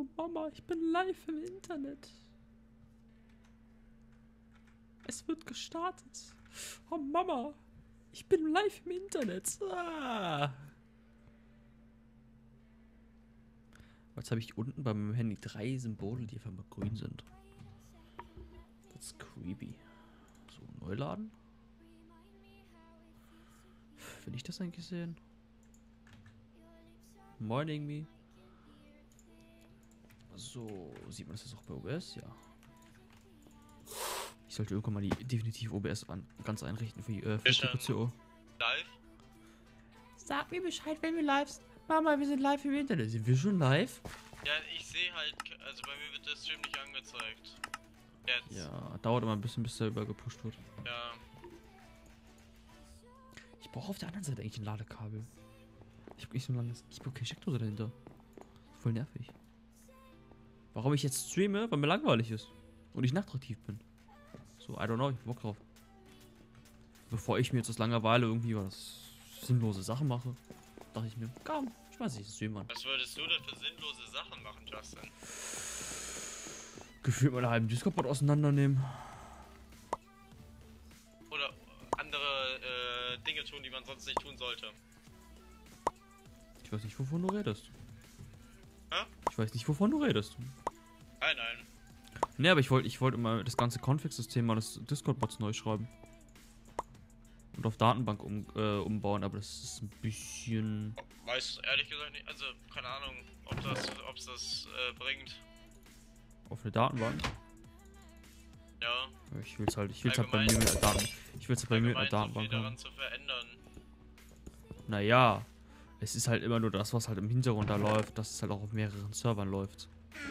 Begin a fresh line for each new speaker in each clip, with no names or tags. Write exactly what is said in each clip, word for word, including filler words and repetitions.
Oh Mama, ich bin live im Internet. Es wird gestartet. Oh Mama, ich bin live im Internet. Ah. Jetzt habe ich unten bei meinem Handy drei Symbole, die einfach mal grün sind. Das ist creepy. So, neu laden. Will ich das eigentlich sehen? Morning me. So, sieht man das jetzt auch bei O B S? Ja. Ich sollte irgendwann mal die definitiv O B S an, ganz einrichten für, äh, für T Q C O.
Live?
Sag mir Bescheid, wenn wir live sind. Mama, wir sind live im Internet. Sind wir schon live?
Ja, ich sehe halt, also bei mir wird der Stream nicht angezeigt. Jetzt.
Ja, dauert immer ein bisschen, bis der übergepusht wird.
Ja.
Ich brauche auf der anderen Seite eigentlich ein Ladekabel. Ich habe nicht so ein langes. Ich brauche keine Steckdose dahinter. Voll nervig. Warum ich jetzt streame? Weil mir langweilig ist. Und ich nachtraktiv bin. So, I don't know, ich hab Bock drauf. Bevor ich mir jetzt aus Langeweile irgendwie was sinnlose Sachen mache, dachte ich mir, komm, schmeiß ich den Stream an.
Was würdest du denn für sinnlose Sachen machen, Justin?
Gefühlt mal einen halben Discord-Bot auseinandernehmen.
Oder andere äh, Dinge tun, die man sonst nicht tun sollte.
Ich weiß nicht, wovon du redest.
Hä?
Ich weiß nicht, wovon du redest.
Nein, nein.
Ne, aber ich wollte ich wollte immer das ganze Config-System mal des Discord-Bots neu schreiben. Und auf Datenbank um, äh, umbauen, aber das ist ein bisschen...
Weiß ehrlich gesagt nicht, also keine Ahnung, ob das, ob's das äh, bringt.
Auf eine Datenbank?
Ja.
Ich will's halt, ich will's halt bei mir mit der Datenbank. Ich will's halt bei mir mit der Datenbank
so viel daran
haben.
zu verändern.
Naja, es ist halt immer nur das, was halt im Hintergrund da läuft, dass es halt auch auf mehreren Servern läuft.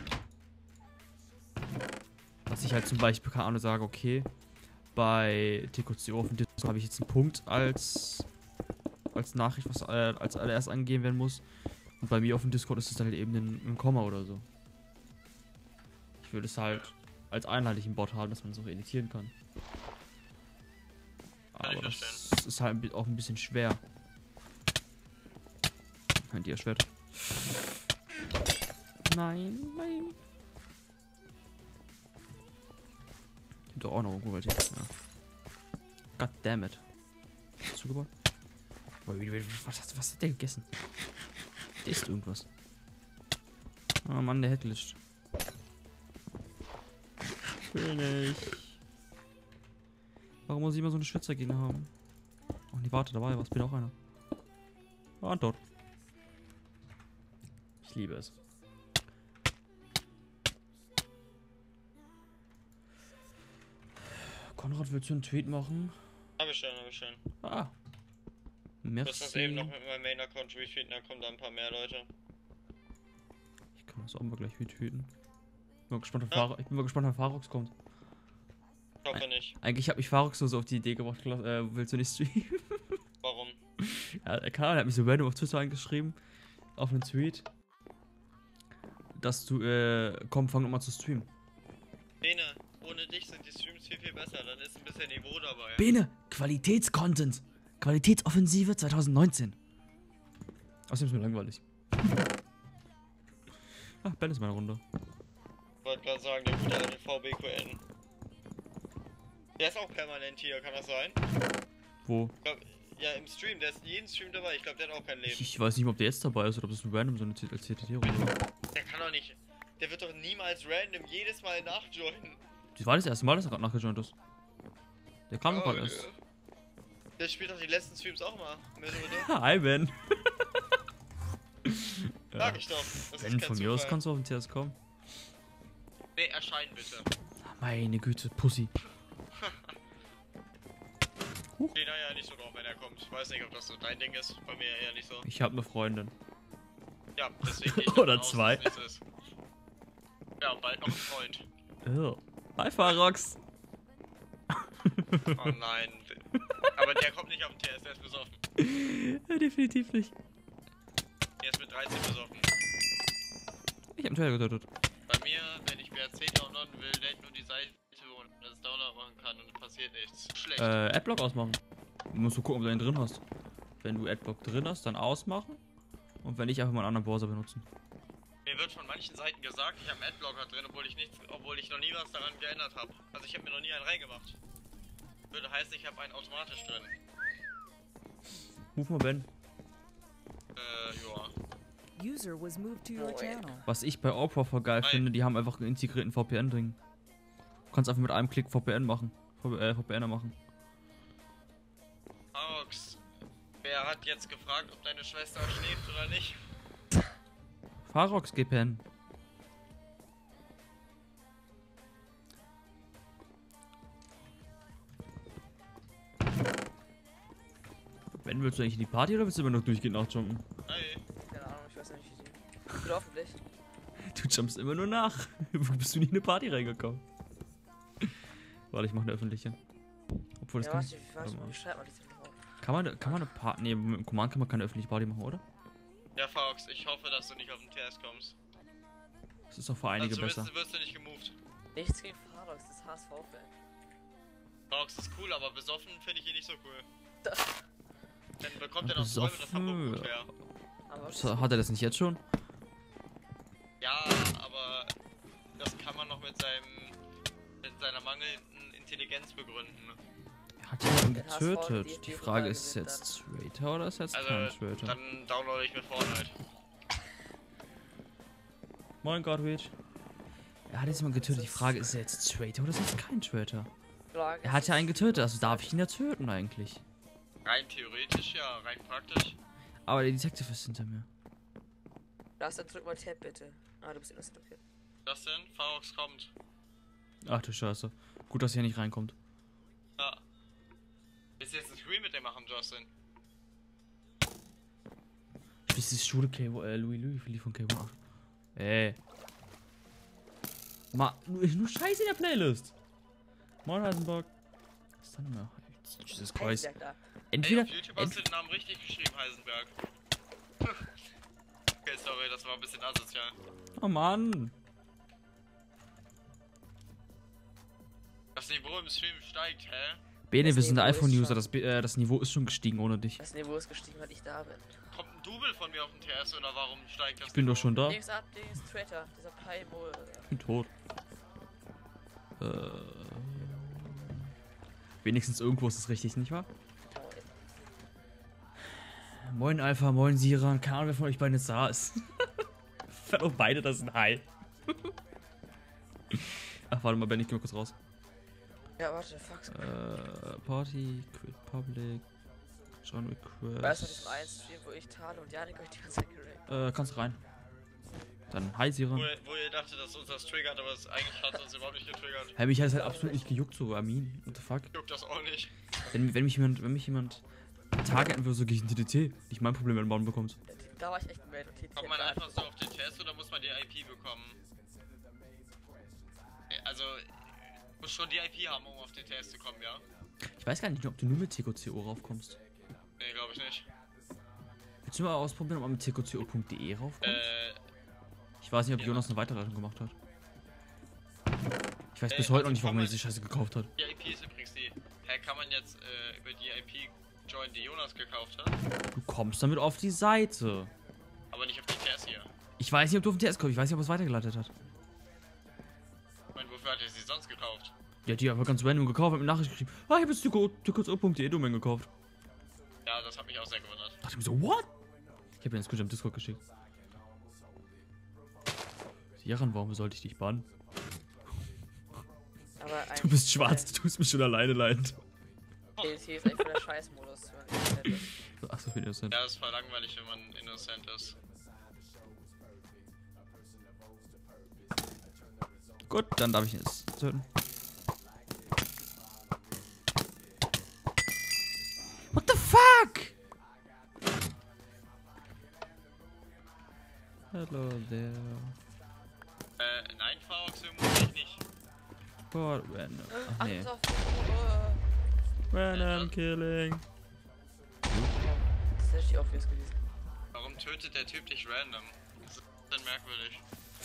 Dass ich halt zum Beispiel, keine Ahnung, sage, okay, bei T Q C O auf dem Discord habe ich jetzt einen Punkt als, als Nachricht, was äh, als allererst angegeben werden muss. Und bei mir auf dem Discord ist es dann halt eben ein, ein Komma oder so. Ich würde es halt als einheitlichen Bot haben, dass man es auch editieren kann. Aber das ist halt auch ein bisschen schwer. Ein Dia-Schwert. Nein, nein. Gibt doch auch noch irgendwo welche. Ja. God damn it. Zugebaut? Was, was, was hat der gegessen? Der isst irgendwas. Oh Mann, der Headlicht. Will nicht. Warum muss ich immer so eine Schwitzergegner haben? Oh nee, warte, da war ja was. Bin auch einer. Ah, dort. Ich liebe es. Konrad, willst du einen Tweet machen?
Hab ich schon, hab ich schon.
Ah.
Du
Merci.
musst das eben noch mit meinem Main-Account retweeten, dann kommen da ein paar mehr Leute.
Ich kann das auch mal gleich retweeten. Ich bin mal gespannt,
Ja.
Far ich bin mal gespannt, wann Farox kommt.
Ich hoffe nicht.
Eigentlich habe ich Farox nur so auf die Idee gebracht, äh, willst du nicht streamen?
Warum?
Ja, er kann, er hat mich so random auf Twitter angeschrieben, auf einen Tweet, dass du, äh, komm, fang nochmal zu streamen.
Bene, ohne dich sind die Streams viel, viel besser, dann ist ein bisschen Niveau dabei.
Bene, Qualitätscontent, Qualitätsoffensive zwanzig neunzehn. Außerdem ist mir langweilig. Ach, Ben ist meine Runde.
Ich wollte gerade sagen, der gute alte V B Q N. Der ist auch permanent hier, kann das sein?
Wo?
Ich glaub, ja, im Stream, der ist jeden Stream dabei, ich glaube, der hat auch kein Leben.
Ich, ich weiß nicht, ob der jetzt dabei ist oder ob das ein random so eine C T T-Runde war.
Der kann doch nicht. Der wird doch niemals random jedes Mal nachjoinen.
Das war das erste Mal, dass er gerade nachgejoint ist. Der kam doch
Oh,
gerade erst.
der spielt doch die letzten Streams auch mal. Mit, oder?
Hi, Ben.
Sag ich doch. Das
Ben,
ist kein
von mir aus
Zufall.
kannst du auf den T S kommen.
Nee, erscheinen bitte.
Meine Güte, Pussy.
Steht da ja nicht so drauf, wenn er kommt. Ich weiß nicht, ob das so dein Ding ist. Bei mir eher nicht so.
Ich habe eine Freundin.
Ja, deswegen gehe ich
Oder
davon aus,
zwei.
dass es nichts ist. Ja, und bald noch ein Freund.
Oh. Hi, Farox.
Oh nein. Aber der kommt nicht auf den T S, der ist besoffen.
Ja, definitiv nicht.
Der ist mit dreizehn besoffen.
Ich hab einen Trailer getötet.
Bei mir, wenn ich B R C downloaden will, lädt nur die Seite, wo man das Download machen kann und passiert nichts. Schlecht.
Äh, Adblock ausmachen. Du musst du gucken, ob du den drin hast. Wenn du Adblock drin hast, dann ausmachen. Und wenn nicht, einfach mal einen anderen Browser benutzen.
Mir wird von manchen Seiten gesagt, ich habe einen Adblocker drin, obwohl ich nichts, obwohl ich noch nie was daran geändert habe. Also ich habe mir noch nie einen reingemacht. Würde heißen, ich habe einen automatisch drin.
Ruf mal Ben.
Äh, joa.
User was moved to your channel.
Was ich bei Opera voll geil
Hi.
finde, die haben einfach einen integrierten V P N drin. Du kannst einfach mit einem Klick V P N machen. V- äh, V P N machen.
Aux, wer hat jetzt gefragt, ob deine Schwester schläft oder nicht?
Farox, geh pennen. Ben, willst du eigentlich in die Party oder willst du immer noch durchgehend nachjumpen?
Hi.
Keine Ahnung, ich weiß ja nicht, wie die. Oder hoffentlich.
Du jumpst immer nur nach. Wo bist du nicht in eine Party reingekommen? Warte, ich mach eine öffentliche. Obwohl das
Ja,
kann,
warte, ich weiß
warte
nicht,
mal.
wie schreibt man das denn drauf?
kann man kann man eine Party. Nee, mit dem Command kann man keine öffentliche Party machen, oder?
Ja, Fox, ich hoffe, dass du nicht auf den T S kommst.
Das ist doch für einige
Also
besser.
zumindest wirst du nicht gemoved.
Nichts gegen Farox, das ist H S V-Fan.
Fox ist cool, aber besoffen finde ich ihn nicht so cool.
Das-
Dann bekommt er noch Träume, dass Hamburg gut wäre.
Aber
So, hat er das nicht jetzt schon?
Ja, aber das kann man noch mit seinem mit seiner mangelnden Intelligenz begründen.
Er hat jemanden
Den H S V
getötet.
die-
Die
die
Frage
Pokal
ist
gewinnt
jetzt Traitor oder ist jetzt kein
Also,
Traitor?
dann downloade ich mir Fortnite.
Moin Godwitch. Er hat jetzt jemanden getötet. Die Frage ist, ist er jetzt Traitor oder ist er jetzt kein Traitor?
Frage
Er hat
ist,
ja einen getötet, also darf ich ihn ja töten eigentlich.
Rein theoretisch ja, rein praktisch.
Aber der Detective ist hinter mir.
Lass dann drück mal Tab bitte. Ah, du bist innocent, okay.
Das denn? Farox kommt.
Ach du Scheiße. Gut, dass er nicht reinkommt.
Ja. Willst du jetzt ein Screen mit dem machen, Justin?
Schließlich ist Schule K O, äh, Louis Louis verlief von K O. Ey. Ma, nur, nur Scheiße in der Playlist. Moin Heisenberg. Was ist denn noch? Jesus Christ.
Heisenberg da.
Entweder.
Ey, auf YouTube hast du
Ent
den Namen richtig geschrieben, Heisenberg. Okay, sorry, das war ein bisschen asozial.
oh Mann.
Das Niveau im Stream steigt, hä?
Bene,
Das
wir sind der
Niveau ist
iPhone-User.
schon-
Das, Be- äh, das Niveau ist schon gestiegen ohne dich.
Das Niveau ist gestiegen, weil ich da bin.
Kommt ein Double von mir auf den T S oder warum steigt das?
Ich bin doch schon da.
Links ab, links Traitor, dieser Paimo.
Ich bin tot. Äh. Wenigstens irgendwo ist es richtig, nicht wahr? Moin Alpha, moin Siran. Keine Ahnung, wer von euch beiden jetzt da ist. Verdammt, beide, das sind Hi. Ach, warte mal, Ben, ich geh mal kurz raus.
Ja, warte, fuck.
Äh, Party, Quit Public, John Request.
Weißt du, diesem einen Stream, wo ich Tale und Janik euch die ganze Zeit geraped.
Äh, kannst rein. Dann Hi Siran.
Wo, wo ihr dachtet, dass uns das triggert, aber es eigentlich hat uns überhaupt nicht getriggert.
Hey, mich hat es halt absolut nicht gejuckt, so Armin. What the fuck?
Juckt das auch nicht.
Wenn, wenn mich jemand, wenn mich jemand targeten würde, so gehe ich in T T T. Nicht mein Problem, wenn man bekommt.
Da war ich echt mad und T T.
Kommt man einfach so auf den Test oder muss man die I P bekommen? Also, muss schon die I P haben, um auf den Test zu kommen, ja?
Ich weiß gar nicht, ob du nur mit T K C O raufkommst.
Nee, glaube ich nicht.
Willst du mal ausprobieren, ob man mit T K C O punkt de raufkommt?
Äh,
Ich weiß nicht, ob
ja.
Jonas eine Weiterleitung gemacht hat. Ich weiß
Äh,
bis heute
also
noch nicht, warum er
kann man-
diese Scheiße gekauft hat.
die I P ist übrigens die. Hä, kann man jetzt äh, über die I P joinen, die Jonas gekauft hat?
Du kommst damit auf die Seite.
Aber nicht auf die T S hier.
Ich weiß nicht, ob du auf den T S kommst. Ich weiß nicht, ob er es weitergeleitet hat.
Ich meine, wofür hat er sie sonst gekauft?
Die hat die einfach ganz random gekauft, hat mir eine Nachricht geschrieben. Ah, ich habe jetzt T K C O punkt de Domain gekauft.
Ja, das hat mich auch sehr gewundert.
Dachte ich mir so, what? Ich habe mir einen Screenshot im Discord geschickt. Jaran, warum sollte ich dich bannen?
Aber
Du bist schwarz, du tust mich schon alleine leid.
T T ist einfach der Scheißmodus. wenn ich ehrlich
Achso, ich bin innocent.
Ja, das ist voll langweilig, wenn man innocent ist.
Gut, dann darf ich ihn jetzt töten. What the fuck? Hello there.
Äh, nein, Farox, so muss ich nicht.
God, random. Ach
Ach,
nee.
pass auf. Oh.
Random killing.
Das ist richtig obvious gewesen.
Warum tötet der Typ dich random? Das ist dann merkwürdig.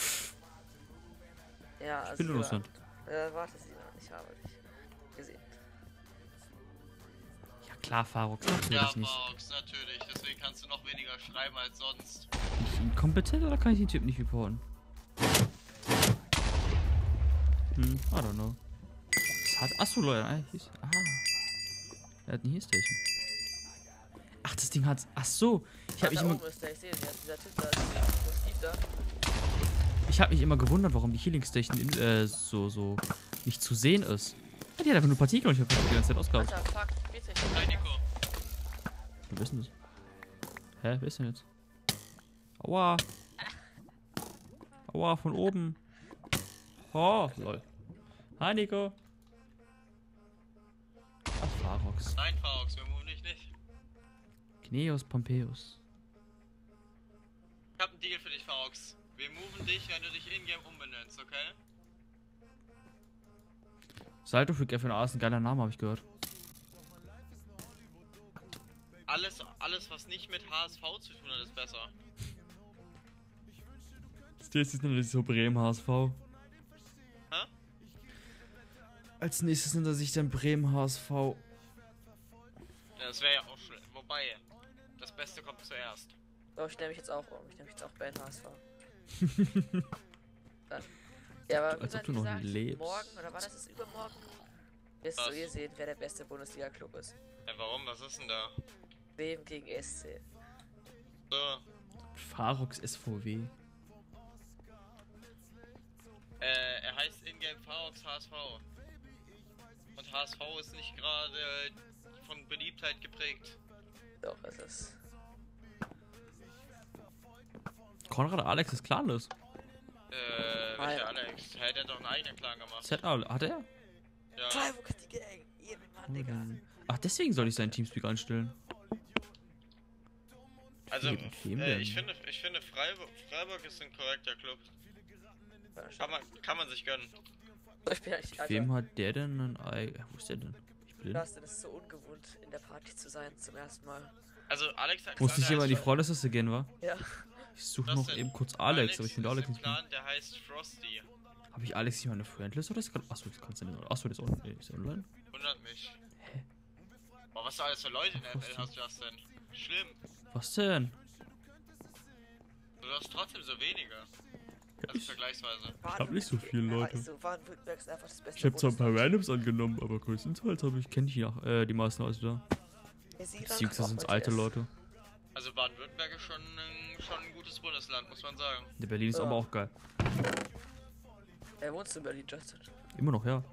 Ja, also.
Ich bin innocent.
Äh, warte, sie ich habe dich gesehen.
Ja klar, Farox, natürlich
Ja,
nicht.
Farox, natürlich. Deswegen kannst du noch weniger schreiben als sonst.
Ist ihn kompetent oder kann ich den Typ nicht reporten? Hm, I don't know. Was hat. Achso, Leute. Ah, hier ist, ah. Er hat einen Heal Station. Ach, das Ding hat. Ach so. Ich habe mich immer.
Ist der, ich sehe den jetzt. Dieser Typ da. Wo ist Steve da?
Ich habe mich immer gewundert, warum die Healing Station in, äh, so, so nicht zu sehen ist. Ja, die hat einfach nur Partikel und ich habe die ganze Zeit ausgehauen.
Alter, fuck. Geht's nicht.
Nein, Nico.
Wer ist denn das? Hä, wer ist denn jetzt? Aua. Aua, von oben. Oh, lol. Hi, Nico. Ach, Pharox.
Nein, Farox, wir moven dich nicht.
Kneos Pompeius.
Ich hab einen Deal für dich, Farox. Wir moven dich, wenn du dich in-game umbenennst, okay?
Salto für F N A ist ein geiler Name, habe ich gehört.
Alles, alles, was nicht mit H S V zu tun hat, ist besser.
Das nächste nennt er sich so Bremen H S V.
Hä?
Als nächstes nennt er sich dann Bremen H S V.
Ja, das wäre ja auch schön. Wobei, das Beste kommt zuerst.
So, ich nehme mich jetzt auch um. Ich nehme mich jetzt auch bei H S V. Dann. Ja, aber
Als
wie
ob du noch
gesagt,
lebst.
morgen, oder war das jetzt übermorgen? Wirst
Was?
du ihr sehen, wer der beste Bundesliga-Club ist.
Ja, warum? Was ist denn da?
Bremen gegen S C.
So,
Pharox S V W.
äh, er heißt in-game Farox H S V. Und H S V ist nicht gerade von Beliebtheit geprägt.
Doch, es ist.
Konrad Alex ist Clanless.
Äh, welcher Alex? Hey, der hat doch einen eigenen Clan gemacht.
Z A, hat er?
Ja.
Freiburg hat die Gang. Ihr Mann, Digga.
Ach, deswegen soll ich seinen Teamspeak einstellen.
Also,
Mit wem
äh,
denn?
ich finde, ich finde Freiburg, Freiburg ist ein korrekter Club. Kann man, kann man sich gönnen.
Ich bin eigentlich, Alter,
Wem hat der denn ein Ei? Wo ist der denn? Ich bin blind.
das ist so ungewohnt, in der Party zu sein, zum ersten Mal.
Also, Alex hat
Muss nicht
gesagt,
immer in die
er ist-
Freundesliste gehen, wa?
Ja.
Ich suche
Das
noch
denn?
eben kurz Alex, aber ich finde
ist
Alex
im
nicht mehr.
Clan, der heißt Frosty.
Habe ich Alex nicht mal eine Friendlist oder ist gerade. Achso, das kannst du nicht. Achso, das ist online. Ist der online?
Wundert mich.
Hä?
Boah, was du alles für Leute in der F L
Frosty.
hast, Justin. Schlimm.
Was denn?
Du hast trotzdem so wenige. Also
Ich,
vergleichsweise.
ich hab nicht so viele Leute.
Also, Baden-Württemberg ist einfach das beste
Ich habe zwar ein paar
Bundesland.
Randoms angenommen, aber größtenteils habe ich, kenne ich nach, äh, die meisten also da.
Ja, sie
Beziehungsweise sind es
auch
alte
mit
Leute.
Also Baden-Württemberg ist schon ein, schon ein gutes Bundesland, muss man sagen.
Der Berlin ist
Ja.
aber auch geil.
Er wohnst du in Berlin, Justin?
Immer noch, ja.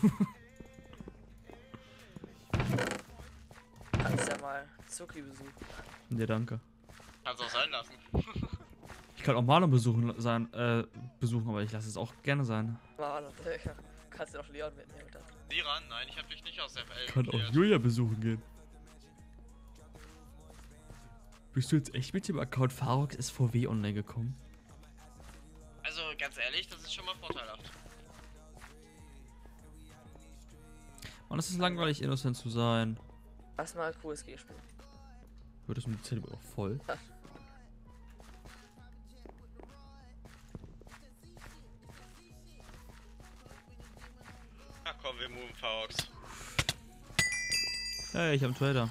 Kannst ja mal Zucki besuchen.
Ja, danke.
Kannst auch sein lassen.
Ich kann auch Marlon besuchen, sein, äh, besuchen, aber ich lasse es auch gerne sein.
Marlon, ja. Kannst du auch Leon mitnehmen dann.
Siran, nein, ich hab dich nicht aus der F L
Ich kann auch
geklärt.
Julia besuchen gehen. Bist du jetzt echt mit dem Account Pharox S V W online gekommen?
Also ganz ehrlich, das ist schon mal vorteilhaft.
Mann, es ist langweilig, innocent zu sein.
Lass mal Q S G spielen.
Wird das mit der Zeit auch voll?
Ach komm, wir moven Farox.
Hey, ich hab einen Trader.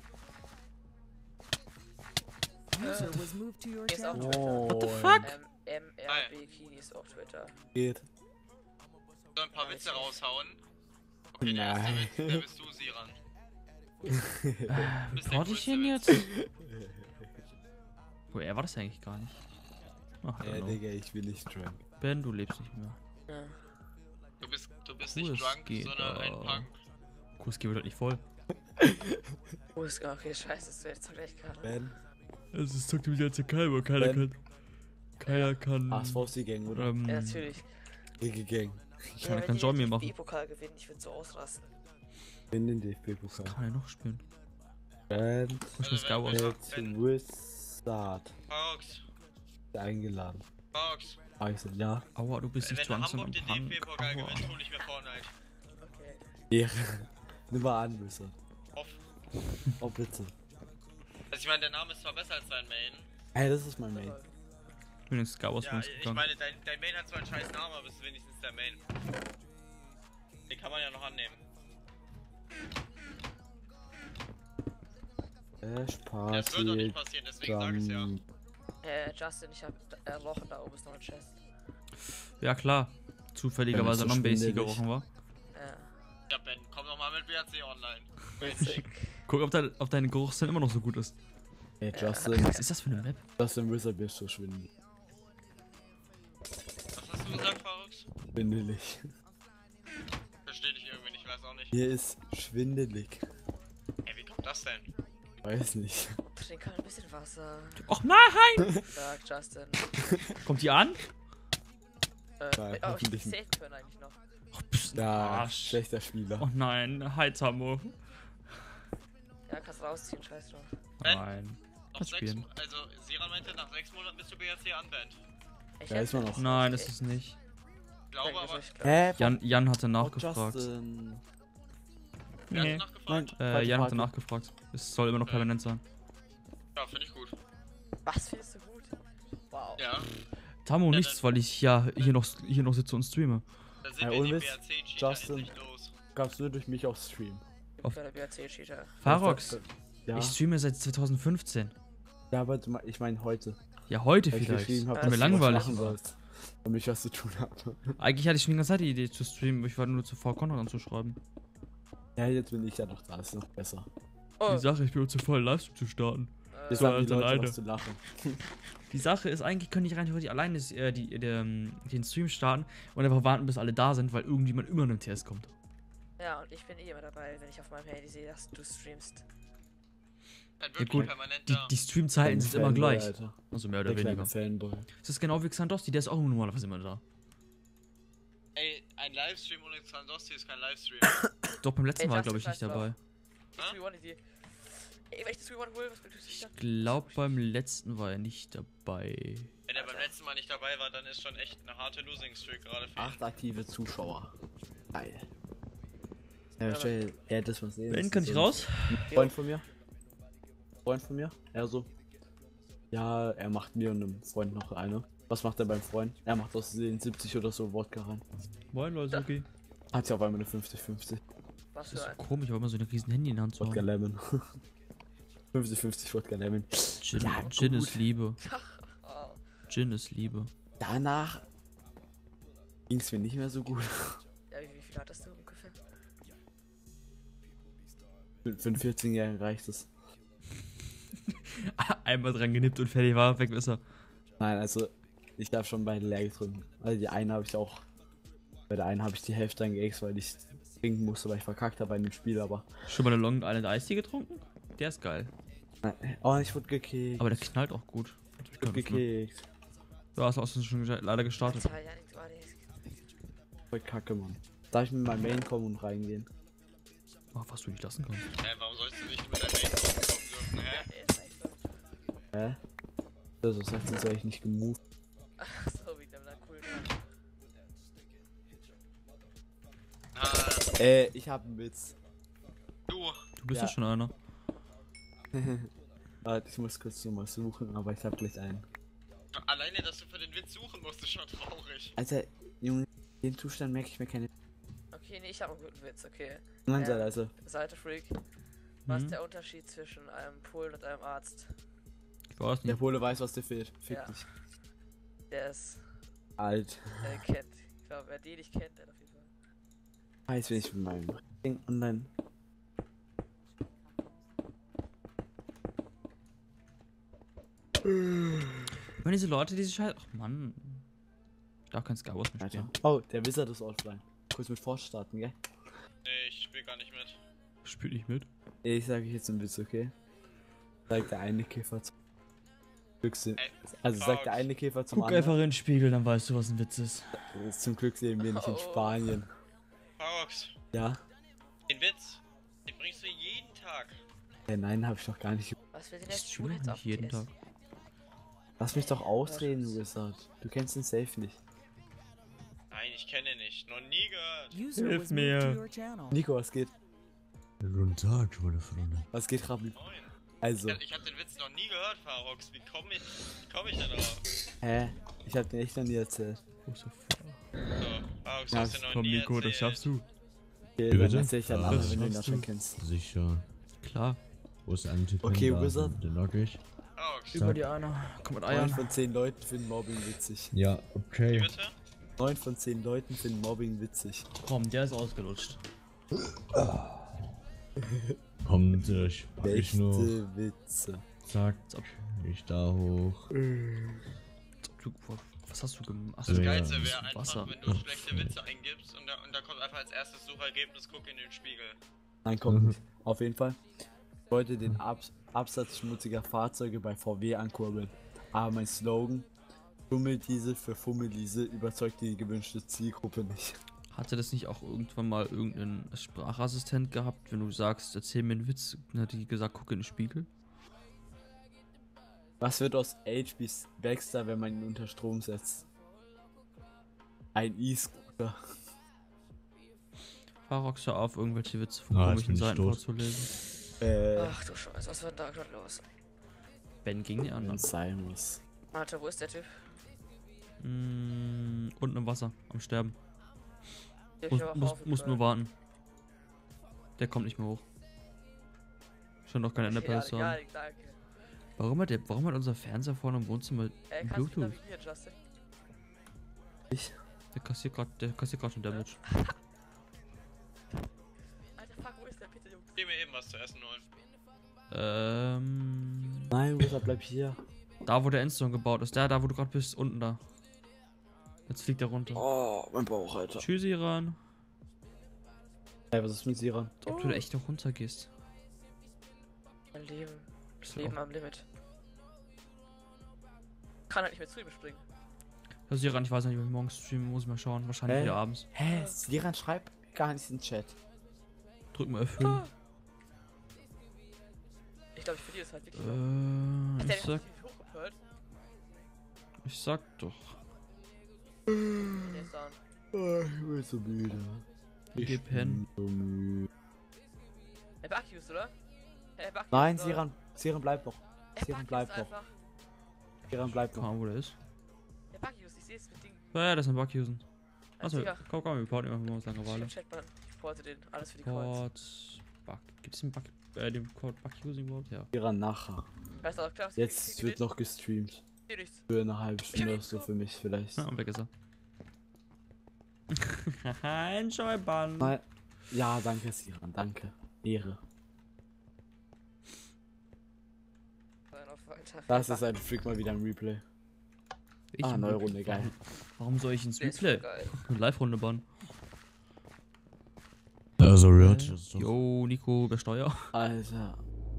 User was moved to your
Hier ist auch
channel.
Twitter.
What the fuck?
Ähm, M R B Kini ist auch Twitter.
Geht.
So ein paar
Ja,
Witze
ich-
raushauen. Okay, der erste
Nein.
Witz, der bist du, Siran.
Äh,
bist der
report ich
größte
ihn
Witz.
jetzt? Wo, er war das eigentlich gar nicht. Ach, I
Ja,
don't know.
Digga, ich will nicht drunk.
Ben, du lebst nicht mehr.
Ja.
Du bist, du bist
U
nicht
S
drunk,
G,
sondern ein
äh,
Punk.
Q S G wird halt nicht voll.
Q S G, okay, scheiße, das wäre jetzt doch gleich gerade.
Ben,
Es ist zockt die ganze Keiner, keiner
Ben.
kann. Keiner kann.
H S V ist die Gang, oder?
Ähm,
Ja, natürlich.
Gege Gang.
Ich kann keinen Join mehr machen.
D-Pokal gewinnen, ich würde so ausrasten.
In den D F B-Pokal.
Kann er noch spielen?
Ben,
Muss
Also
ich Skywars.
wenn-
jetzt
wenn-
Wizard.
Fox,
Eingeladen.
Fox.
Ah, ich so, ja.
Aua, du bist
Wenn
nicht
der
drunk,
Hamburg
sondern
den D F
Punk.
B-Pokal
Aua.
gewinnt, hol ich mir Fortnite.
Okay.
Ja. Nimm mal an, Wizard.
Off.
Oh, bitte.
Also ich meine, der Name ist zwar besser als dein Main.
Hey, das ist mein Main.
Ich bin in Skywars
Ja,
ja,
ich meine, dein, dein Main hat zwar einen scheiß Namen, aber es ist wenigstens der Main. Den kann man ja noch annehmen.
Ash,
Das wird doch nicht
Party,
passieren, deswegen sage ich ja.
dann...
Äh, Justin, ich hab äh, Rochen, da oben ist noch ein Chest.
Ja klar. Zufälligerweise
so
noch ein Base hier
schwindelig.
gerochen war.
Ja,
Ja, Ben, komm doch mal mit B R C online.
witzig.
Guck, ob, dein, ob dein Geruchssinn immer noch so gut ist.
Ey, Justin,
Was ist das für eine Map?
Justin Wizard bist so schwindelig.
Was hast du gesagt, Farox?
Schwindelig.
Verstehe dich irgendwie nicht, weiß auch nicht.
Hier ist schwindelig.
Ey, wie kommt das denn?
Weiß nicht.
Trink halt ein bisschen Wasser.
Och nein!
Sag, Justin.
Kommt die an?
Äh,
Nein,
oh, ich
hoffentlich
hätte safe können eigentlich noch.
Och, pst,
Ja,
Arsch.
schlechter Spieler.
Oh nein, hi Tammo.
Ja, kannst rausziehen, scheiß drauf.
Ben?
Nein.
Nach
Kannst
sechs,
spielen.
Mo- also, Siran meinte, nach sechs Monaten bist du B R C unbanned.
Ich
Ja, ist man noch.
Nein, das ist nicht.
Ich glaube aber.
Hä?
Jan, Jan hatte
Oh,
nachgefragt.
Justin.
Wer
Nee.
hat nachgefragt?
Äh, Jan hatte nachgefragt. Es soll immer noch permanent sein.
Ja, finde ich gut.
Was findest du gut? Wow.
Ja,
Tammo
Ja,
nichts,
dann-
weil ich ja hier noch, hier noch sitze und streame.
da sind
Ja,
wir die
ohne
B
Witz,
R C-Cheater
Justin.
endlich los.
Gab's nur durch mich auf Stream.
Ich bin der B R C-Cheater.
Farox,
Ja,
ich streame seit zweitausendfünfzehn.
ja, aber du me- ich meine heute.
Ja, heute
Weil ich
vielleicht.
geschrieben hab,
Ja,
Weil mir
dass du was
langweilig
machen
war.
sollst. Und ich was zu tun habe.
Eigentlich hatte ich schon die ganze Zeit die Idee zu streamen, aber ich war nur zu faul, Content anzuschreiben.
Ja, jetzt bin ich ja noch da, ist noch besser.
Oh,
Die Sache, ich bin nur zu voll, Livestream zu starten.
Jetzt
So,
haben die
also
Leute
alleine.
was zu lachen.
Die Sache ist, eigentlich könnte ich rein theoretisch alleine das, äh, die, der, ähm, den Stream starten und einfach warten, bis alle da sind, weil irgendjemand immer in den T S kommt.
ja, und ich bin eh immer dabei, wenn ich auf meinem Handy sehe, dass du streamst.
Dann
Ja,
wirklich
gut.
permanent
Die,
da.
die Streamzeiten sind immer
Fanboy,
gleich.
Alter.
Also mehr oder
Der kleine
weniger.
Fanboy.
Das ist genau wie Xandosti, der ist auch normalerweise immer da.
Ey, ein Livestream ohne Xandosti ist kein Livestream.
Doch beim letzten
Ey,
Mal,
Justin,
glaube ich, nicht
scheiß drauf.
dabei.
Das three one Idee. Ey, wenn ich das three one hole, was bedeutet das
Ich
dann?
glaube, beim letzten war er nicht dabei.
Wenn er beim letzten Mal nicht dabei war, dann ist schon echt eine harte Losing Streak gerade für ihn.
Acht aktive Zuschauer. Geil. Ja, stell, er hat das was sehen.
Ben,
das
kann
ist
ich
so
raus?
ein Freund von mir. Freund von mir. Er so. Ja, er macht mir und einem Freund noch eine. Was macht er beim Freund? Er macht aus den siebzig oder so Wodka rein.
Moin, Leute, okay.
Hat ja auf einmal eine fünfzig fünfzig.
Was
Das ist
für
so
ein.
komisch, aber immer so ein riesen Handy in der Hand zu
Wodka
haben.
Lemon. fünfzig fünfzig Wodka Lemon.
Gin,
Ja,
Gin
gut.
ist Liebe.
Oh.
Gin ist Liebe.
Danach ging es mir nicht mehr so gut.
Ja, wie, wie viel hattest du ungefähr?
Für für einen vierzehnjährigen reicht es.
Einmal dran genippt und fertig war, weg ist er.
Nein, also ich darf schon beide leer getrunken. Also die eine habe ich auch. Bei der einen habe ich die Hälfte eingeext, weil ich trinken musste, weil ich verkackt habe bei dem Spiel, aber.
Schon mal eine Long Island Eistee getrunken? Der ist geil.
Nein. Oh, ich wurde gekickt.
Aber der knallt auch gut.
Ich wurde gekickt.
Ja, hast du auch schon ge- leider gestartet.
Alter, ja, nicht, warte, jetzt-
Voll kacke, Mann. Darf ich mit meinem Main kommen und reingehen?
Oh, was du nicht lassen kannst.
Hä, warum sollst du nicht mit deinem Main kommen dürfen, hä?
Ey, ist echt so.
Hä? Also sagt sonst eigentlich nicht gemoved.
Ach so, wie der da cool war.
Ah,
Äh, ich hab einen Witz.
du.
Du bist
Ja.
ja schon einer.
Warte, ich muss kurz nochmal suchen, aber ich hab gleich einen.
Alleine, dass du für den Witz suchen musst, ist schon traurig.
Alter, Junge, den Zustand merke ich mir keine.
Okay, nee, ich habe einen guten Witz, okay.
Nein,
Ja.
also.
Seite Freak. Was ist
Mhm.
der Unterschied zwischen einem Pool und einem Arzt?
Ich weiß
Der
nicht.
Pole weiß, was dir fehlt. Fick
Ja.
dich.
Der ist,
Alt.
der kennt. Ich glaube, wer den nicht kennt, der hat auf jeden Fall.
Weiß, wenn ich mit meinem Ding online.
Wenn diese Leute, diese Scheiße. Ach Mann. Ich darf kein Skywars mehr
Alter.
spielen.
Oh, der Wizard ist offline. Kurz mit Force starten, gell?
Nee, ich spiel gar nicht mit.
Spiel nicht mit.
Ich sage jetzt einen Witz, okay? Sagt der eine Käfer zum Glück.
Ey,
Also sagt der eine Käfer zum
Guck
anderen.
einfach in den Spiegel, dann weißt du, was ein Witz ist.
Zum Glück leben wir nicht in
Oh.
Spanien.
Parox,
Ja?
den Witz, den bringst du jeden Tag.
Äh, nein, hab ich doch gar nicht.
Was will denn
Ich
jetzt
streame
Schule jetzt
nicht
auf
jeden
T S?
Tag.
Lass mich doch ausreden, Wizard. Du kennst den Safe nicht.
Nein, ich kenne ihn nicht. Noch nie gehört.
User
Hilf
was moved to
mir.
your channel.
Nico, was geht?
Guten Tag, meine Freunde.
Was geht, Rabi?
Moin.
Also,
Ich, ich hab den Witz noch nie gehört, Farox. Wie komm ich, wie komm ich denn darauf?
hä? Ich hab den echt noch nie erzählt.
So, Farox,
Ja,
hast du noch
Komm,
nie
Nico, das
erzählt.
schaffst du.
Okay,
Wie
dann
bitte?
erzähl ich an
Ah,
alle,
das
wenn du ihn
schaffst
auch schon
du.
kennst.
Sicher.
Klar.
Wo ist ein Typ?
Okay,
da,
Wizard.
Den lock ich.
Oh, okay.
Über die einer. Komm mit
neun
Eiern.
von zehn Leuten finden Mobbing witzig.
Ja,
Wie
okay.
bitte?
neun von zehn Leuten finden Mobbing witzig.
Komm, der ist ausgelutscht.
Komm mit euch. Pack ich nur.
Beste Witze.
Zack. Ich da hoch.
Du, was hast du gemacht? Achso,
Das
Ja,
Geilste
das
wäre
ist
einfach,
Wasser.
wenn du schlechte Witze eingibst und da, und da kommt einfach als erstes Suchergebnis, guck in den Spiegel.
Nein, kommt
Mhm.
nicht. Auf jeden Fall. Ich wollte den Abs Absatz schmutziger Fahrzeuge bei V W ankurbeln. Aber mein Slogan, Fummeldiesel für Fummeldiesel, überzeugt die gewünschte Zielgruppe nicht.
Hatte das nicht auch irgendwann mal irgendeinen Sprachassistent gehabt, wenn du sagst, erzähl mir einen Witz, dann hat die gesagt, guck in den Spiegel?
Was wird aus H P Baxter, wenn man ihn unter Strom setzt? Ein E-Scooter.
Farox, hör auf, irgendwelche Witze von
Ah, jetzt
komischen
bin ich
Seiten
tot.
vorzulesen.
Äh,
Ach du Scheiße, was war denn da gerade los?
Ben ging die
wenn
anderen.
es sein muss.
Alter, wo ist der Typ?
Mm, unten im Wasser, am Sterben.
Der
Muss,
ich aber
muss,
auf-
muss nur warten. Der kommt nicht mehr hoch. Schon noch keine
Okay,
Enderpearls zu
ja,
haben.
ja, danke.
Warum hat, der, warum hat unser Fernseher vorne im Wohnzimmer
Ey, kannst du
Bluetooth?
navigieren, Justin?
Ich?
Der kassiert gerade der kassiert grad schon Damage.
Alter, fuck, wo ist der? Bitte, Jungs.
Geh mir eben was zu essen holen.
Ähm.
Nein, Rosa, bleib hier.
Da wo der Endstone gebaut ist, der da wo du gerade bist, unten da. Jetzt fliegt er runter.
Oh, mein Bauch, Alter.
Tschüss, Iran.
Ey, was ist mit Siran?
Ob du da echt noch runter gehst.
Mein Leben. Das
So.
Leben am Limit. Kann halt nicht mehr zu ihm springen.
Das ist Iran, ich weiß nicht, ob ich morgen streamen muss, mal schauen. Wahrscheinlich
Hä?
wieder abends.
Hä? Siran schreibt gar nichts in den Chat.
Drück mal F fünf.
Ich glaube, ich verliere es halt wirklich.
Äh,
Hat
ich
der
sag,
nicht hochgepört?
ich sag doch.
Der ist down.
Oh, ich bin so müde.
Geh pennen.
So müde.
Er backused, oder? Er backused,
Nein,
oder?
Siran, Siran bleibt noch.
Er
Siran
backused
bleibt noch.
einfach.
Siran bleibt
Keine
noch.
Ahnung, wo der ist.
Er backused, ich sehe es mit Ding.
Ja, ja, das ist ein Bughusen. Achso,
Digga.
komm, komm, wir porten einfach mal aus
Ich
Langeweile.
im Chat, Mann. Ich porte den. Alles für die Coins.
Port. Bug. Gibt's den Bug, äh, den Code Bugusing überhaupt? Ja.
Siran nachher.
Weißt du auch, klar,
Jetzt wird noch gestreamt.
Hier nichts.
Für eine halbe Stunde oder so für mich vielleicht.
Ja, und weg ist er. Enjoy Bun.
Nein. Ja, danke, Siran, danke. Ehre.
Nein, auf, Alter.
Das ist ein Freak mal wieder im Replay.
Ich
Ah,
im
neue
Replay.
Runde, geil.
Warum soll ich ins
Der ist voll
Replay?
geil.
Eine Live-Runde bauen.
Also,
Äh,
Riot. das ist doch-
Jo, Nico, wer Steuer?
Alter.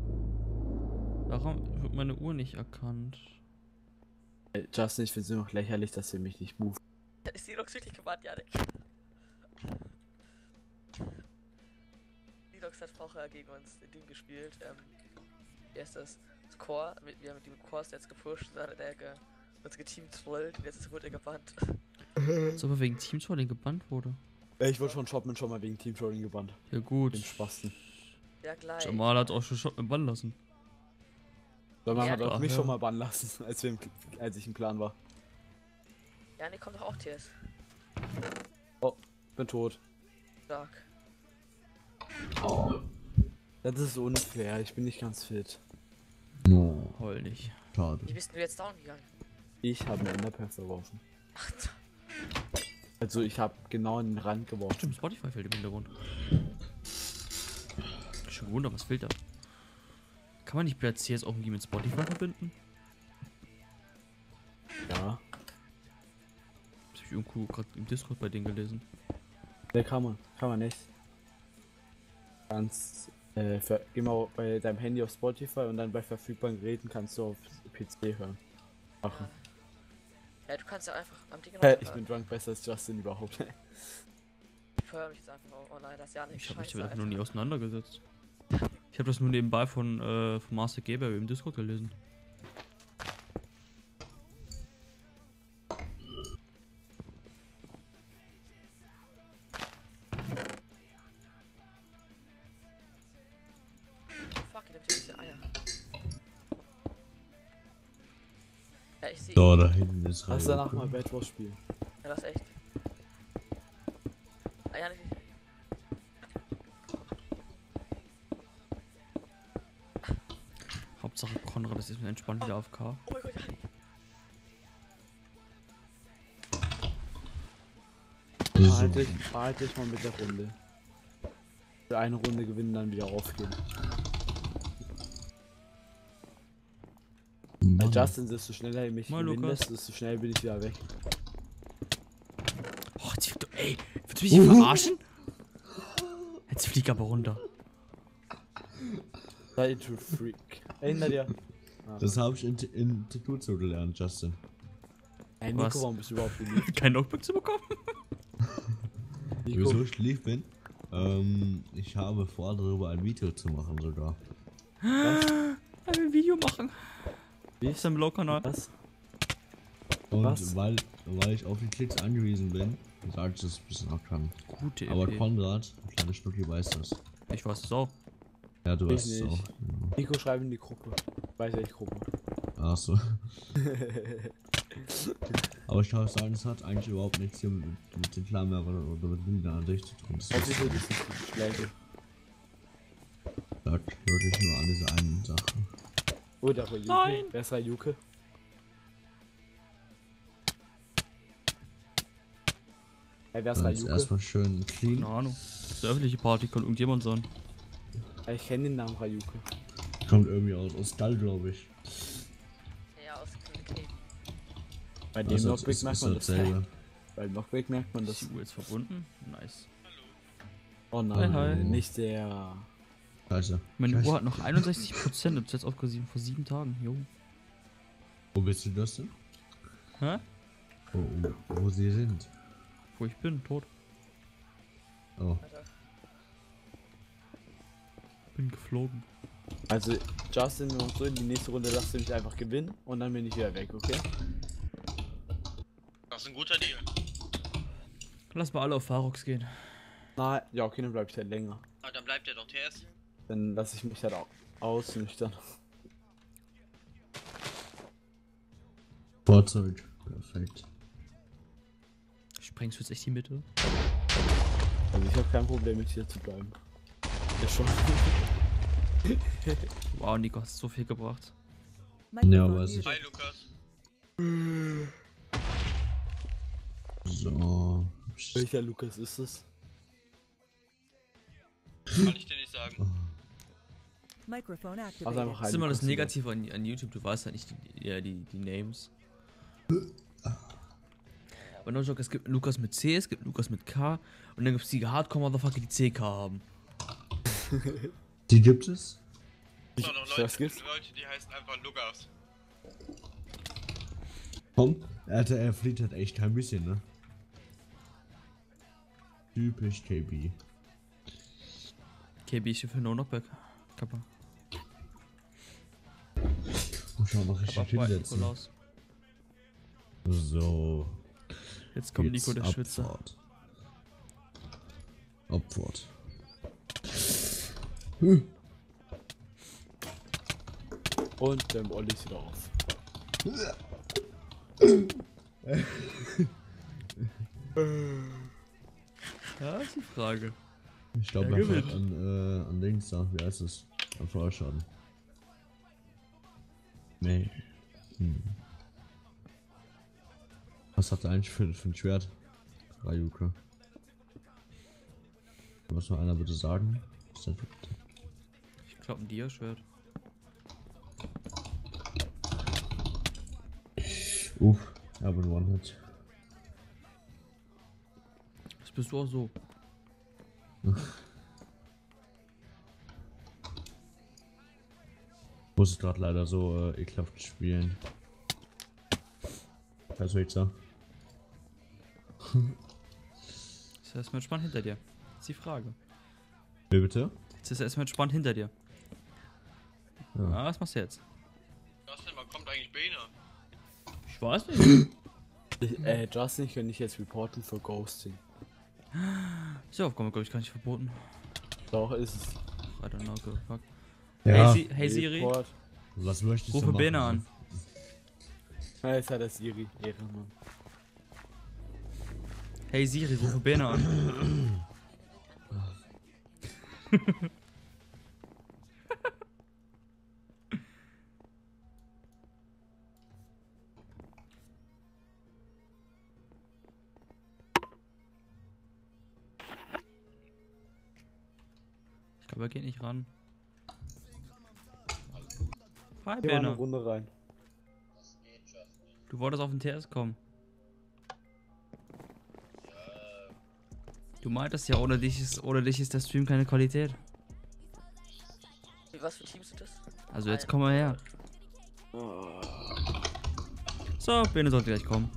Warum wird meine Uhr nicht erkannt?
Ey, Justin, ich find's immer noch lächerlich, dass ihr mich nicht move.
Ist die Lox wirklich gebannt, Janik? Die Lox hat vorher gegen uns in Ding gespielt. Ähm, wie heißt das? Das Core. Mit, wir haben mit dem Core-Stats gepusht. Dann hat er ge uns geteamtrollt und jetzt wurde er gebannt.
So, aber wegen Teamtrolling gebannt wurde.
Ey, ich wurde von Shopman schon mal wegen Team Trolling gebannt.
Ja gut.
Den Spasten.
Ja, gleich.
Jamal hat auch schon Shot mit bannen lassen.
Weil man
Ja,
hat auch
doch,
mich
ja.
schon mal bannen lassen, als, wir im, als ich im Clan war.
Janik kommt doch auch T S.
Bin tot.
Stark.
Das ist unfair, ich bin nicht ganz fit.
No,
Heul nicht.
schade.
Wie bist du jetzt down gegangen?
Ich habe einen Enderpearl verworfen.
Ach,
Also ich habe genau in den Rand geworfen.
Stimmt, Spotify fällt im Hintergrund. Schon gewundert, was fehlt da? Kann man nicht P C jetzt auch irgendwie mit Spotify verbinden?
Ja,
Das hab ich irgendwo gerade im Discord bei denen gelesen.
ne, kann man. Kann man nicht. Kannst, äh, für, geh mal bei deinem Handy auf Spotify und dann bei verfügbaren Geräten kannst du auf P C hören. Machen.
ja, du kannst ja einfach am Ding
Äh, ich bin drunk besser als Justin überhaupt.
Ich höre mich jetzt einfach auf. Oh nein, das ist Janik.
Ich habe mich
Scheiße,
damit noch
Alter.
nie auseinandergesetzt. Ich habe das nur nebenbei von, äh, von Master Gamer im Discord gelesen.
Fuck, ich hab diese Eier. Ja, ich sehe.
Da, da hinten ist
Lass
Riot.
danach mal Bad Wars spielen.
Ja, das ist echt. Ah, ja, nicht.
ist jetzt entspannt wieder auf K.
Oh mein Gott, Jani.
Behalte ich, behalte ich mal mit der Runde. Für eine Runde gewinnen, dann wieder raufgehen. Bei Justin, desto schneller ich mich
Moin,
gewinnen
Lukas.
lässt, desto schnell bin ich wieder weg.
Oh, jetzt fliegt, ey, willst du mich hier verarschen? Jetzt flieg aber runter.
Sei to freak. Erinner dir. Ah,
Das habe ich in, in Tutu gelernt, Justin.
Ey, Nico,
Was?
warum bist du überhaupt geliebt?
Kein Notebook zu bekommen?
Nico,
Wieso ich lieb bin? Ähm, ich habe vor, darüber ein Video zu machen sogar.
was?
Ich will ein Video machen.
Wie?
Ist im Low-Kanal.
Was?
Und
Was?
weil weil ich auf die Klicks angewiesen bin, sage ich das ein bisschen auch kann.
Gute
Aber
Idee.
Konrad, kleine Schnucki, weiß das.
Ich weiß es auch.
Ja, du
Ich
weißt es
nicht.
auch. Ja.
Nico, schreib in die Gruppe. Weiß welche Gruppe.
Achso. Aber ich kann sagen, es hat eigentlich überhaupt nichts hier mit, mit den Klammern oder, oder mit Bildern an sich zu tun. Das
Was
ist
ist das nicht die Schläge?
lag wirklich nur an dieser einen Sache.
Oh, da war Juke.
Nein.
Wer ist Juke? Hey, wer ist
Dann ist
Juke?
erstmal schön clean.
Keine Ahnung. Das ist eine öffentliche Party, kann irgendjemand sein.
Ich kenne den Namen Rayuke.
Kommt irgendwie aus, aus Stall, glaube ich.
Ja, aus Cape.
Bei dem
Also,
Knockback
ist-
merkt
ist
man das.
dasselbe.
Bei Knockback merkt man
Ist
das.
die Uhr jetzt verbunden? Nice.
Oh nein,
Hi, hi.
nicht der.
Scheiße.
Meine
Scheiße.
Uhr hat noch einundsechzig Prozent und jetzt aufgesehen vor sieben Tagen. Jo.
Wo bist du das denn?
Hä?
Wo, wo, wo sie sind.
Wo ich bin, tot.
Oh.
Alter.
Bin geflogen.
Also, Justin, wir machen so, in die nächste Runde lasst du mich einfach gewinnen und dann bin ich wieder weg, okay?
Das ist ein guter Deal.
Lass mal alle auf Farox gehen.
Na, ja, okay, dann bleib ich halt länger.
Aber dann bleibt ja doch T S.
Dann lasse ich mich halt au ausnüchtern.
Fahrzeug. Perfekt.
Sprengst du jetzt echt die Mitte?
Also, ich habe kein Problem mit hier zu bleiben. Ja, schon.
Wow, Nico, hast so viel gebracht.
Ja, weiß ich.
Hi Lukas.
So.
Welcher Lukas ist es?
Kann ich dir nicht sagen.
Microphone
Also
activated.
einfach
Das ist immer das
Lukas
Negative an, an YouTube, du weißt ja nicht die, ja, die, die Names. Aber no joke, es gibt Lukas mit C, es gibt Lukas mit K und dann gibt es die Hardcore-Motherfucker, die C K haben.
Die gibt es?
Es noch
Was
Leute,
gibt's?
Leute, die heißen einfach Lukas.
Komm. Alter, er fliegt halt echt kein bisschen, ne? Typisch K B.
K B steht für No Knockback. Kappa.
Muss ich auch noch richtig
Kappa, White
hinsetzen.
Nikolaus.
So.
Jetzt kommt
Jetzt
Nico, der Schwitzer.
Abfahrt. Abfahrt.
Und dann Olli ist wieder auf.
Ja, ist die Frage.
Ich glaube
Wer
einfach
gewinnt?
an, äh, an Dings da. Wie heißt es? An Feuerschaden. Nee. Hm. Was hat er eigentlich für, für ein Schwert? Rayuka. Was mal einer bitte sagen? Was ist denn für-
Ich glaube ein Dia-Schwert.
Uff, aber ein One-Hit.
Das bist du auch so.
Muss es gerade leider so äh, ekelhaft spielen. Was soll ich sagen?
Jetzt ist er erstmal entspannt hinter dir. Das ist die Frage.
Wie bitte?
Jetzt ist er erstmal entspannt hinter dir.
Ja.
Ah, was machst du jetzt?
Justin, wann kommt eigentlich Bene?
Ich weiß nicht.
Ich, äh, Justin, ich kann dich jetzt reporten für Ghosting.
Diese Aufgabe, glaube ich, gar nicht verboten.
Doch, ist es.
I don't know, give a fuck.
Ja.
Hey, Si- hey Siri,
Report.
Was möchtest du
rufe
machen?
Bene an.
Ja, jetzt hat er Siri. Ehrenmann.
Hey Siri, rufe Bene an. Aber geht nicht ran. Hi,
Geh mal eine
Bene.
Runde rein.
Du wolltest auf den T S kommen. Du meintest ja, ohne dich ist, ohne dich ist der Stream keine Qualität.
Wie, was für Teams sind das?
Also jetzt komm mal her. So, Bene sollte gleich kommen.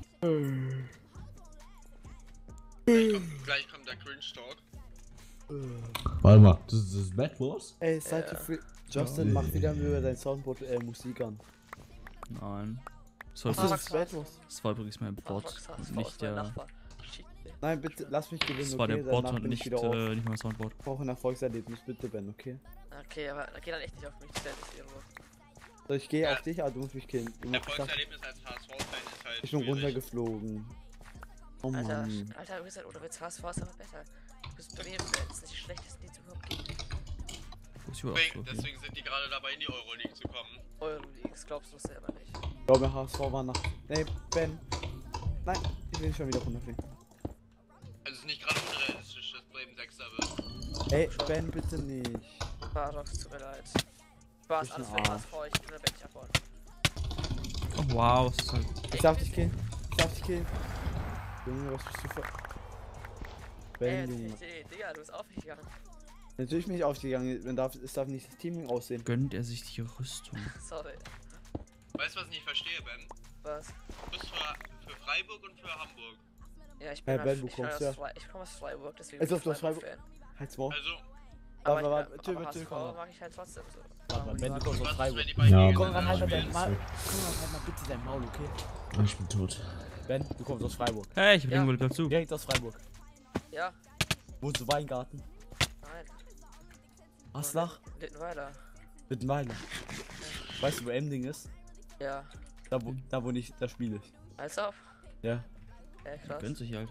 Gleich kommt, gleich kommt der Cringe-Talk.
Warte mal, das ist das Bad Wars?
Ey, seid ihr
Ja.
free? Justin, mach wieder über dein Soundboard äh, Musik an.
Nein. Das war,
Was ist
Max,
das Bad Wars?
das war übrigens mein
Ach,
Bot.
Max, das
Und
war
nicht
mein
der.
Nachbar. Shit, ey.
Nein, bitte, lass mich gewinnen,
Das war der
okay?
Bot
Danach
und
bin ich
nicht,
wieder auf.
äh, nicht mein Soundboard.
Ich brauche ein Erfolgserlebnis, bitte, Ben, okay?
Okay, aber da geht dann echt nicht auf mich, das ist irgendwo.
So, ich gehe
Ja.
auf dich, aber du musst mich killen. Du musst, ich, sag,
Erfolgserlebnis als H S V-Fan ist halt
ich bin
schwierig.
runtergeflogen. Oh
Alter,
Mann.
Alter, du bist halt, oder willst du H S V ist aber besser. Du bist bei mir, das ist die schlechteste, die es überhaupt gibt.
Muss ich wohl auch
Deswegen,
so.
deswegen sind die gerade dabei, in die Euroleague zu kommen.
Euroleagues glaubst du selber nicht.
Ich glaube, H S V war nach. Nee, Ben. Nein, ich will schon wieder runterfliegen.
Also es ist nicht gerade unrealistisch, dass Bremen Sechster wird.
Ey, Ben, bitte nicht.
Paradox, tut mir leid. Spaß,
Bisschen
alles für den H
Arsch.
S V, ich bin der Bett nicht abbauen.
Oh, wow, das ist halt.
Ich darf dich killen. Ich darf dich killen. Junge, was bist du für.
Ey,
Ben, Junge.
Digga, Digga, du bist auf mich gegangen.
Natürlich bin ich aufgegangen. Man darf, es darf nicht das Teaming aussehen.
Gönnt er sich die Rüstung?
Sorry.
Weißt du, was ich nicht verstehe, Ben?
Was?
Du bist für, für Freiburg und für Hamburg.
Ja, ich bin,
Hey,
halt-
Ben, du
ich bin
kommst
aus
ja.
Frei- ich komme aus Freiburg, deswegen
Also,
bin ich
du aus
Freiburg-Fan.
Halt's Maul.
Also,
Aber,
Warte,
ich,
warte,
aber
Tür,
H S
Tür,
V
Konrad.
mag ich halt trotzdem so.
Warte mal, Ben, du kommst aus
was ist,
Freiburg.
wenn die beiden
Ja,
gegeneinander
Konrad, halt
spielen?
dein Maul. Konrad, halt mal bitte dein Maul, okay?
Ich bin tot.
Ben, du kommst aus Freiburg.
Hey, ich hab
Ja.
irgendwo gerade zu.
Direkt aus Freiburg.
Ja,
Wohnst du Weingarten?
nein.
Aslach?
Littenweiler.
Mittenweiler. Weißt du, wo Emding ist?
Ja.
Da wo, da wo ich, da spiele ich.
Als auf.
Ja.
Ja, krass.
Gönnt sich halt.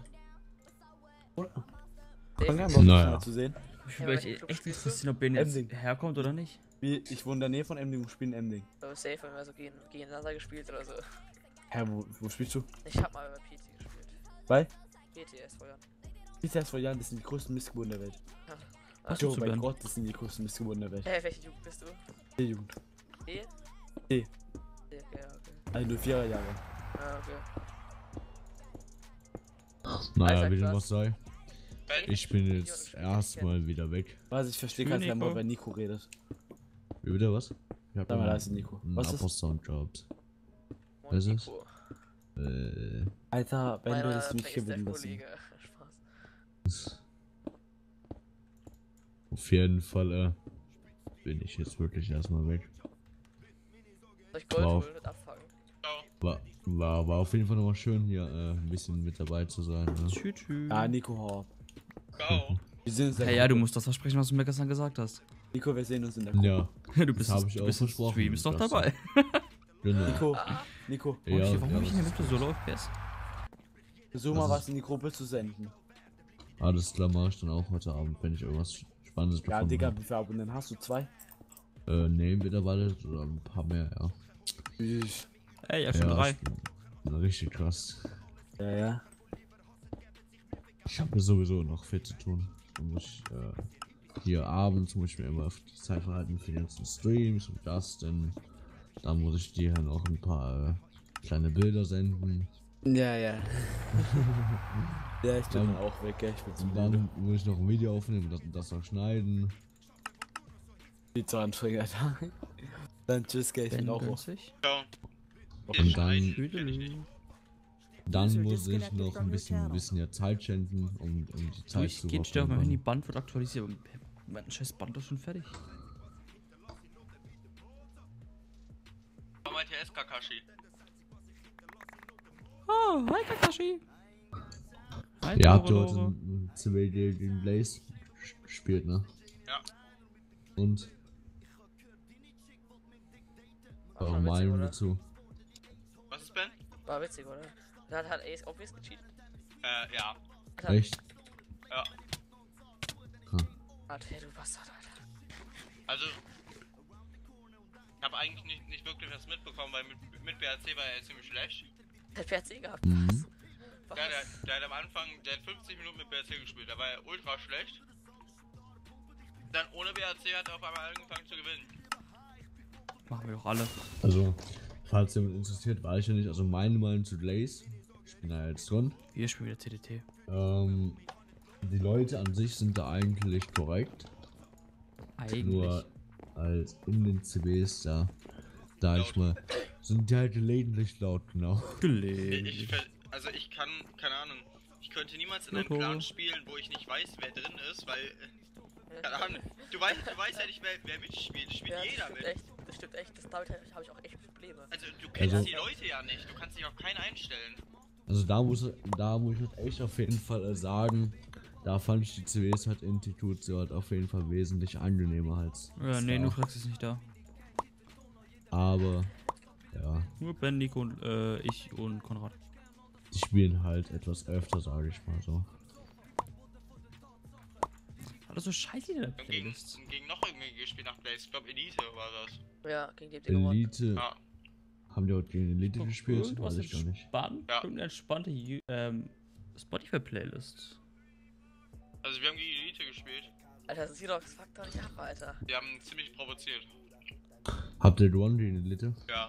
Kann
Dave,
kein Bock,
Naja.
mal zu sehen.
Ich
Ja,
will
welchen
mich
Club
echt
spielst du?
interessieren, ob Ben jetzt
Emding.
herkommt oder nicht.
Wie, ich wohne in der Nähe von Emding und spiele in Emding.
so safe, wenn wir so gegen, gegeneinander gespielt oder so.
Hä, wo, wo spielst du?
Ich hab mal über P T gespielt.
Bei?
P T S vorher.
P T S vor Jahren, das sind die größten Missgeburten der Welt.
Was
Jo,
tust du,
mein
Ben?
Gott, das sind die größten Missgeburten der Welt.
Hey, welche Jugend bist du?
Die Jugend.
E?
E.
E, okay, okay.
Also nur vierer Jahre.
Ah, okay.
Naja,
Alter,
wie dem
krass.
was sei.
Ben,
Ich bin jetzt erstmal wieder weg.
Was, ich verstehe
Für
kein
Nico.
Wort, wenn Nico redet.
Wie wieder was? Ich hab
Sag mal, da ist Nico. Was ist?
Apostel-Jobs.
Und
Was ist?
Nico.
Äh,
Alter, Ben, du
Meiner
hättest mich
bester
gewinnen lassen.
Kollege. Spaß.
auf jeden Fall äh, bin ich jetzt wirklich erstmal weg.
Soll ich Gold
Wow.
holen und abfangen?
ciao.
War, war, war auf jeden Fall nochmal schön, hier äh, ein bisschen mit dabei zu sein. Ne?
Tschü, tschü.
Ja, Nico, hau ab.
Ciao.
Wir sehen uns in der
Hey, ja, du
Gruppe.
musst das versprechen, was du mir gestern gesagt hast.
Nico, wir sehen uns in der Gruppe.
Ja,
Du bist,
hab ich
du
auch
bist im
versprochen,
Stream, ist doch
das-
dabei.
genau.
Nico, Nico,
Warum,
Ja,
hab ich- warum
ja,
hab ich in der
das
Mitte Solo F P S?
versuch
Das
mal
ist-
was in die Gruppe zu senden.
Alles klar, mach ich dann auch heute Abend, wenn ich irgendwas Spannendes
Ja,
gefunden
Digga,
hab.
wie viele Abonnenten hast du? Zwei?
Äh, nee, mittlerweile oder ein paar mehr, ja.
Ich.
Ey, ja, schon
ja,
drei.
ich bin richtig krass.
Ja, ja.
Ich habe mir sowieso noch viel zu tun. Da muss ich, äh, hier abends muss ich mir immer die Zeit verhalten für die ganzen Streams und das, denn da muss ich dir noch ein paar äh, kleine Bilder senden.
Ja, ja. ja, ich bin
Dann-
dann auch weg, gell? Ich bin zu
Und
müde.
dann muss ich noch ein Video aufnehmen und das, das noch schneiden.
Viel zu anstrengend, Alter. Dann tschüss, gell? Ich bin
Ben
auch
gönnt
auf.
sich.
Ciao.
Und dann,
Tüdelü.
dann
User
muss ich
disconnected
noch
from
ein
your
bisschen,
channel.
bisschen ja Zeit schenken, um, um die Zeit zu
Durchgehend steht auf meinem Handy,
überbrücken.
Band wird aktualisiert. aber Mein scheiß Band ist schon fertig.
Komm mal T S Kakashi.
Oh, hi Kakashi. Hi,
Ihr habt ja
Tore,
heute
Tore.
ein ein C W D gegen Blaze gespielt, ne?
Ja.
Und
War
eure
schon witzig,
Meinung
oder?
dazu?
Was ist Ben?
War witzig, oder? Da hat halt Ace Obvious gecheatet.
Äh, ja.
Hat-
Echt?
Ja.
Alter, du Bastard, Alter.
Also, ich habe eigentlich nicht, nicht wirklich was mitbekommen, weil mit, mit B R C war er ziemlich schlecht.
Der hat P R C gehabt.
Mhm.
Was? Was?
Ja, der, der hat am Anfang, der hat fünfzig Minuten mit B R C gespielt, da war er ultra schlecht. Dann ohne B A C hat er auf einmal angefangen zu gewinnen.
Machen wir doch alle.
Also, falls jemand interessiert, weiß ich ja nicht. Also, meine Meinung zu Glaze, ich bin da jetzt drin.
Wir spielen wieder T D T.
Ähm, die Leute an sich sind da eigentlich korrekt.
Eigentlich.
Nur als in den C Bs da, da ich mal, sind die halt gelegentlich laut, genau.
Ich,
Gelegentlich.
ver- also ich kann, keine Ahnung, ich könnte niemals in einem
Loco.
Clan spielen, wo ich nicht weiß, wer drin ist, weil, äh, keine Ahnung, du weißt, du weißt ja nicht, wer, wer mitspielt, spielt
Ja, das
jeder
stimmt
mit.
echt. Das stimmt echt. Das damit habe ich auch echt Probleme.
Also du kennst
Also-
die Leute ja nicht, du kannst dich auf keinen einstellen.
Also da muss, da muss ich halt echt auf jeden Fall äh, sagen, da fand ich die C Bs halt Institut so halt auf jeden Fall wesentlich angenehmer als
Ja, nee,
Star.
Nutrax ist nicht da.
Aber, ja,
Nur Ben, Nico und äh, ich und Konrad.
die spielen halt etwas öfter, sage ich mal so.
Alles so scheiße in der
Und gegen,
Playlist.
gegen noch irgendwie gespielt nach Blaze, ich glaube Elite war das.
Ja, gegen die habt ihr gewonnen.
Elite,
Ja.
haben die heute gegen Elite
Doch,
gespielt?
irgendwas
Weiß ich gar nicht.
entspannt,
Ja.
irgendeine entspannte Ju- ähm, Spotify-Playlist.
Also wir haben gegen Elite gespielt,
Alter, das Xerox fuckt doch nicht ab, Alter.
die haben ziemlich provoziert.
Habt ihr gewonnen gegen Elite?
Ja,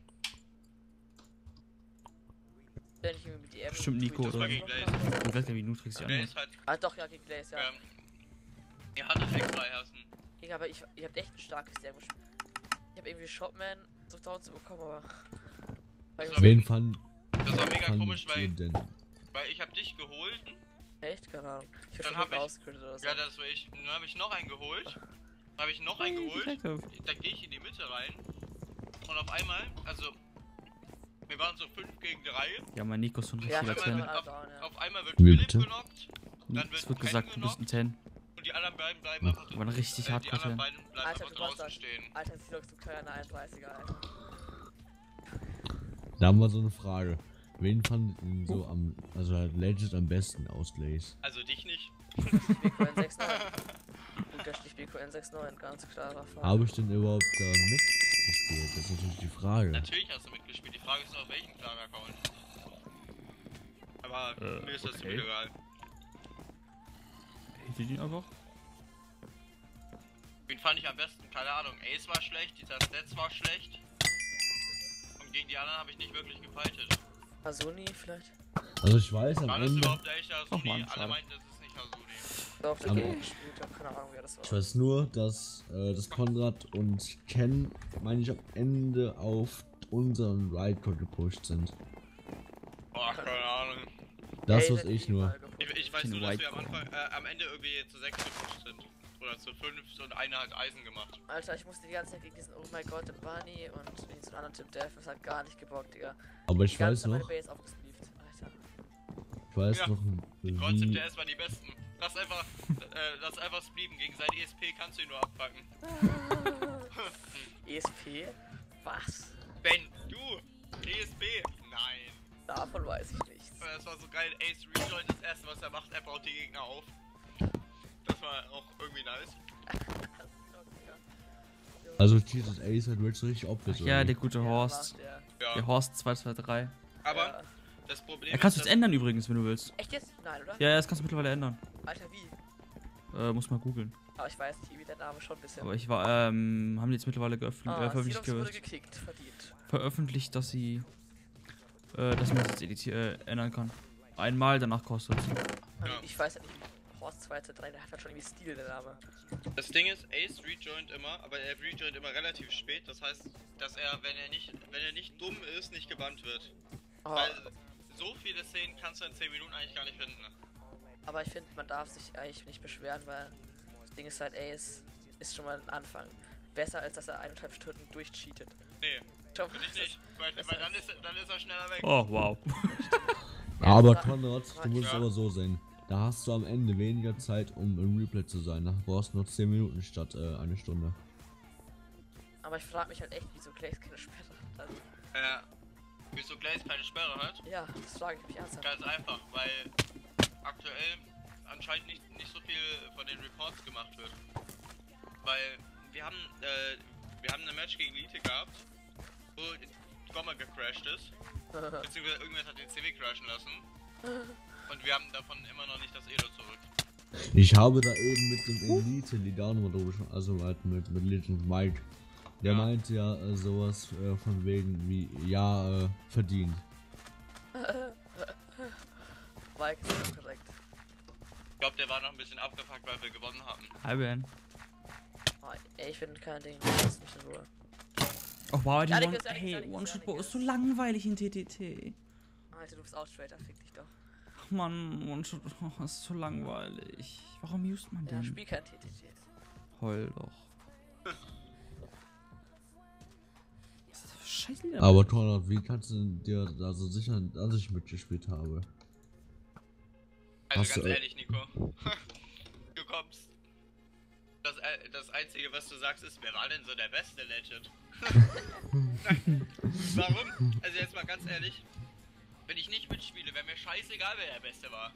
Wenn ich mit die M
Bestimmt Nico
das war
oder
gegen
so.
Blaze.
Ich weiß gar nicht, wie Nutrix die
Blaze
anmacht.
hat,
Ah, doch, ja, gegen Glaze, ja.
ähm, ihr hattet extra ersten.
Digga, aber ich, ihr habt echt ein starkes Servo gespielt. Ich hab irgendwie Shotman so down zu bekommen, aber.
Das war
Wen fand,
Das war mega
fand
komisch,
ihr
weil,
denn?
weil ich hab dich geholt.
Echt? Keine Ahnung. Ich
Dann
hab
hab
schon
ich-
ausgekühlt oder so.
Ja, das war ich. Dann habe ich noch einen geholt. Dann habe ich noch einen geholt.
Detective.
Dann gehe ich in die Mitte rein. Und auf einmal, also, wir waren so fünf gegen drei.
Ja, mein Nico ist so ein
Ja,
richtiger
ich
Ten.
bin
auf,
mal down, ja.
auf einmal wird
Wie
Philipp
bitte?
genockt. Dann
Es
wird
wird
Ken
gesagt, du bist ein Ten.
Und die anderen beiden bleiben einfach
Aber ein richtig
äh, Die
hardcore
anderen
Ten.
beiden bleiben
Alter,
einfach
du warst
draußen
da.
stehen.
Alter, Xerox, du kleiner einunddreißiger, Alter.
Da haben wir so eine Frage. Wen fandet ihr so am, also halt legit am besten aus Glaze?
Also dich nicht.
B Q N sechs neun. Guter Stich B Q N sechs neun, ganz klarer Fall.
Habe ich denn überhaupt da mitgespielt? Das ist natürlich die Frage.
Natürlich hast du mitgespielt. Die Frage ist nur, auf welchem Clan-Account. Aber
Äh,
mir ist das
okay.
ziemlich egal.
Hittet ihn einfach?
Wen fand ich am besten? Keine Ahnung. Ace war schlecht, dieser Stats war schlecht. Und gegen die anderen habe ich nicht wirklich gefightet.
Hasuni vielleicht?
Also ich weiß am
War das
Ende,
überhaupt der echte
Ach
Hasuni?
Mann,
Alle
schade.
meinten, das ist nicht Hasuni.
Doch, der
Aber-
gegen gespielt, ich hab keine Ahnung, wer das war.
ich weiß nur, dass, äh, dass Konrad und Ken, meine ich, am Ende auf unseren Ride-Code gepusht sind.
Boah, keine Ahnung.
Das
Ey,
weiß
der
ich
hat
nur.
mal gefunden.
Ich, ich weiß
Den
nur, dass
White
wir am
Core.
Anfang, äh, am Ende irgendwie zu sechs gepusht sind. Oder zu fünf und einer hat Eisen gemacht.
Alter, ich musste die ganze Zeit gegen diesen Oh my God und Barney und gegen so einen anderen Typ Death. Das hat gar nicht gebockt, Digga.
Aber ich
Die ganze
weiß
Zeit meine
noch,
Base aufgesplieft, Alter.
ich weiß
Ja,
noch,
Die Concept
wie,
der S waren die besten. Lass einfach, äh, lass einfach splieben. Gegen sein E S P kannst du ihn nur abpacken.
E S P? Was?
Ben, du! E S P? Nein.
Davon weiß ich nichts.
Das war so geil. Ace Rejoin, das erste was er macht, er baut die Gegner auf. Das war auch irgendwie nice.
also Jesus Ace hat wirklich richtig obvious.
Ach ja, der
irgendwie.
gute Horst.
Der,
Ja.
Der Horst zwei zwei drei.
Aber
ja.
das Problem
Er kannst du
ist,
jetzt ändern übrigens, wenn du willst.
Echt jetzt? Nein, oder?
Ja, ja, das kannst du mittlerweile ändern.
Alter, wie?
Äh, muss mal googeln.
Aber ich weiß nicht, wie der Name schon ein bisschen.
Aber ich war, ähm, haben die jetzt mittlerweile geöffnet,
ah,
äh, veröffentlicht,
Xerox wurde
ge
gekickt, verdient.
veröffentlicht, dass sie, äh, dass man das jetzt editi- äh, ändern kann. Einmal, danach kostet es.
Ja.
Ich weiß ja nicht, Horst zwei zwei drei, der hat halt schon irgendwie Stil, der Name.
das Ding ist, Ace rejoint immer, aber er rejoint immer relativ spät. Das heißt, dass er, wenn er nicht, wenn er nicht dumm ist, nicht gebannt wird.
Oh,
Weil so viele Szenen kannst du in zehn Minuten eigentlich gar nicht finden.
aber ich finde, man darf sich eigentlich nicht beschweren, weil das Ding ist halt, Ace ist schon mal ein Anfang. Besser als dass er eineinhalb Stunden durchcheatet.
Nee,
Schau,
finde ich nicht. Weil, weil dann, ist, dann ist er schneller weg.
Oh, wow.
Aber
Ja,
Konrad, du musst es
Ja.
aber so sehen. Da hast du am Ende weniger Zeit, um im Replay zu sein. Da brauchst du nur zehn Minuten statt äh, eine Stunde.
Aber ich frage mich halt echt, wieso Clays keine Sperre hat. Also,
Äh, wieso Glaze keine Sperre hat?
ja, das frage ich mich ernsthaft.
Ganz einfach, weil aktuell anscheinend nicht, nicht so viel von den Reports gemacht wird. Weil wir haben, äh, wir haben eine Match gegen Elite gehabt, wo Gomma gecrashed ist, beziehungsweise irgendwer hat den C W crashen lassen. Und wir haben davon immer noch nicht das Edo zurück.
Ich habe da eben mit dem Elite Lidano drüber schon, also halt mit, mit Legend Mike. Der
Ja.
meinte ja äh, sowas äh, von wegen wie, ja, äh, verdient.
Mike ist auch korrekt.
Ich glaube, der war noch ein bisschen abgefuckt, weil wir gewonnen hatten.
Hi, Ben.
Oh, ey, ich finde kein Ding. Lass mich in Ruhe.
Oh wow, die
Ja,
One,
Niklas, ja, Niklas,
hey,
ja, Niklas,
One-Shot
ja,
Bow
Niklas.
ist so langweilig in T T T.
Alter, du bist auch straighter, fick dich doch.
Ach man, One-Shot oh, ist so langweilig. Warum used man
Ja,
den?
spiel kein T T T.
Heul doch. Was ist das für Scheiße? Lieder?
Aber Tornad, wie kannst du dir da so sicher, dass ich mitgespielt habe?
Also
Hast
ganz
du, äh,
ehrlich, Nico. Du kommst. Das, äh, das Einzige, was du sagst, ist, wer war denn so der beste Legend? Warum? Also jetzt mal ganz ehrlich. Wenn ich nicht mitspiele, wäre mir scheißegal, wer der Beste war.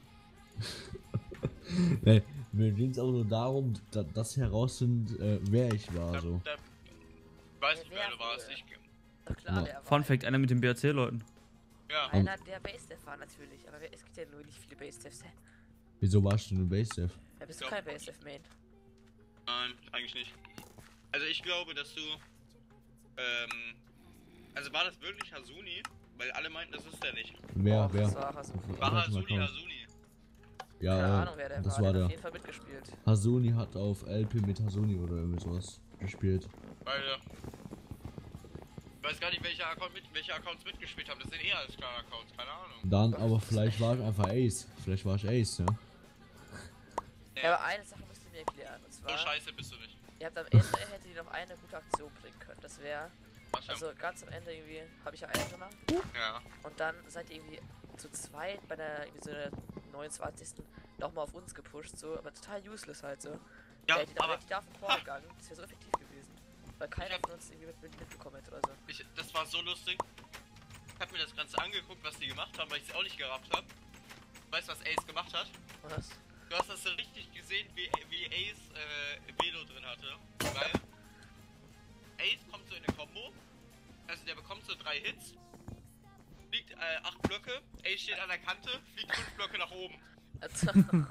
Nee, mir ging es auch nur darum, da, dass herausfinden, äh, wer ich war.
Da,
So.
da, ich weiß nicht, wer du warst. Ich,
Doch klar,
Ja.
der war.
Fun Fact, einer mit den B R C-Leuten.
ja,
Einer der Base-Dev war natürlich, aber wer- es gibt ja nur nicht viele Base-Devs. Hä?
Wieso warst du in Base Dev?
Ja, bist du
Ja.
kein Base-Dev-Main?
nein, eigentlich nicht. Also ich glaube, dass du. Ähm. Also war das wirklich Hasuni? Weil alle meinten, das ist der nicht.
Wer,
Och,
wer?
das war Hasuni.
Auf-
War
auf welchem
Hasuni,
Account?
Hasuni.
Ja,
Keine
äh,
Ahnung, wer der
das
war.
war
Der hat
der.
auf jeden Fall mitgespielt.
Hasuni hat auf L P mit Hasuni oder irgendwie sowas gespielt.
Weil. äh, Ich weiß gar nicht, welche, Account mit, welche Accounts mitgespielt haben. Das sind eher als Clan-Accounts, keine Ahnung.
Dann, aber vielleicht war ich einfach Ace. Vielleicht war ich Ace, ja.
Ja, aber eine Sache müsst ihr mir erklären. Und
So
zwar,
scheiße bist du nicht.
ihr habt am Ende hättet ihr noch eine gute Aktion bringen können. Das wäre,
Was denn?
also ganz am Ende irgendwie, habe ich ja eine gemacht.
Ja.
Und dann seid ihr irgendwie zu zweit bei der, irgendwie so der neunundzwanzigsten nochmal auf uns gepusht, so, aber total useless halt so.
Ja,
Wäre ich da
aber
wirklich da von vorgegangen, das wäre so effektiv gewesen. Weil keiner
hab-
von uns irgendwie mit, mit, mitbekommen hätte oder so.
ich, das war so lustig. Ich hab mir das Ganze angeguckt, was die gemacht haben, weil ich es auch nicht gerafft hab. Weißt du, was Ace gemacht hat?
Was?
Du hast das so richtig gesehen, wie, wie Ace äh, Velo drin hatte. Weil Ace kommt so in eine Combo. Also der bekommt so drei Hits. Fliegt äh, acht Blöcke. Ace steht an der Kante, fliegt fünf Blöcke nach oben.
Also,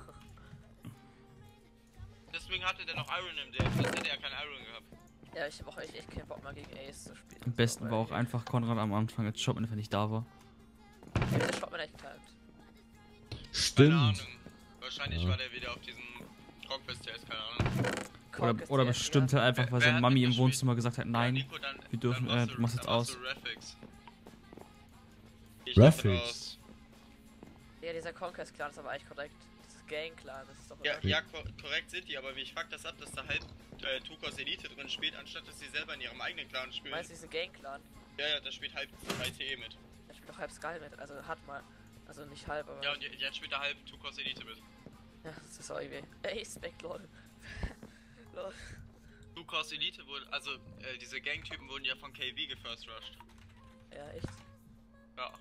Deswegen hatte der noch Iron im Deck. Sonst hätte er kein Iron gehabt.
ja, ich hab auch echt, echt keinen Bock mal gegen Ace zu spielen.
Am besten
so,
war auch
weil
einfach Konrad am Anfang, als Shopman einfach nicht da war.
Ich hab den Shotman echt getypt.
Keine
Stimmt.
Ahnung. Wahrscheinlich
Ja.
war der wieder auf diesem Conquest-Test, keine Ahnung.
Oder,
Conquest
oder
T F,
bestimmt
ja.
halt einfach, weil
Wer
seine
hat
Mami im
mitgespielt?
Wohnzimmer gesagt hat, nein.
Ja, Nico, dann,
wir dürfen,
dann
äh,
machst
du machst
dann
jetzt
machst
aus.
du Refix. Ich davon
Refix?
aus.
Ja, dieser Conquest-Clan ist aber eigentlich korrekt. Dieses Gang-Clan, das ist doch
Ja,
oder?
ja ko korrekt sind die, aber wie ich fuck das ab, dass da halb äh, Tukos Elite drin spielt, anstatt dass sie selber in ihrem eigenen Clan spielen.
Meinst du diesen Gang-Clan?
Ja, ja, da spielt halb drei T E mit.
Der spielt doch halb Skull mit, also hat mal. Also nicht halb, aber.
Ja, und je- jetzt spielt da halb Tukos Elite mit.
Ja, das ist auch irgendwie. Ey, Spec, lol. Lol.
Tukos Elite wurde, also äh, diese Gang-Typen wurden ja von K V gefirst rushed.
Ja, echt.
Ja.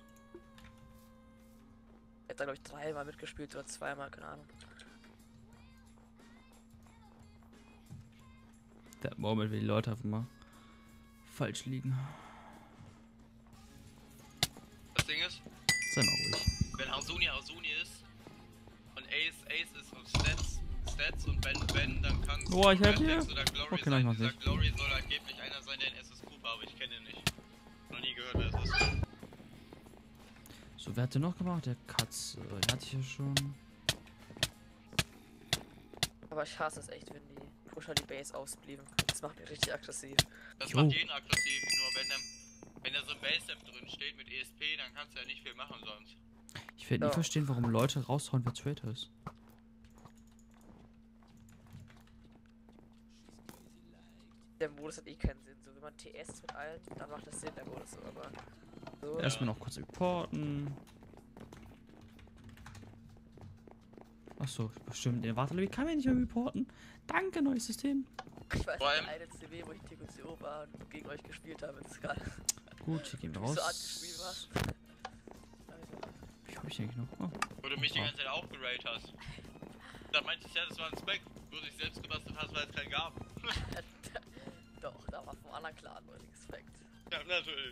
Er hat da, glaube ich, dreimal mitgespielt oder zweimal, keine Ahnung.
Der Moment, wie die Leute einfach mal falsch liegen.
Das Ding ist,
Sei mal ruhig.
wenn Hasuni Hasuni ist und Ace Ace ist und Stats Stats und wenn Ben, dann kann es
Oh, ich hab hier-
oder Glory
Okay, nein,
sein.
noch
Dieser
nicht.
Glory soll angeblich einer sein, der in S S Q war, aber ich kenne ihn nicht. Noch nie gehört, wer es ist.
So, wer hat denn noch gemacht? Der Katz. äh, Den hatte ich ja schon.
Aber ich hasse es echt, wenn die Pusher die Base ausblieben. Das macht mich richtig aggressiv.
Das
Jo.
macht jeden aggressiv, nur wenn er, wenn da so ein Base-Step drin steht mit E S P, dann kannst du ja nicht viel machen sonst.
Ich werde nie
Ja.
verstehen, warum Leute raushauen, wer Traitor ist.
Der Modus hat eh keinen Sinn. So, wenn man T S mit allen, dann macht das Sinn, der Modus so, aber. So.
Erstmal noch kurz reporten. Achso, bestimmt. In der Wartelobby kann man nicht mehr reporten. Danke, neues System.
Ich weiß,
Vor allem-
der eine C W, wo ich T Q C O war und gegen euch gespielt habe, das ist geil.
Gut, hier gehen wir
Wie du so
raus.
angespielt warst. Alter.
Wie hab ich eigentlich noch? Oh.
Wo du mich die ganze Zeit auch gerate hast. Da meintest du ja, das war ein Spec, wo du dich selbst gebastelt hast, weil es keinen gab.
Doch, da war vom anderen Clan nur Respekt.
Ja, natürlich.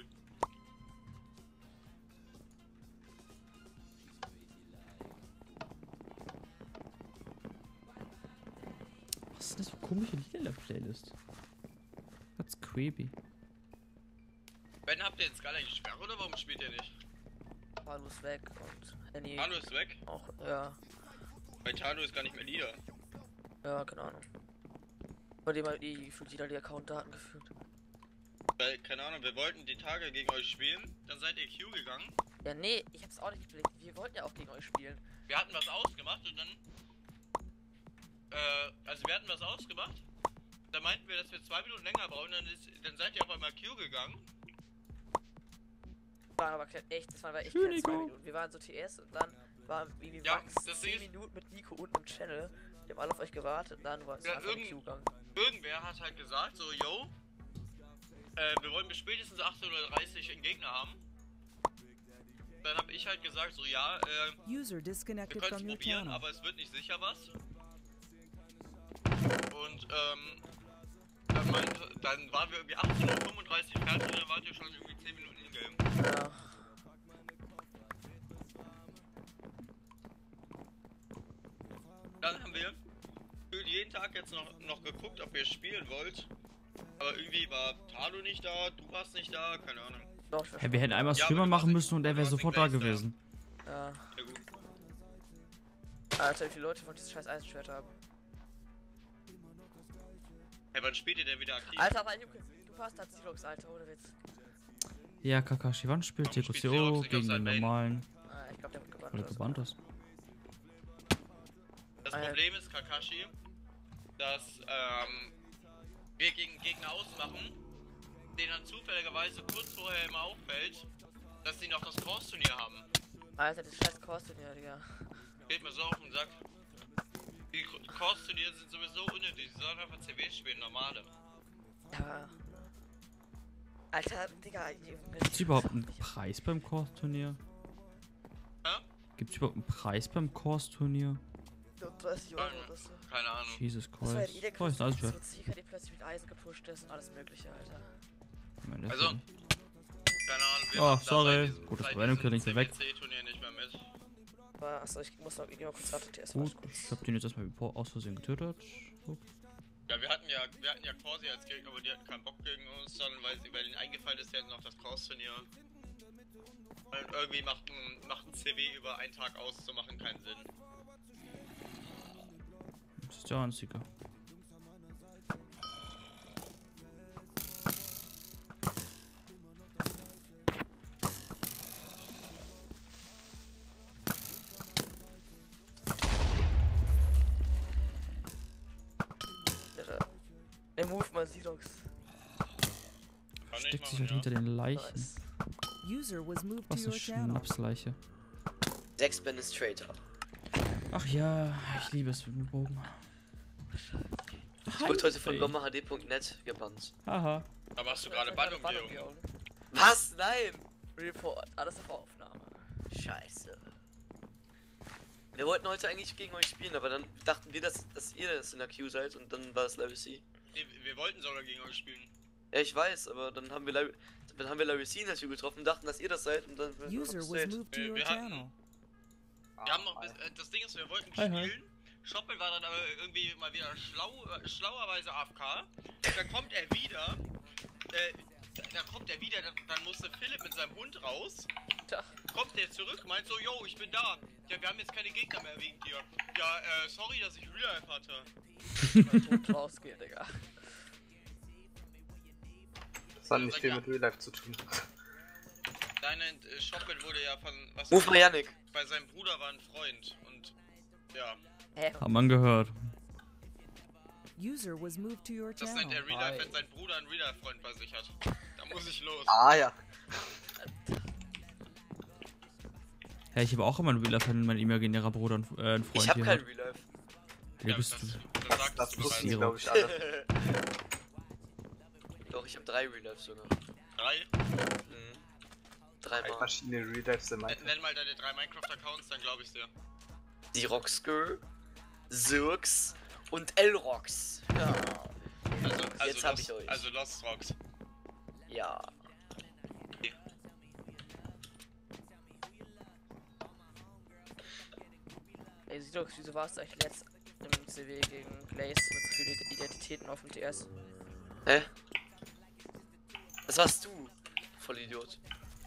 komische Lieder in der Playlist. That's creepy.
Ben, habt ihr jetzt gar nicht Sperre oder warum spielt ihr nicht?
Manu ist weg und Henny
Tano ist weg?
auch, ja.
Bei Tano ist gar nicht mehr Lieder.
Ja, keine Ahnung. Bei dem hat die gefühlt jeder die Account-Daten gefühlt.
Weil, keine Ahnung, wir wollten die Tage gegen euch spielen, dann seid ihr Q gegangen.
Ja, nee, ich hab's auch nicht geblickt. Wir wollten ja auch gegen euch spielen.
Wir hatten was ausgemacht und dann. Äh, also wir hatten was ausgemacht. Da meinten wir, dass wir zwei Minuten länger brauchen, dann, ist, dann seid ihr auf einmal Q gegangen.
Waren aber echt, das waren echt
Für
keine zwei
Nico.
Minuten. Wir waren so T S und dann waren wie
Ja,
Max
das
zehn
ist-
Minuten mit Nico unten im Channel. Die haben alle auf euch gewartet und dann war es
Ja,
einfach in
irgend-
Q gegangen.
Irgendwer hat halt gesagt, so, yo, äh, wir wollen bis spätestens achtzehn Uhr dreißig einen Gegner haben. Dann habe ich halt gesagt, so, ja, äh,
User
wir
disconnected
können es
from your
probieren,
channel.
aber es wird nicht sicher was. Und, ähm, dann, meinte, dann waren wir irgendwie achtzehn Uhr fünfunddreißig fertig und dann wart ihr schon irgendwie zehn Minuten in Game.
Ja.
Dann haben wir für jeden Tag jetzt noch, noch geguckt, ob ihr spielen wollt. Aber irgendwie war Tado nicht da, du warst nicht da, keine Ahnung.
Doch, ich
Hey, wir hätten einmal
Ja,
Streamer
aber du
machen
warst
müssen und er
nicht-
wäre
du warst
sofort
nicht
da
best, ja.
gewesen.
Ja.
Ja gut.
Alter, wie viele Leute von diesem scheiß Eisenschwert haben.
Hey, wann spielt ihr denn wieder aktiv?
Alter, aber Junge, du passt als Silox, Alter, ohne Witz.
Ja, Kakashi, wann spielt
Warum spielt
T Q C O
Xerox nicht auf
gegen den
seinem Main?
normalen?
Ah, ich glaube, der wird gebannt.
Oder
oder so.
gebannt ist?
Das
Äh.
Problem ist, Kakashi, dass ähm, wir gegen Gegner ausmachen, denen dann zufälligerweise kurz vorher immer auffällt, dass sie noch das Cross-Turnier haben.
Alter, das scheiß kostet ja, Digga.
Geht mir so auf den Sack. Die Cross-Turniere sind sowieso unnötig, sie sollen einfach C W spielen, normale.
Ja. Alter, Digga, Junge.
Gibt's überhaupt einen Preis beim Course-Turnier?
Hä?
Gibt's überhaupt einen Preis beim Course-Turnier?
dreißig Euro oder so.
Keine Ahnung.
Jesus
Das war ja
Christ.
jeder
Oh, ist alles
so
schwer.
Sieger, die plötzlich mit Eisen gepusht ist und alles mögliche, Alter.
Also, keine Ahnung, wir
Oh,
machen da
sorry.
seit diesem-
Gut, das
seit
Random
diesem
Killing ist weg.
C W C-Turnier nicht mehr mit.
Aber, achso, ich muss noch, ich geh mal kurz warten, T S.
Gut,
warte
ich hab den jetzt erstmal Report aus Versehen getötet. Ups.
Ja, wir hatten ja, wir hatten ja Corsi als Gegner, aber die hatten keinen Bock gegen uns, sondern weil sie bei denen eingefallen ist, ja noch das Cross-Turnier. Und irgendwie macht ein, macht ein C W über einen Tag auszumachen keinen Sinn.
Das ist der einzige.
Alter. Der Move mal Silox.
Kann ich
Steckt sich
machen,
halt
ja.
hinter den Leichen.
Nice.
User was moved to
Was eine
your channel.
Schnapsleiche.
Sechs Administrator.
Ach ja, ich liebe es mit dem Bogen.
Ich wurde heute von gomahd punkt net gebannt.
Haha.
Da machst du gerade Bannumgehung.
Was? Nein!
Report, alles auf Aufnahme.
Scheiße. Wir wollten heute eigentlich gegen euch spielen, aber dann dachten wir, dass, dass ihr das in der Queue seid und dann war es Larry C.
Nee, wir wollten sogar gegen euch spielen.
Ja, ich weiß, aber dann haben wir Larry, dann haben wir Larry C in der Queue getroffen, dachten, dass ihr das seid und dann...
User was moved to
Wir-
your
wir hatten-
channel.
Wir haben noch bis, äh, das Ding ist, wir wollten
Hi, hi.
spielen. Schoppel war dann aber irgendwie mal wieder schlau, äh, schlauerweise A F K. Dann kommt er wieder. Äh, dann kommt er wieder, dann, dann musste Philipp mit seinem Hund raus.
Tja.
Kommt er zurück, meint so, yo, ich bin da. Ja, wir haben jetzt keine Gegner mehr wegen dir. Ja, äh, sorry, dass ich Real Life hatte.
Tot rausgehen, Digga.
Das hat nicht viel mit Real Life zu tun.
Dein äh, Schoppel wurde ja von. Was
Ruf mal Yannick.
bei seinem Bruder war ein Freund. Und ja,
Hä?
Hat man gehört.
User was moved to your
das nennt
channel.
er Real Life, wenn sein Bruder einen Real Life Freund bei sich hat. Da muss ich los.
Ah ja.
Ja, ich habe auch immer einen Real Life, wenn mein imaginärer Bruder einen, äh, einen Freund
Ich hab
hier
kein
hat.
Real Life.
Wie
Ja,
bist
das,
du?
das sagst
Das
du
wussten
bereits.
glaube ich alle.
Doch, ich hab drei Real Life sogar.
Drei?
Mhm.
Drei
Dreimal.
verschiedene Real Lives in
N-
Minecraft.
Nenn mal deine drei Minecraft-Accounts, dann glaube ich dir.
Die Roxgirl, Zirx und Elrox. Ja.
Also, also
Jetzt hab
Lost,
ich euch.
Also Lost Rocks.
Ja.
Ey, Silox, wieso warst du eigentlich letzt im C W gegen Glaze mit so vielen Identitäten auf dem T S.
Hä? Was warst du? Vollidiot.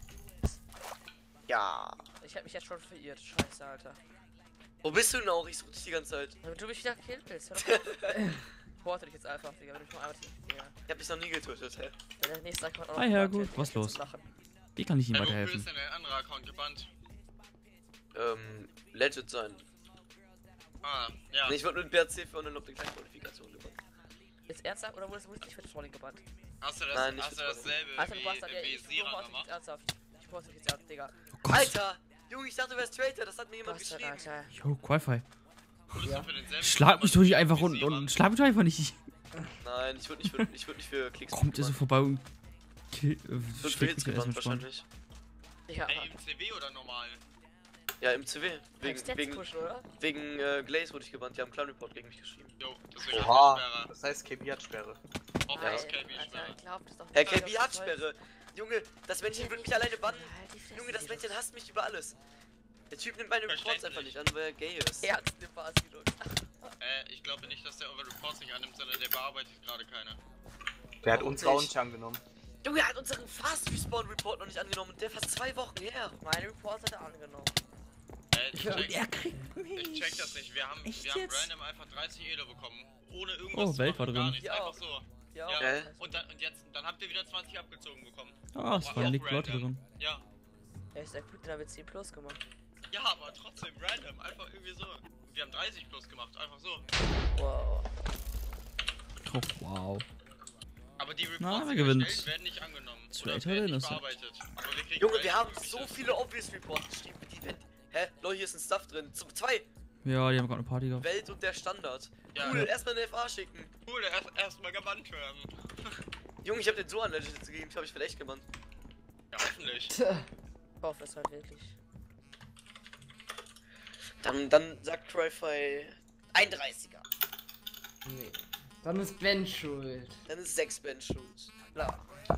Ja.
Ich hab mich jetzt schon verirrt. Scheiße, Alter.
Wo bist du denn auch? Ich such dich die ganze Zeit.
Wenn du mich wieder killen willst, hör doch auf. Porte dich jetzt einfach, Digga, wenn du mich noch einmal ja.
Ich hab dich noch nie getötet, hä?
Wenn der nächste Account auch
Hi,
noch
Herr,
gebannt
gut,
wird,
was
ich jetzt
los?
lachen.
Wie kann ich Ihnen
Hey, wofür
weiterhelfen?
ist denn der andere Account gebannt?
Ähm, legit sein.
Ah, ja.
Nee, ich wollte nur den B R C für eine Optik Qualifikation gebannt.
Jetzt ernsthaft oder wurdest du nicht für Trolling gebannt?
Hast du das,
Nein, nicht
hast du
für
dasselbe
Alter, du
wie,
Bastard, ja,
wie
ich
Sira
poste dich jetzt
gemacht?
ernsthaft. Ich poste dich jetzt ernsthaft, Digga.
Oh Gott.
Alter! Junge, ich dachte, du wärst Traitor, das hat mir jemand
Bastard,
geschrieben.
Alter.
Jo, Qualify.
Wurdest
Ja.
du für denselben
Schlag mich
gebannt
doch nicht
wie
einfach und,
Sira?
und schlag mich doch einfach nicht.
Nein, ich würde nicht für, ich würd nicht für Klicks
Kommt ihr so
gebannt.
vorbei und kill,
Ich
äh,
würd für
schlägt
Hits
mich erstmal
gebannt,
spannend.
wahrscheinlich.
Digga,
Ey, im C W oder normal?
Ja, im C W.
wegen
Wegen,
Stats
wegen,
pushen, oder?
wegen äh, Glaze wurde ich gebannt, die haben einen Clan Report gegen mich geschrieben.
Jo, deswegen
Oha,
hat Sperre.
das heißt K B hat Sperre.
Hoffe,
Nein,
dass K B
Alter,
Sperre.
glaub das doch nicht.
Herr K
Alter,
B hat
was soll's?
Sperre. Junge, das Männchen wird mich alleine bannen.
Halt die Fresse,
Junge, das
Digga.
Männchen hasst mich über alles. Der Typ nimmt meine Reports
Verständlich.
einfach nicht an, weil er gay ist.
Ernst, ne Basti,
Äh, ich glaube nicht, dass der Over Reports nicht annimmt, sondern der bearbeitet gerade keine.
Der hat
Warum
uns auch
nicht?
nicht angenommen.
Junge, er hat unseren Fast Respawn Report noch nicht angenommen und der fast zwei Wochen her.
Meine Reports hat er angenommen.
Äh, ich check,
kriegt
ich check das nicht. Wir haben,
Echt
wir haben
jetzt?
random einfach dreißig Elo bekommen. Ohne irgendwas
Oh,
zu
Welt war
machen, gar
drin.
nichts.
Ja.
Einfach so.
Ja,
Ja.
Hä?
Und dann, und jetzt, dann habt ihr wieder zwanzig abgezogen bekommen.
Ah, es
Auch
waren nicht
random.
Leute drin.
Ja.
er ist ja gut, den haben wir zehn plus gemacht.
Ja, aber trotzdem random. Einfach irgendwie so. Wir haben dreißig plus gemacht. Einfach so.
Wow.
Oh, wow.
Aber die
Na,
Reports,
wer
die wir
gewinnt?
stellen, werden nicht angenommen. Oder
Traitor
werden
oder
nicht
Innocent?
bearbeitet. Aber wir kriegen
Junge, wir
random
haben
Geschichte.
so viele Obvious Reports geschrieben. Die werden. Hä? Lol, hier ist ein Stuff drin. Zum, zwei.
Ja, die haben gerade eine Party gehabt.
Welt und der Standard.
Ja.
Cool, erstmal eine F A schicken.
Cool, erst, erstmal gebannt werden.
Junge, ich hab den so an Legend gegeben, ich hab mich vielleicht gebannt.
Ja, hoffentlich.
Ich hoffe es halt wirklich.
Dann, dann sagt Cryfy einunddreißiger.
Nee. Dann ist Ben schuld.
Dann ist sechs Ben schuld.
Klar.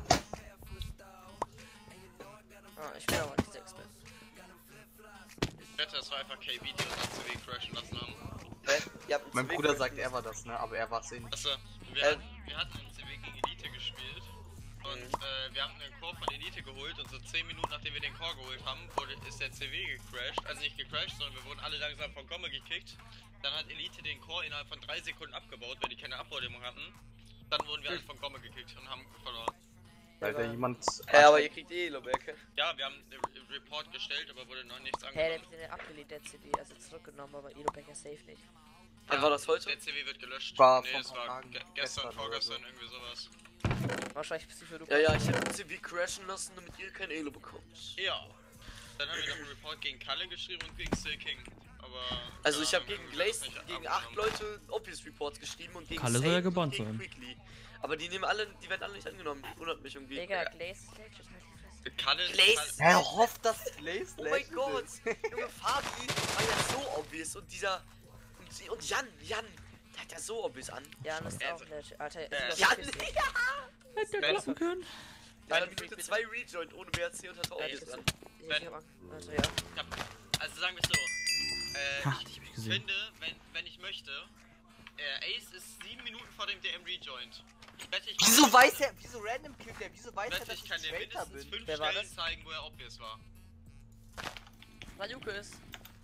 Ah, ich will aber nicht sechs Ben.
Ich wette, das war einfach K B, die uns C W crashen lassen haben.
Hä? Ihr habt einen
Mein
C W
Bruder
crash
sagt, er
lassen.
war das, ne? Aber er war es eh nicht.
Achso, wir,
Äh.
hatten, wir hatten in C W gegen Elite gespielt. Und äh, wir haben einen Core von Elite geholt und so zehn Minuten nachdem wir den Core geholt haben, wurde, ist der C W gecrashed. Also nicht gecrashed, sondern wir wurden alle langsam von Komme gekickt. Dann hat Elite den Core innerhalb von drei Sekunden abgebaut, weil die keine Abbaudämmung hatten. Dann wurden wir alle von Komme gekickt und haben verloren.
Weil da jemand.
Hä, aber ihr kriegt eh Elo-Backe.
Ja, wir haben einen Report gestellt, aber wurde noch nichts
Hä, der
angenommen.
hat den abgelehnt, der C D, also zurückgenommen, aber Elo Becker safe nicht.
Wann war das heute?
Der C W wird gelöscht.
War
nee,
vor
es
ein paar
war
Tagen.
ge gestern,
Gestern oder
vorgestern,
so.
irgendwie sowas.
Wahrscheinlich Psycho du.
Ja, ja, ich hab den C W crashen lassen, damit ihr kein Elo bekommt.
Ja. Dann haben wir noch einen Report gegen Kalle geschrieben und gegen Still King. Aber.
Also
keine
ich habe
Ahnung,
gegen
irgendwie wird das
Glaze,
nicht
gegen
abgenommen.
acht Leute Obvious Reports geschrieben und gegen
Kalle soll
Sane
ja
und
gebannt
gegen
sein.
Quickly. Aber die nehmen alle, die werden alle nicht angenommen. Wundert mich irgendwie.
Digga, Glaze ist legit, halt die Fresse.
Kalle.
Glaze?
Er hofft, dass Glaze
Oh mein Gott! Junge, Fabi war ja so obvious und dieser. Und, und Jan, Jan, der hat ja so obvious an.
Ja, das ist
Schade.
auch legit. Alter,
Äh,
ist
Jan,
das wirklich-
ja!
Hätte
Ben-
klappen können.
Der hat
Ben-
Minute zwei Rejoint ohne B R C und hat auch
Ja,
obvious
das
an.
ist- Ich hab Angst. Also ja.
Ich hab, also sagen wir es so. Äh,
Ha,
ich
ich hab gesehen.
finde, wenn, wenn ich möchte, äh, Ace ist sieben Minuten vor dem D M Rejoint. Ich wette, ich
Wieso weiß er, wieso random killt er? Wieso weiß er,
wette,
dass
ich
ich
kann dir
Traitor
mindestens
bin?
fünf
Wer war
Stellen
das?
zeigen, wo er obvious war.
Rayuko ist.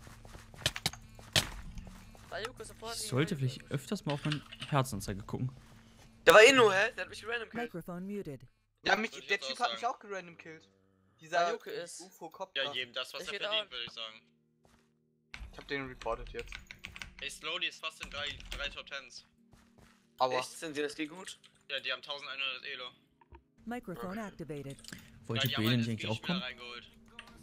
Rayuko Support.
Ich sollte vielleicht öfters mal auf meine Herzenanzeige gucken.
Der war eh nur, hä? Der hat mich random gekillt.
Microphone muted.
Ja, mich,
Würde ich
der
jetzt
Typ
auch
hat mich
sagen.
auch gerandom killt. Dieser
Ayuke ist-
U F O-Kopter.
Ja, jedem das, was
Ich
er
will
verdient,
auch-
würde ich sagen.
Ich hab den reported jetzt.
Ey, Slowly ist fast in drei, drei Top Tens.
Aber
Echt? Sind die das geht gut?
Ja, die haben elfhundert Elo.
Microphone activated.
Wollte
die haben
Bele
halt
nicht eigentlich auch
S P-Spieler
kommen?
reingeholt.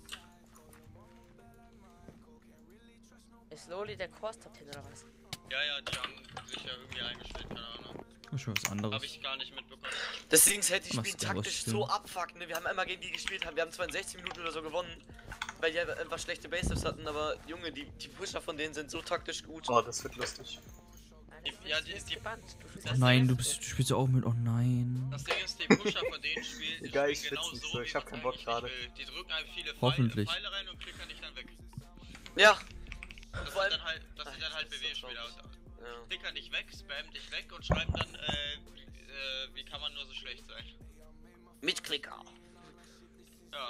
Ist Loli der Kurs Top zehn oder was?
Ja, ja, die haben sich ja irgendwie eingestellt, keine Ahnung.
Das ist schon was anderes.
Hab ich gar nicht mitbekommen.
Deswegen hätte ich
Was
Spiel
der
taktisch
wusste.
so abfuckt, ne? Wir haben einmal gegen die gespielt, haben, wir haben zwar in sechzehn Minuten oder so gewonnen, weil die einfach schlechte Bases hatten, aber Junge, die, die Pusher von denen sind so taktisch gut.
oh, das wird lustig.
Nein,
Die-
du
ja,
bist
die-
jetzt
die-
gebannt. Du spielst
Oh
Das
nein,
Ding
du,
ist-
bist, du spielst ja auch mit. Oh nein.
Das Ding ist, die Pusher von denen spielen, die
Egal,
spielen
ich
genau
schwitze nicht
so,
so,
wie
ich hab
man's
keinen Bock
eigentlich
gerade.
nicht will. Die drücken einem viele Pfeile,
Hoffentlich.
Pfeile rein und klickern dich dann weg.
Ja.
Das
Vor
sind
allem-
dann halt, das sind dann halt
Ach, das ist
B W-Spieler.
so
Und
Ja.
Sticker dich weg, spam dich weg und schreiben dann, äh, äh, wie kann man nur so schlecht sein?
Mit Klicker.
Ja.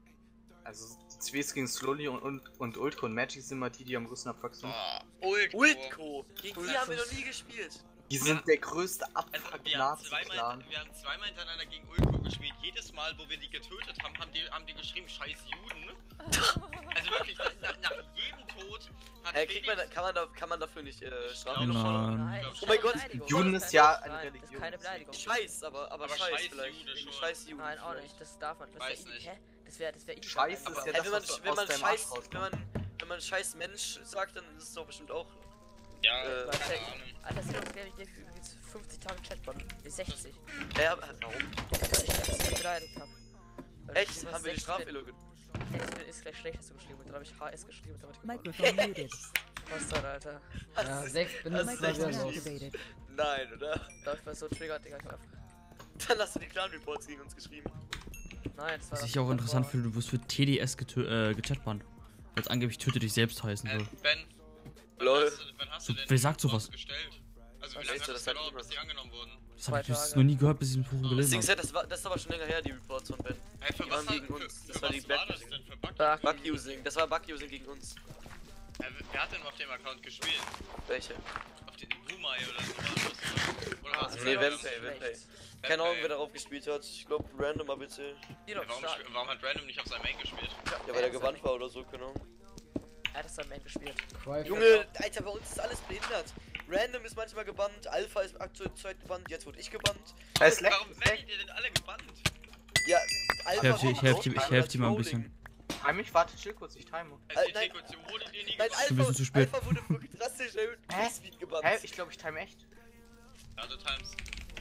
Also, die Zwies gegen Slowly und, und, und Ultco und Magic sind immer die, die am größten Erfolg sind.
Oh, Ultco.
Ultco. Gegen die haben wir noch nie gespielt.
Die sind der größte
Also,
Abfuck
wir, haben
Nazi-Clan.
zweimal, wir haben zweimal hintereinander gegen Ultco gespielt. Jedes Mal, wo wir die getötet haben, haben die, haben die geschrieben, scheiß Juden. Also wirklich, nach, nach jedem Tod hat
Hey, kriegt man,
Felix-
kann man da, kann man dafür nicht, äh,
Ich
Strafen
glaube schon.
Nein.
Nein,
Oh
das ist
mein
keine
Gott,
Beleidigung.
Juden
Das
ist
ist
ja
keine-
eine
nein,
Religion.
Das ist keine Beleidigung.
Scheiß, aber, aber,
Aber
Scheiß
Scheiß
vielleicht.
Jude
Wegen
schon.
Scheiß Juden.
Nein, auch
vielleicht.
nicht. Das darf man. Das
Weiß
wär,
nicht.
Hä? Das wäre das wär illegal.
Scheiße
Aber-
ist ja
Ey,
das,
wenn man,
was
wenn
aus
man
deinem
Scheiß,
Arsch rauskommt.
wenn man, wenn man Scheiß Mensch sagt, dann ist es doch bestimmt auch.
Ja,
Äh,
keine Ahnung.
Alter, das ist doch der, der für übrigens fünfzig Chatbot. Bis sechzig.
Ja, aber warum?
Weil ich das beleidigt habe.
Echt? Haben wir die Strafeloge?
X ist gleich schlecht, hast du geschrieben. Und dann habe ich H S geschrieben und damit gewonnen.
Microphone muted.
Was dann, Alter?
Ja, sechs benutzt
das
mal
ist
wieder
echt
los.
Activated.
Nein, oder?
Da ich war so triggert, Digga. Ich hab einfach.
Dann hast du die Clan-Reports gegen uns geschrieben.
Nein, das war
Was
das
ich auch
davor.
interessant finde, du wirst für T D S getö- äh, gechatbannt. Weil es angeblich töte dich selbst heißen
Äh,
soll.
Ben,
Lol.
wann hast du, wann hast
So,
du denn
wer sagt
die
sowas?
Reports gestellt? Also wie
Was
lange
weißt du,
hat
das
es
hat
gedauert,
niemand.
bis die angenommen wurden?
Das habe ich
Zwei
bis
Tage.
noch nie gehört, bis ich im Forum
Das
gelesen
Ding
habe.
ist, das, war, das ist aber schon länger her, die Reports von Ben.
Hey, für
Die
was,
waren
hat,
gegen
für,
uns.
für
Das war die
was war das
Black-
denn für Bug?
Ach,
Bug-Using. Das war Bug-Using gegen uns.
Äh, wer hat denn auf dem Account gespielt?
Welche?
Auf den Bumai oder so war das? Oder
Ah,
was?
Nee,
ja,
Vampay,
schlecht.
Vampay. Keine Ahnung, wer darauf gespielt hat. Ich glaube, random mal bitte.
Die
Ja,
doch
warum,
stark.
sp- warum hat Random nicht auf seinem Main gespielt?
Ja, weil er gewandt war oder so, genau.
Er hat das am Ende gespielt.
Cry
Junge, Alter, bei uns ist alles behindert. Random ist manchmal gebannt, Alpha ist aktuell Zeit gebannt, jetzt wurde ich gebannt.
Er ist leck,
Warum
ist leck.
werdet ihr denn alle gebannt?
Ja, Alpha
helf dir- ich
war
helf
auch
dir- ich
einmal
helf dir mal ein
Trolling.
bisschen.
Time ich, warte, chill kurz, ich time.
Also die
nein.
T Q C wurde dir nie
Nein,
gebannt.
ein bisschen
Alpha,
zu spät.
Alpha wurde wirklich drastisch erhöht
Hä?
Speed gebannt.
Hä? Ich glaube, ich time echt.
Also Times.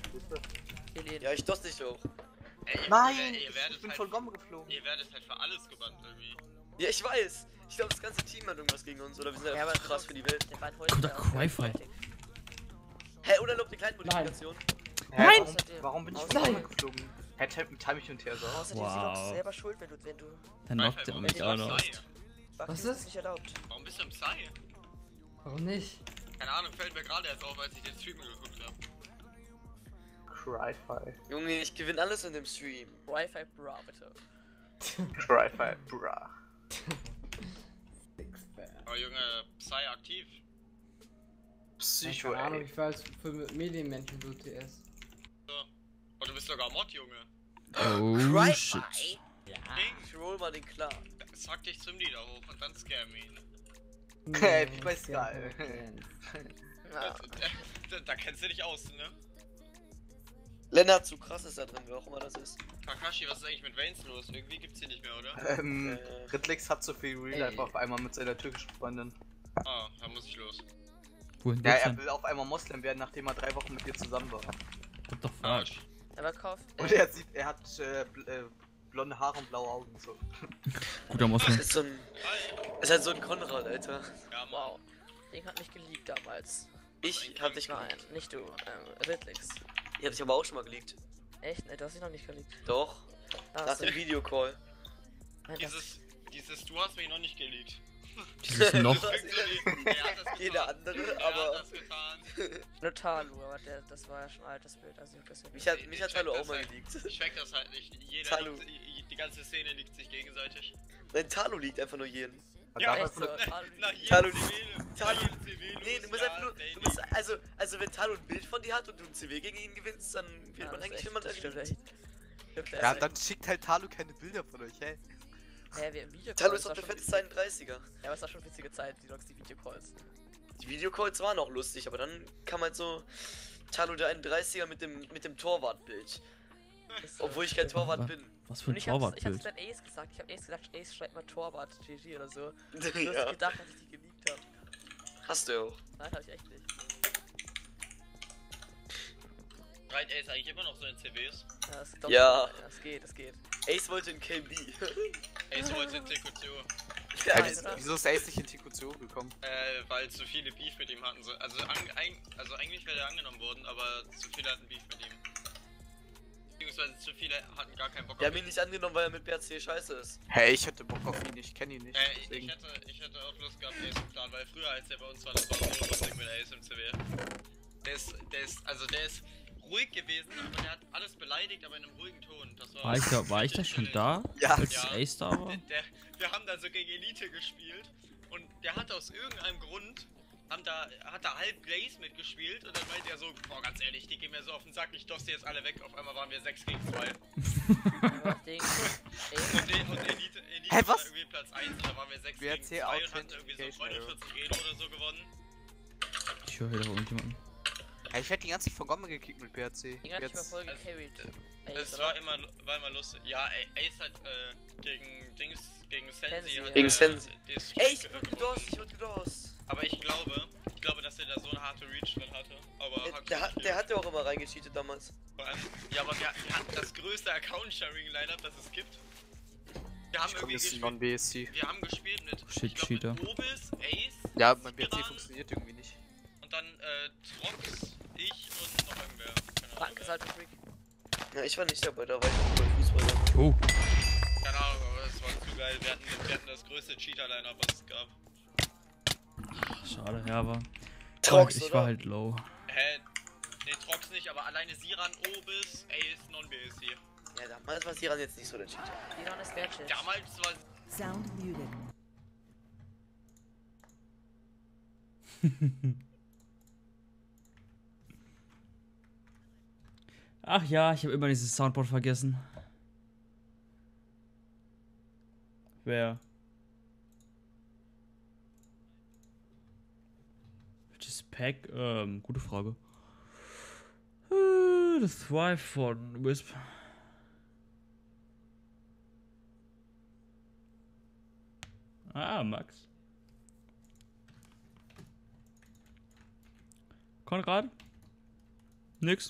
Helene.
Ja, ich dos dich auch.
Ey, ihr,
Nein,
ihr, ihr
ich
werdet
bin
halt,
von Gombe geflogen.
ihr werdet halt für alles gebannt irgendwie.
Ja, ich weiß. Ich glaube, das ganze Team hat irgendwas gegen uns oder wir sind
Ja,
einfach
aber
zu krass für die Welt.
Der war heute
Guter
ja auch
Cry-Fi.
fertig.
Hä, oder lobt die kleine Modifikation?
Hä,
Nein!
Warum, warum bin ich von
Nein!
Gombe geflogen? Hä, time, time ich und her so.
Außerdem sind auch
Wow.
selber schuld, wenn du, wenn du.
Dann
Wi-Fi,
knockt er
warum
mich
bist du
auch
im
noch.
Psy?
Was
das
ist?
nicht erlaubt.
Warum bist du im Psy?
Warum nicht?
Keine Ahnung, fällt mir gerade erst auf, als ich den Stream geguckt habe.
Cry-Fi.
Junge, ich gewinne alles in dem Stream.
Wi-Fi Bra, bitte.
Cry-Fi, bra.
Oh Junge, Psy aktiv.
Psycho,
Keine Ahnung,
ey.
ich war als für Medienmenschen so T S.
So. Oh, du bist sogar Mod, Junge.
Oh
Cry-Fi?
shit.
Ich roll mal den klar.
Sag dich zum Nieder hoch und dann scam ihn.
Hey, wie bei Sky.
Ja.
Da, da, da kennst du dich aus, ne?
Lennart, zu krass ist da drin, wer auch immer das ist.
Kakashi, was ist eigentlich mit Vaynes los? Irgendwie gibt's die nicht mehr, oder?
Ähm,
Äh.
Ritlix hat so viel Real Life
Ey.
auf einmal mit seiner türkischen Freundin.
Ah, da muss ich los.
Wohin
Ja,
geht's
er
denn?
will auf einmal Moslem werden, nachdem er drei Wochen mit ihr zusammen war.
What the fuck?
Arsch.
Aber kauf.
Und er sieht, er hat äh, bl äh, blonde Haare und blaue Augen. So.
Guter
Das
Moslem.
ist so ein. Ist halt so ein Konrad, Alter.
Ja, Mann.
Wow. Den hat mich geliebt damals.
Ich hab dich
Nein,
geliebt.
nicht du. Ähm, Ritlix.
Ich hab dich aber auch schon mal geleakt.
Echt? Ne, du hast dich noch nicht geliebt.
Doch.
Ah,
Nach
so.
dem Videocall.
Nein, das-
Dieses, dieses, du hast mich noch nicht geleakt.
Dieses Loch.
Du hast ihn
Irgendwie, er hat das getan.
Jeder andere,
Er hat
aber.
das getan.
Nur Talu, aber der, das war ja schon ein altes Bild. Also ich hab das ja
Mich hat,
Ich
mich hat
check
Talo
das
auch mal
halt.
geleakt.
Ich check das halt nicht. Jeder
Talu.
liegt, die ganze Szene liegt sich gegenseitig.
Nein, Talo liegt einfach nur jeden.
Ja,
damals
echt so.
wurde-
Talu
Nach
liegt-
Talu
jedem
liegt-
C W.
Talu-
nach jedem C W
Nee,
los,
du musst
ja,
einfach nur.
Daily.
Du musst, also, also, wenn Talo ein Bild von dir hat und du ein C W gegen ihn gewinnst, dann wird
Ja,
man
das ist
eigentlich
echt-
jemand
das stimmt
erkennen.
echt. Stimmt, der
Ja,
ist
dann schickt halt Talu keine Bilder von euch, hä?
echt- Hä, wir im Videocall.
Talo
das
ist doch
war
der
schon
fette
witzig.
zweiunddreißiger.
Ja, aber es war schon witzige Zeit, die Logs, die Videocalls.
Die Videocalls waren auch lustig, aber dann kam halt so Talo der einunddreißiger mit dem, mit dem Torwartbild.
Ist so.
Obwohl ich kein Torwart
Was?
bin.
Was für
Und
ein
ich hab's, ich hab's
Torwartbild.
dann Ace gesagt. Ich hab Ace gesagt, Ace schreibt mal Torwart G G oder so. Du hast
Ja,
gedacht, dass ich die geliebt hab.
hast du ja auch.
Nein, hab ich echt nicht.
Right, er ist eigentlich immer noch so in C Ws.
Ja, das, doch,
Ja.
Es geht, es geht.
Ace wollte in K B.
Ey, so heute in T Q C O.
Ja,
Ja,
Alter.
wieso ist Ace nicht in T Q C O gekommen?
Äh, weil zu viele Beef mit ihm hatten. So, also, an, ein, also eigentlich wäre er angenommen worden, aber zu viele hatten Beef mit ihm. beziehungsweise zu viele hatten gar keinen Bock
Wir
auf
haben ihn nicht angenommen, weil er mit B R C scheiße ist.
Hey, ich hätte Bock auf ihn, ich kenne ihn nicht.
Äh, ich,
deswegen.
ich, hätte, ich hätte auch Lust gehabt, Ace im Plan, weil früher, als der bei uns war, das war so lustig mit Ace im C W. Der ist, der ist, also der ist ruhig gewesen, aber der hat alles beleidigt, aber in einem ruhigen Ton. Das war,
War ich da, war ich da schon da?
Ja.
Als
Ja.
Ace da war?
Der, der, wir haben da so gegen Elite gespielt und der hat aus irgendeinem Grund, haben da, hat da halb Glaze mitgespielt und dann meinte er so, boah, ganz ehrlich, die gehen mir so auf den Sack, ich toss die jetzt alle weg. Auf einmal waren wir sechs gegen zwei.
Das Ding. Ey,
Und, die, und Elite, Elite
Hä,
war
was?
irgendwie Platz eins und da waren wir sechs
W R
gegen
C
zwei und hatten irgendwie so
Authentication
neunundvierzig Rede oder so gewonnen.
Ich höre hier doch irgendjemanden.
Hey, ich hätte die ganze Zeit von Gomme gekickt mit B R C.
den hat ich mal
Jetzt.
voll gecarried. Ey,
Es
oder?
war immer, war immer lustig. Ja, ey, Ace hat äh, gegen Dings, gegen Sensi
Sensi,
hat
ja.
Gegen
er,
Sensi.
äh, das
Ey, ich
Streak
wurde
gebrochen.
gedost, ich wurde gedost.
Aber ich glaube, ich glaube, dass er da so eine harte Reach drin hatte. Aber
Der,
hat
der,
gut
hat, der
gespielt.
hat ja auch immer reingecheatet damals.
Vor allem, ja, aber wir, wir hatten das größte Account-Sharing-Lineup, das es gibt. Wir haben
Ich komme
irgendwie
jetzt in
gespielt.
Non-B S C.
Wir haben gespielt mit,
Shit,
ich glaub,
Cheater.
mit Obis, Ace,
Ja, mein B R C
Spiran
funktioniert irgendwie nicht.
und dann äh, Trox, ich und noch irgendwer. Keine Ahnung.
Frank ist halt ein Freak.
Ja, ich war nicht dabei, da war ich noch beim Fußball.
Oh.
Keine Ahnung, aber es war zu geil. Wir hatten, wir hatten das größte Cheater-Lineup, was es gab.
Schade, ja, aber.
Trox,
ich
oder?
war halt low.
Hä? Nee, Trox nicht, aber alleine Siran, Obis, Ace, Non-B S C.
Ja, damals war Siran jetzt nicht so der Cheater.
Iran ist Bärtschitz.
Damals war
Sound muted.
Ach ja, ich habe immer dieses Soundboard vergessen. Wer? Welches Pack? Ähm, gute Frage. Äh, Das Thrive von Wisp. Ah, Max. Konrad? Nix.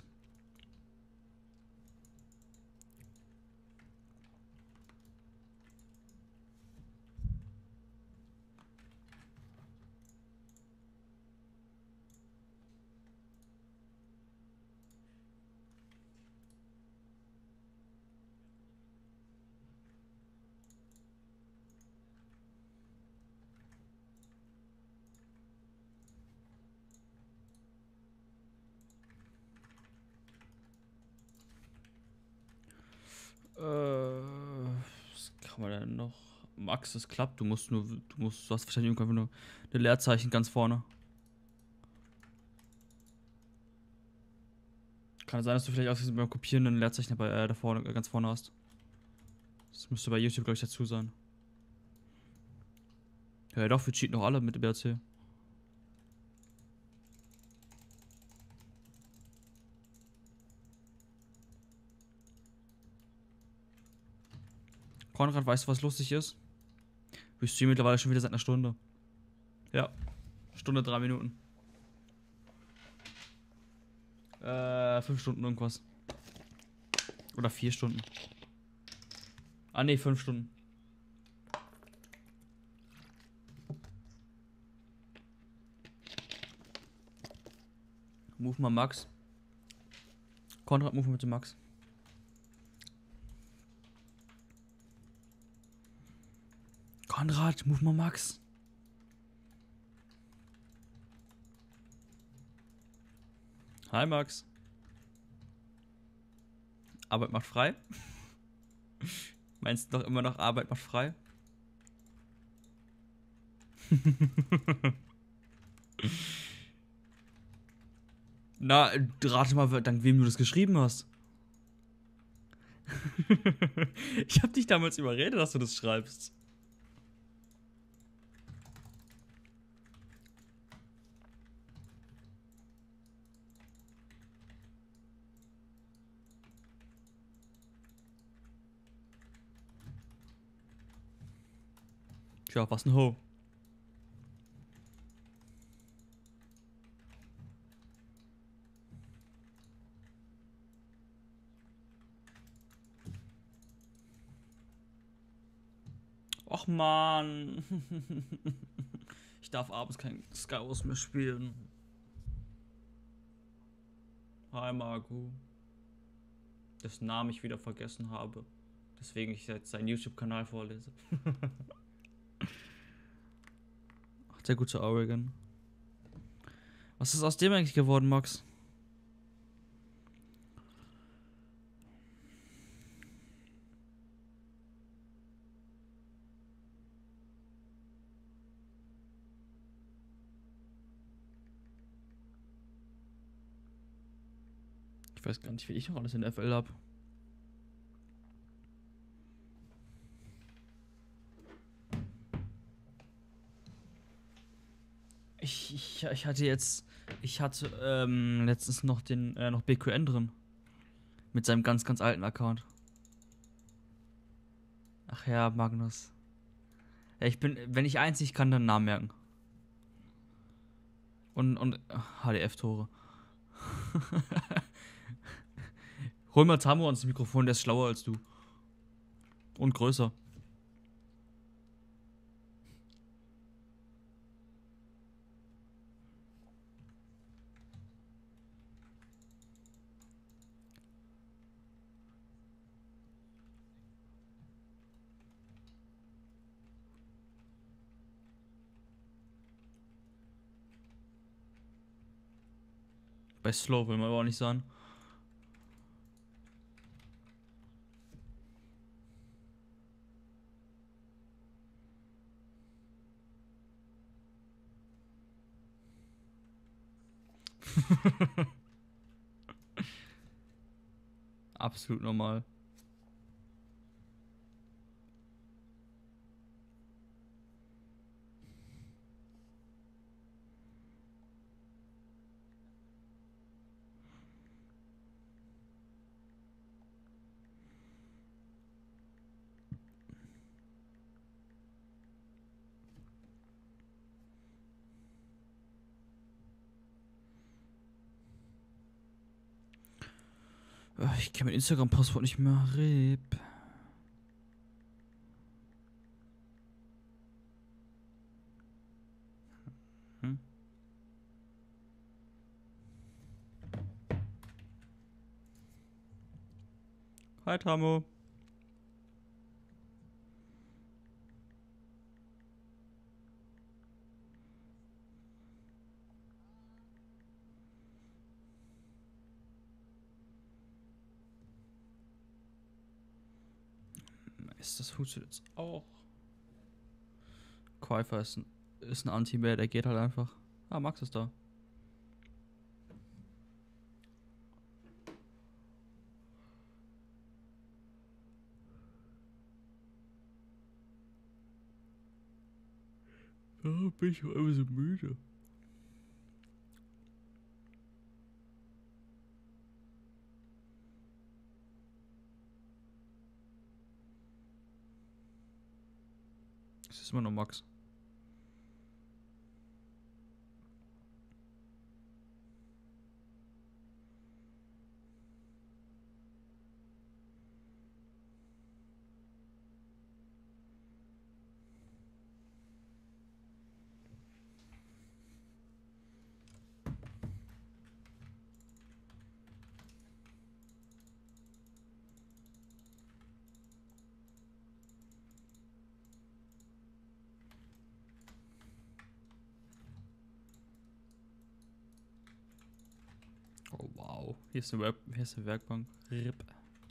Äh, was kann man denn noch? Max, das klappt. Du musst nur, du musst, du hast wahrscheinlich irgendwann nur eine Leerzeichen ganz vorne. Kann sein, dass du vielleicht auch beim Kopieren ein Leerzeichen dabei, äh, da vorne, äh, ganz vorne hast. Das müsste bei YouTube, glaube ich, dazu sein. Ja, doch, wir cheaten noch alle mit dem B R C. Konrad, weißt du, was lustig ist? Wir streamen mittlerweile schon wieder seit einer Stunde. Ja. Stunde, drei Minuten. Äh, fünf Stunden irgendwas. Oder vier Stunden. Ah, ne, fünf Stunden. Move mal Max. Konrad, move mal bitte Max. Konrad, move mal Max. Hi Max. Arbeit macht frei. Meinst du doch immer noch, Arbeit macht frei? Na, rate mal, dank wem du das geschrieben hast. Ich hab dich damals überredet, dass du das schreibst. Tja, was ein Ho. Och man. Ich darf abends kein Skywars mehr spielen. Hi Marco. dessen Namen ich wieder vergessen habe. Deswegen ich jetzt seinen YouTube-Kanal vorlese. Ach, der gute Oregon. Was ist aus dem eigentlich geworden, Max? Ich weiß gar nicht, wie ich noch alles in der F L habe. Ich, ich, ich hatte jetzt, ich hatte ähm, letztens noch den, äh, noch B Q N drin. Mit seinem ganz, ganz alten Account. Ach ja, Magnus. Ja, ich bin, wenn ich eins nicht kann, dann Namen merken. Und, und H D F-Tore. Hol mal Tamo ans Mikrofon, der ist schlauer als du. Und größer. Bei Slow will man aber auch nicht sagen. Absolut normal. Ich kenne mein Instagram-Passwort nicht mehr. R I P. Hm? Hi, Tamo. Nice, das funktioniert jetzt auch. Käufer ist ein, ist ein Anti-Bär, der geht halt einfach. Ah, Max ist da. Oh, bin ich immer so müde. Es ist immer noch Max. Oh wow, hier ist eine, Werk hier ist eine Werkbank. R I P.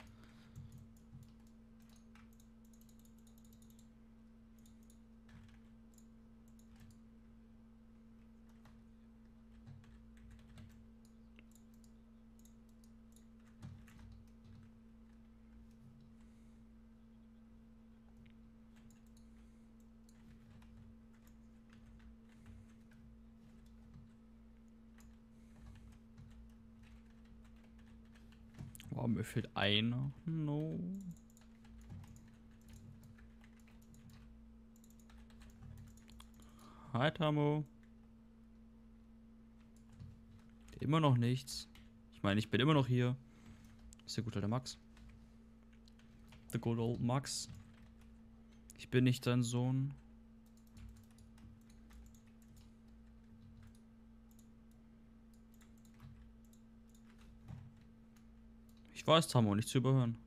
Wow, mir fehlt einer. No. Hi, Tamo. Immer noch nichts. Ich meine, ich bin immer noch hier. Ist der gute alte Max. The good old Max. Ich bin nicht dein Sohn. Ich Ich weiß, Tamo, nicht zu überhören.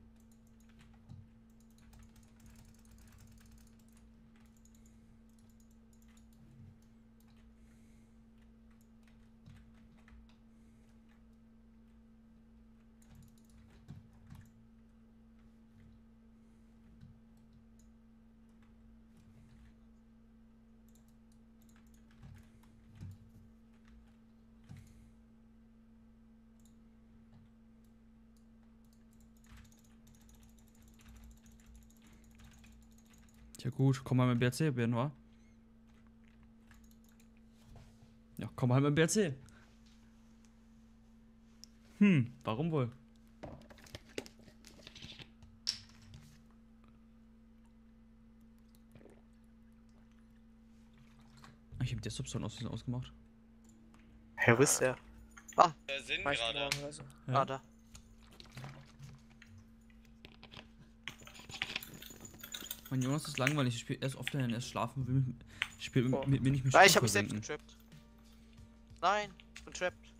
Ja gut, komm mal mit dem B R C, Ben, wa? Ja, komm mal mit dem B R C. Hm, warum wohl? Ich hab der Substone aus ausgemacht.
Hä, wo ist der?
Der Sinn
Mach ich
gerade.
morgen oder so.
Ja.
Ah, da.
Mein Jonas ist langweilig, ich spiele erst offline, erst schlafen, will mit, spielt
Oh.
mit mir nicht mehr
Nein, ich
Spiel
hab mich selbst
versenken.
getrappt. Nein, ich bin trapped.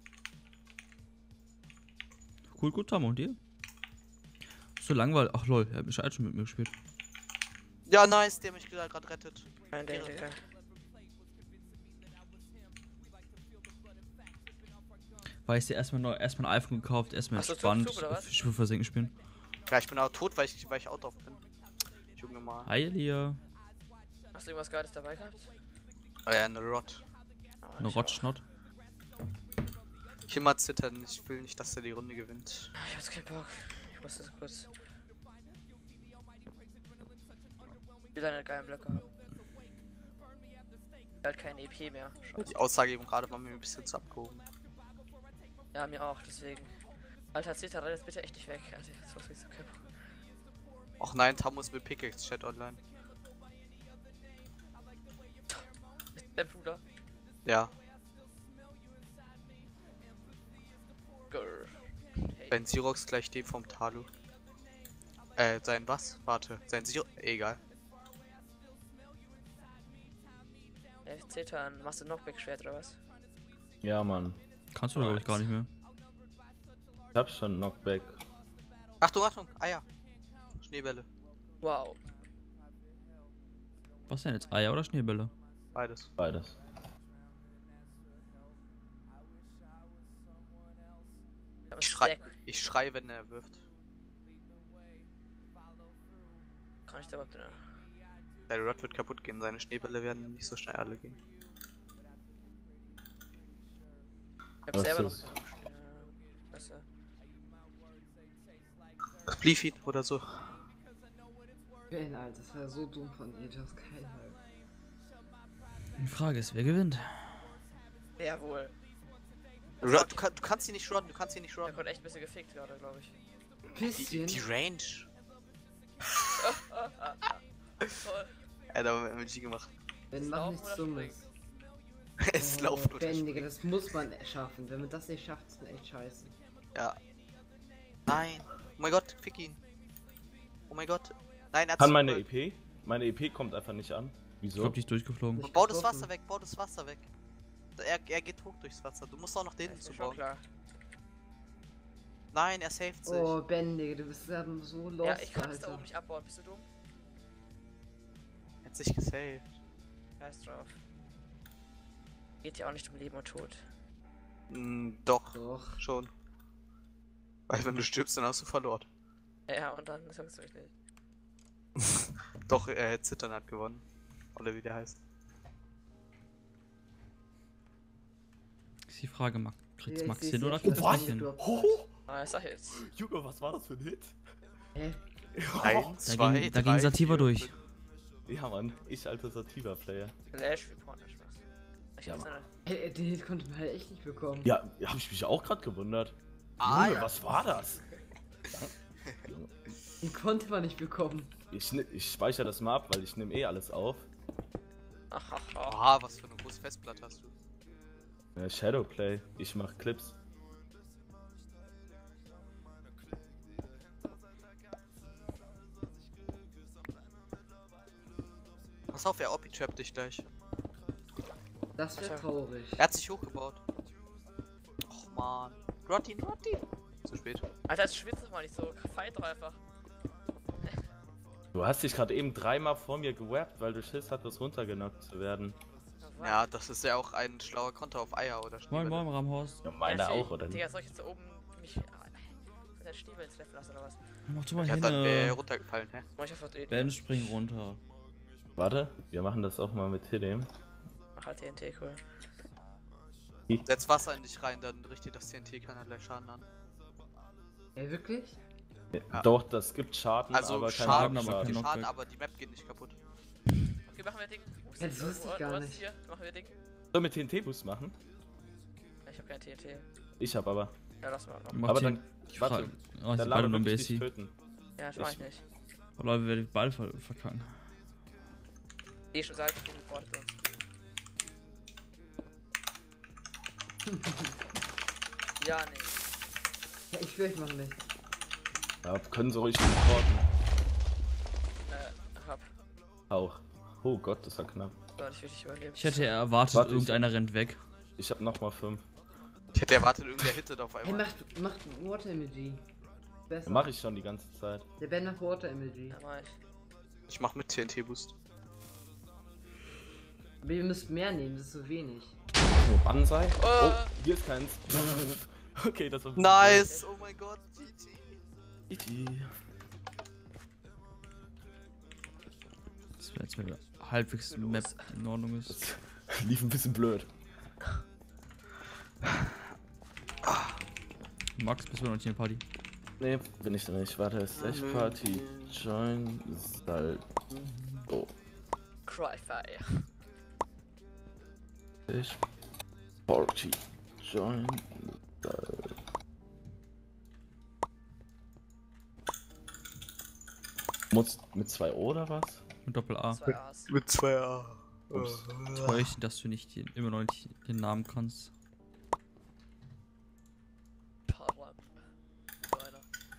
Cool, gut, Tamo, und dir? So langweilig. Ach lol, er hat Bescheid schon mit mir gespielt.
Ja, nice, der mich gerade rettet.
Nein, der, der, der.
Weil ich dir erstmal neu, erstmal ein iPhone gekauft, erstmal
Ach so,
entspannt
Zug, oder was?
auf Spiel versenken spielen.
Ja, ich bin auch tot, weil ich, weil ich out of bin. Junge mal.
Hi, Elia.
Hast du irgendwas Geiles dabei gehabt?
Oh ja, eine Rot.
Oh,
Eine
ich
Rotschnott.
Ich will mal zittern, ich will nicht, dass er die Runde gewinnt.
auch. Ich hab jetzt keinen Bock. Ich muss das kurz. Ich will eine geilen Blöcke haben. Halt kein E P mehr. Scheiße.
Die Aussage eben gerade war mir ein bisschen zu abgehoben.
Ja, mir auch, deswegen. Alter, zählt da jetzt bitte echt nicht weg. Also, das war so kein Bock.
Och nein, Tamus will Pickaxe Chat online.
Ist dein Bruder?
Ja,
Grrr. Hey.
sein Sirox gleich dem vom Talu. Äh, sein was? Warte, sein Sirox. Egal.
Ey, Zetan, machst du Knockback-Schwert oder was?
Ja, Mann.
Kannst du, glaube ich, gar nicht mehr.
Ich hab schon Knockback.
Achtung, Achtung, Eier. Schneebälle.
Wow.
Was denn jetzt? Eier oder Schneebälle?
Beides.
Beides.
Das
Ich
ist
schrei,
sehr gut.
ich schrei, wenn er wirft.
Kann ich da überhaupt.
Der Rod wird kaputt gehen, seine Schneebälle werden nicht so schnell alle gehen.
Ich hab
Was
selber
ist
noch. Äh, weißt du.
Spliefit oder so.
Ben, Alter, das war so dumm von dir, du hast keinen Halt.
Die Frage ist, wer gewinnt?
Jawohl.
Rod, du, kann, du kannst ihn nicht runnen, du kannst ihn nicht
Der
runnen.
konnte echt ein bisschen gefickt gerade, glaube ich.
Die,
Bisschen.
die Range.
Toll.
Er hat aber M G gemacht.
Ben, mach
Laufen
nichts
oder
Dummes.
Es
Oh,
läuft oder
Ben, Digga,
springt.
das muss man schaffen. Wenn man das nicht schafft, ist man echt scheiße.
Ja. Nein. Oh mein Gott, fick ihn. Oh mein Gott. Nein, er hat
Kann meine
Super-
E P? Meine E P kommt einfach nicht an.
Ich
Wieso?
glaube, die ist durchgeflogen.
Nicht
Bau das
getroffen.
Wasser weg, bau das Wasser weg. Er, er geht hoch durchs Wasser. Du musst auch noch den
Ist
zu
mir schon
bauen.
klar.
Nein, er saved sich.
Oh, Ben, Digga, du bist ja so lost,
Ja, ich kann es da
Alter.
oben nicht abbauen. Bist du dumm?
Er hat sich gesaved.
Scheiß drauf. Geht ja auch nicht um Leben und Tod.
Hm, doch,
Doch.
schon. Weil wenn du stirbst, dann hast du verloren.
Ja, und dann sagst du mich nicht.
Doch, äh, Zittern hat gewonnen. Oder wie der heißt.
Ist die Frage, Max, kriegt's
Ja, ich
Max
seh's
hin oder
jetzt,
kriegt's
das
Max
ist
hin?
nicht
Oh,
Ah, sag jetzt.
Junge, was war das für ein Hit?
Hä?
Eins,
Da
zwei,
ging, da
drei,
ging Sativa
vier,
durch.
fünf.
Ja, Mann. Ich alter Sativa-Player.
Flash Report, nicht Spaß. Ich
Ja,
hab's
Mann.
eine.
Hey, den Hit konnte man halt echt nicht bekommen.
Ja, hab ich mich auch gerade gewundert.
Ah,
Junge,
ja.
was war das?
Den konnte man nicht bekommen.
Ich, ne- ich speichere das mal ab, weil ich nehme eh alles auf.
Ach, ach, ach.
Oha, was für eine große Festplatte hast du?
Ja, Shadowplay. Ich mach Clips.
Pass auf, er Opi-trappt dich gleich.
Das wäre
Alter.
traurig.
Er hat sich hochgebaut. Och man. Rot ihn, rot ihn. zu spät.
Alter, es schwitzt doch mal nicht so. Fight doch einfach.
Du hast dich gerade eben dreimal vor mir gewappt, weil du Schiss hattest, runtergenockt zu werden.
Ja, das ist ja auch ein schlauer Konter auf Eier oder
Moin,
Schneebälle.
moin, Ramhorst.
Ja, meiner auch, oder
Digga,
nicht?
soll ich jetzt da oben mich mit der Stiefel ins Treffen lassen oder was?
Mach doch mal
Ja, dann wäre er
hin.
runtergefallen, hä?
Mach ich einfach eh.
Ben, spring runter.
Warte, wir machen das auch mal mit Hidem.
Mach halt T N T, cool.
Setz Wasser in dich rein, dann richtet das T N T keiner gleich Schaden an.
Ey, wirklich?
Ja. Doch, das gibt Schaden,
Also
aber kein
Schaden,
aber
aber,
kein
Schaden.
Schaden,
Knockback.
aber die Map geht nicht kaputt.
Okay, machen wir Ding.
Ja, das wusste ich gar nicht.
Hier, machen wir Ding.
Sollen wir T N T-Boost machen?
Ich hab kein T N T.
Ich hab aber.
Ja, lass mal.
Mach
Aber
die-
dann,
ich
warte,
frage. Oh,
dann
sie beide
laden
nur ein
wir dich
B S C.
töten.
Ja, das mach ich nicht.
Oh, Leute, wir werden den Ball ver verkacken.
Eh schon gesagt, die reportet uns. Ja, nee.
Ja, ich schwör, ich mach nicht.
Ja, können sie ruhig reporten.
Äh, hab.
Auch. Oh Gott, das war knapp.
Gott, ich will dich überleben.
Ich hätte erwartet,
Warte, ich-
irgendeiner rennt weg.
Ich hab nochmal fünf.
Ich hätte erwartet, irgendwer hittet auf
Hey,
einmal.
macht, macht Water M L G. Besser.
Mach ich schon die ganze Zeit.
Der Ben macht Water M L G.
Ja, mach ich.
Ich mach mit T N T-Boost.
Aber ihr müsst mehr nehmen, das ist so wenig.
Oh, Banzai?
Oh.
Oh, hier ist keins. Okay, das war...
Nice! Oh mein Gott, G G.
G G.
Das wäre jetzt, wenn wir halbwegs Map in Ordnung ist.
Lief ein bisschen blöd.
Max, bist du noch nicht in der Party?
Nee, bin ich da nicht. Warte, Slash Party, Join, Sal. Oh.
Cryfire.
Slash Party, Join, Sal. Muss mit zwei O oder was?
Mit Doppel A.
Zwei A's.
Mit zwei A.
Ups.
Täuschen, dass du nicht den, immer noch nicht den Namen kannst.
Power. So einer.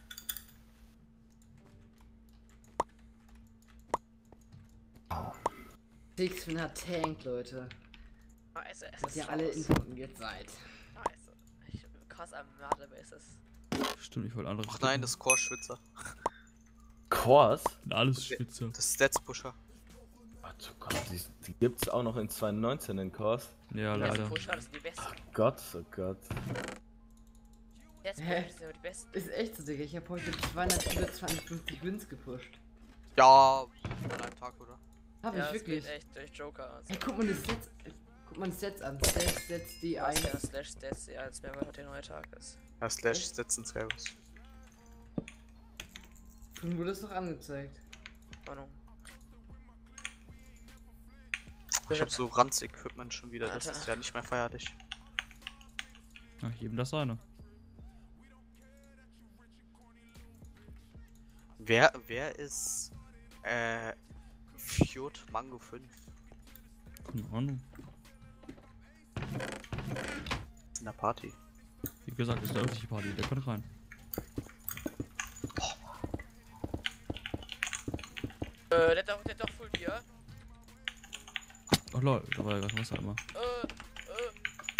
Sixfin hat Tank, Leute.
Scheiße, es
Dass
ist
ihr alle
Chance.
informiert seid.
Scheiße. Ich bin krass am Mörderbases.
Stimmt, ich wollte andere.
Ach nein, das ist Core-Schwitzer.
Kors?
Alles Spitze.
Das ist Stats-Pusher.
Warte, oh Gott, die, die gibt's auch noch in zwanzig neunzehn in Kors.
Ja,
Die
leider.
Pusher, das sind die besten.
Gott, oh Gott.
Jetzt
Hä?
sind aber die besten.
Ist echt so, Digga. Ich hab heute zweihundertzweiundfünfzig Wins gepusht.
Ja, an einem Tag, oder?
Hab
Ja,
ich
das
wirklich.
geht echt durch Joker. Und so.
Ey, guck mal das Sets. Guck mal das Sets an. Sets, Sets, die
Was
ein.
ja Slash Stats, ja, als mehr heute der neue Tag ist.
Ja, Slash Stats und Servus.
Schon wurde es noch angezeigt.
Ahnung.
Ich hab so Ranz-Equipment schon wieder, das
Alter.
ist ja nicht mehr feierlich.
Ach, jedem das seine.
Wer, wer ist, äh, Fjord Mango fünf?
Keine Ahnung.
In der Party.
Wie gesagt, ist eine öffentliche Party, der kommt rein.
Äh, der hat doch, der hat doch Full Bier.
Ach lol, da war ja gerade Wasser immer.
Äh, äh.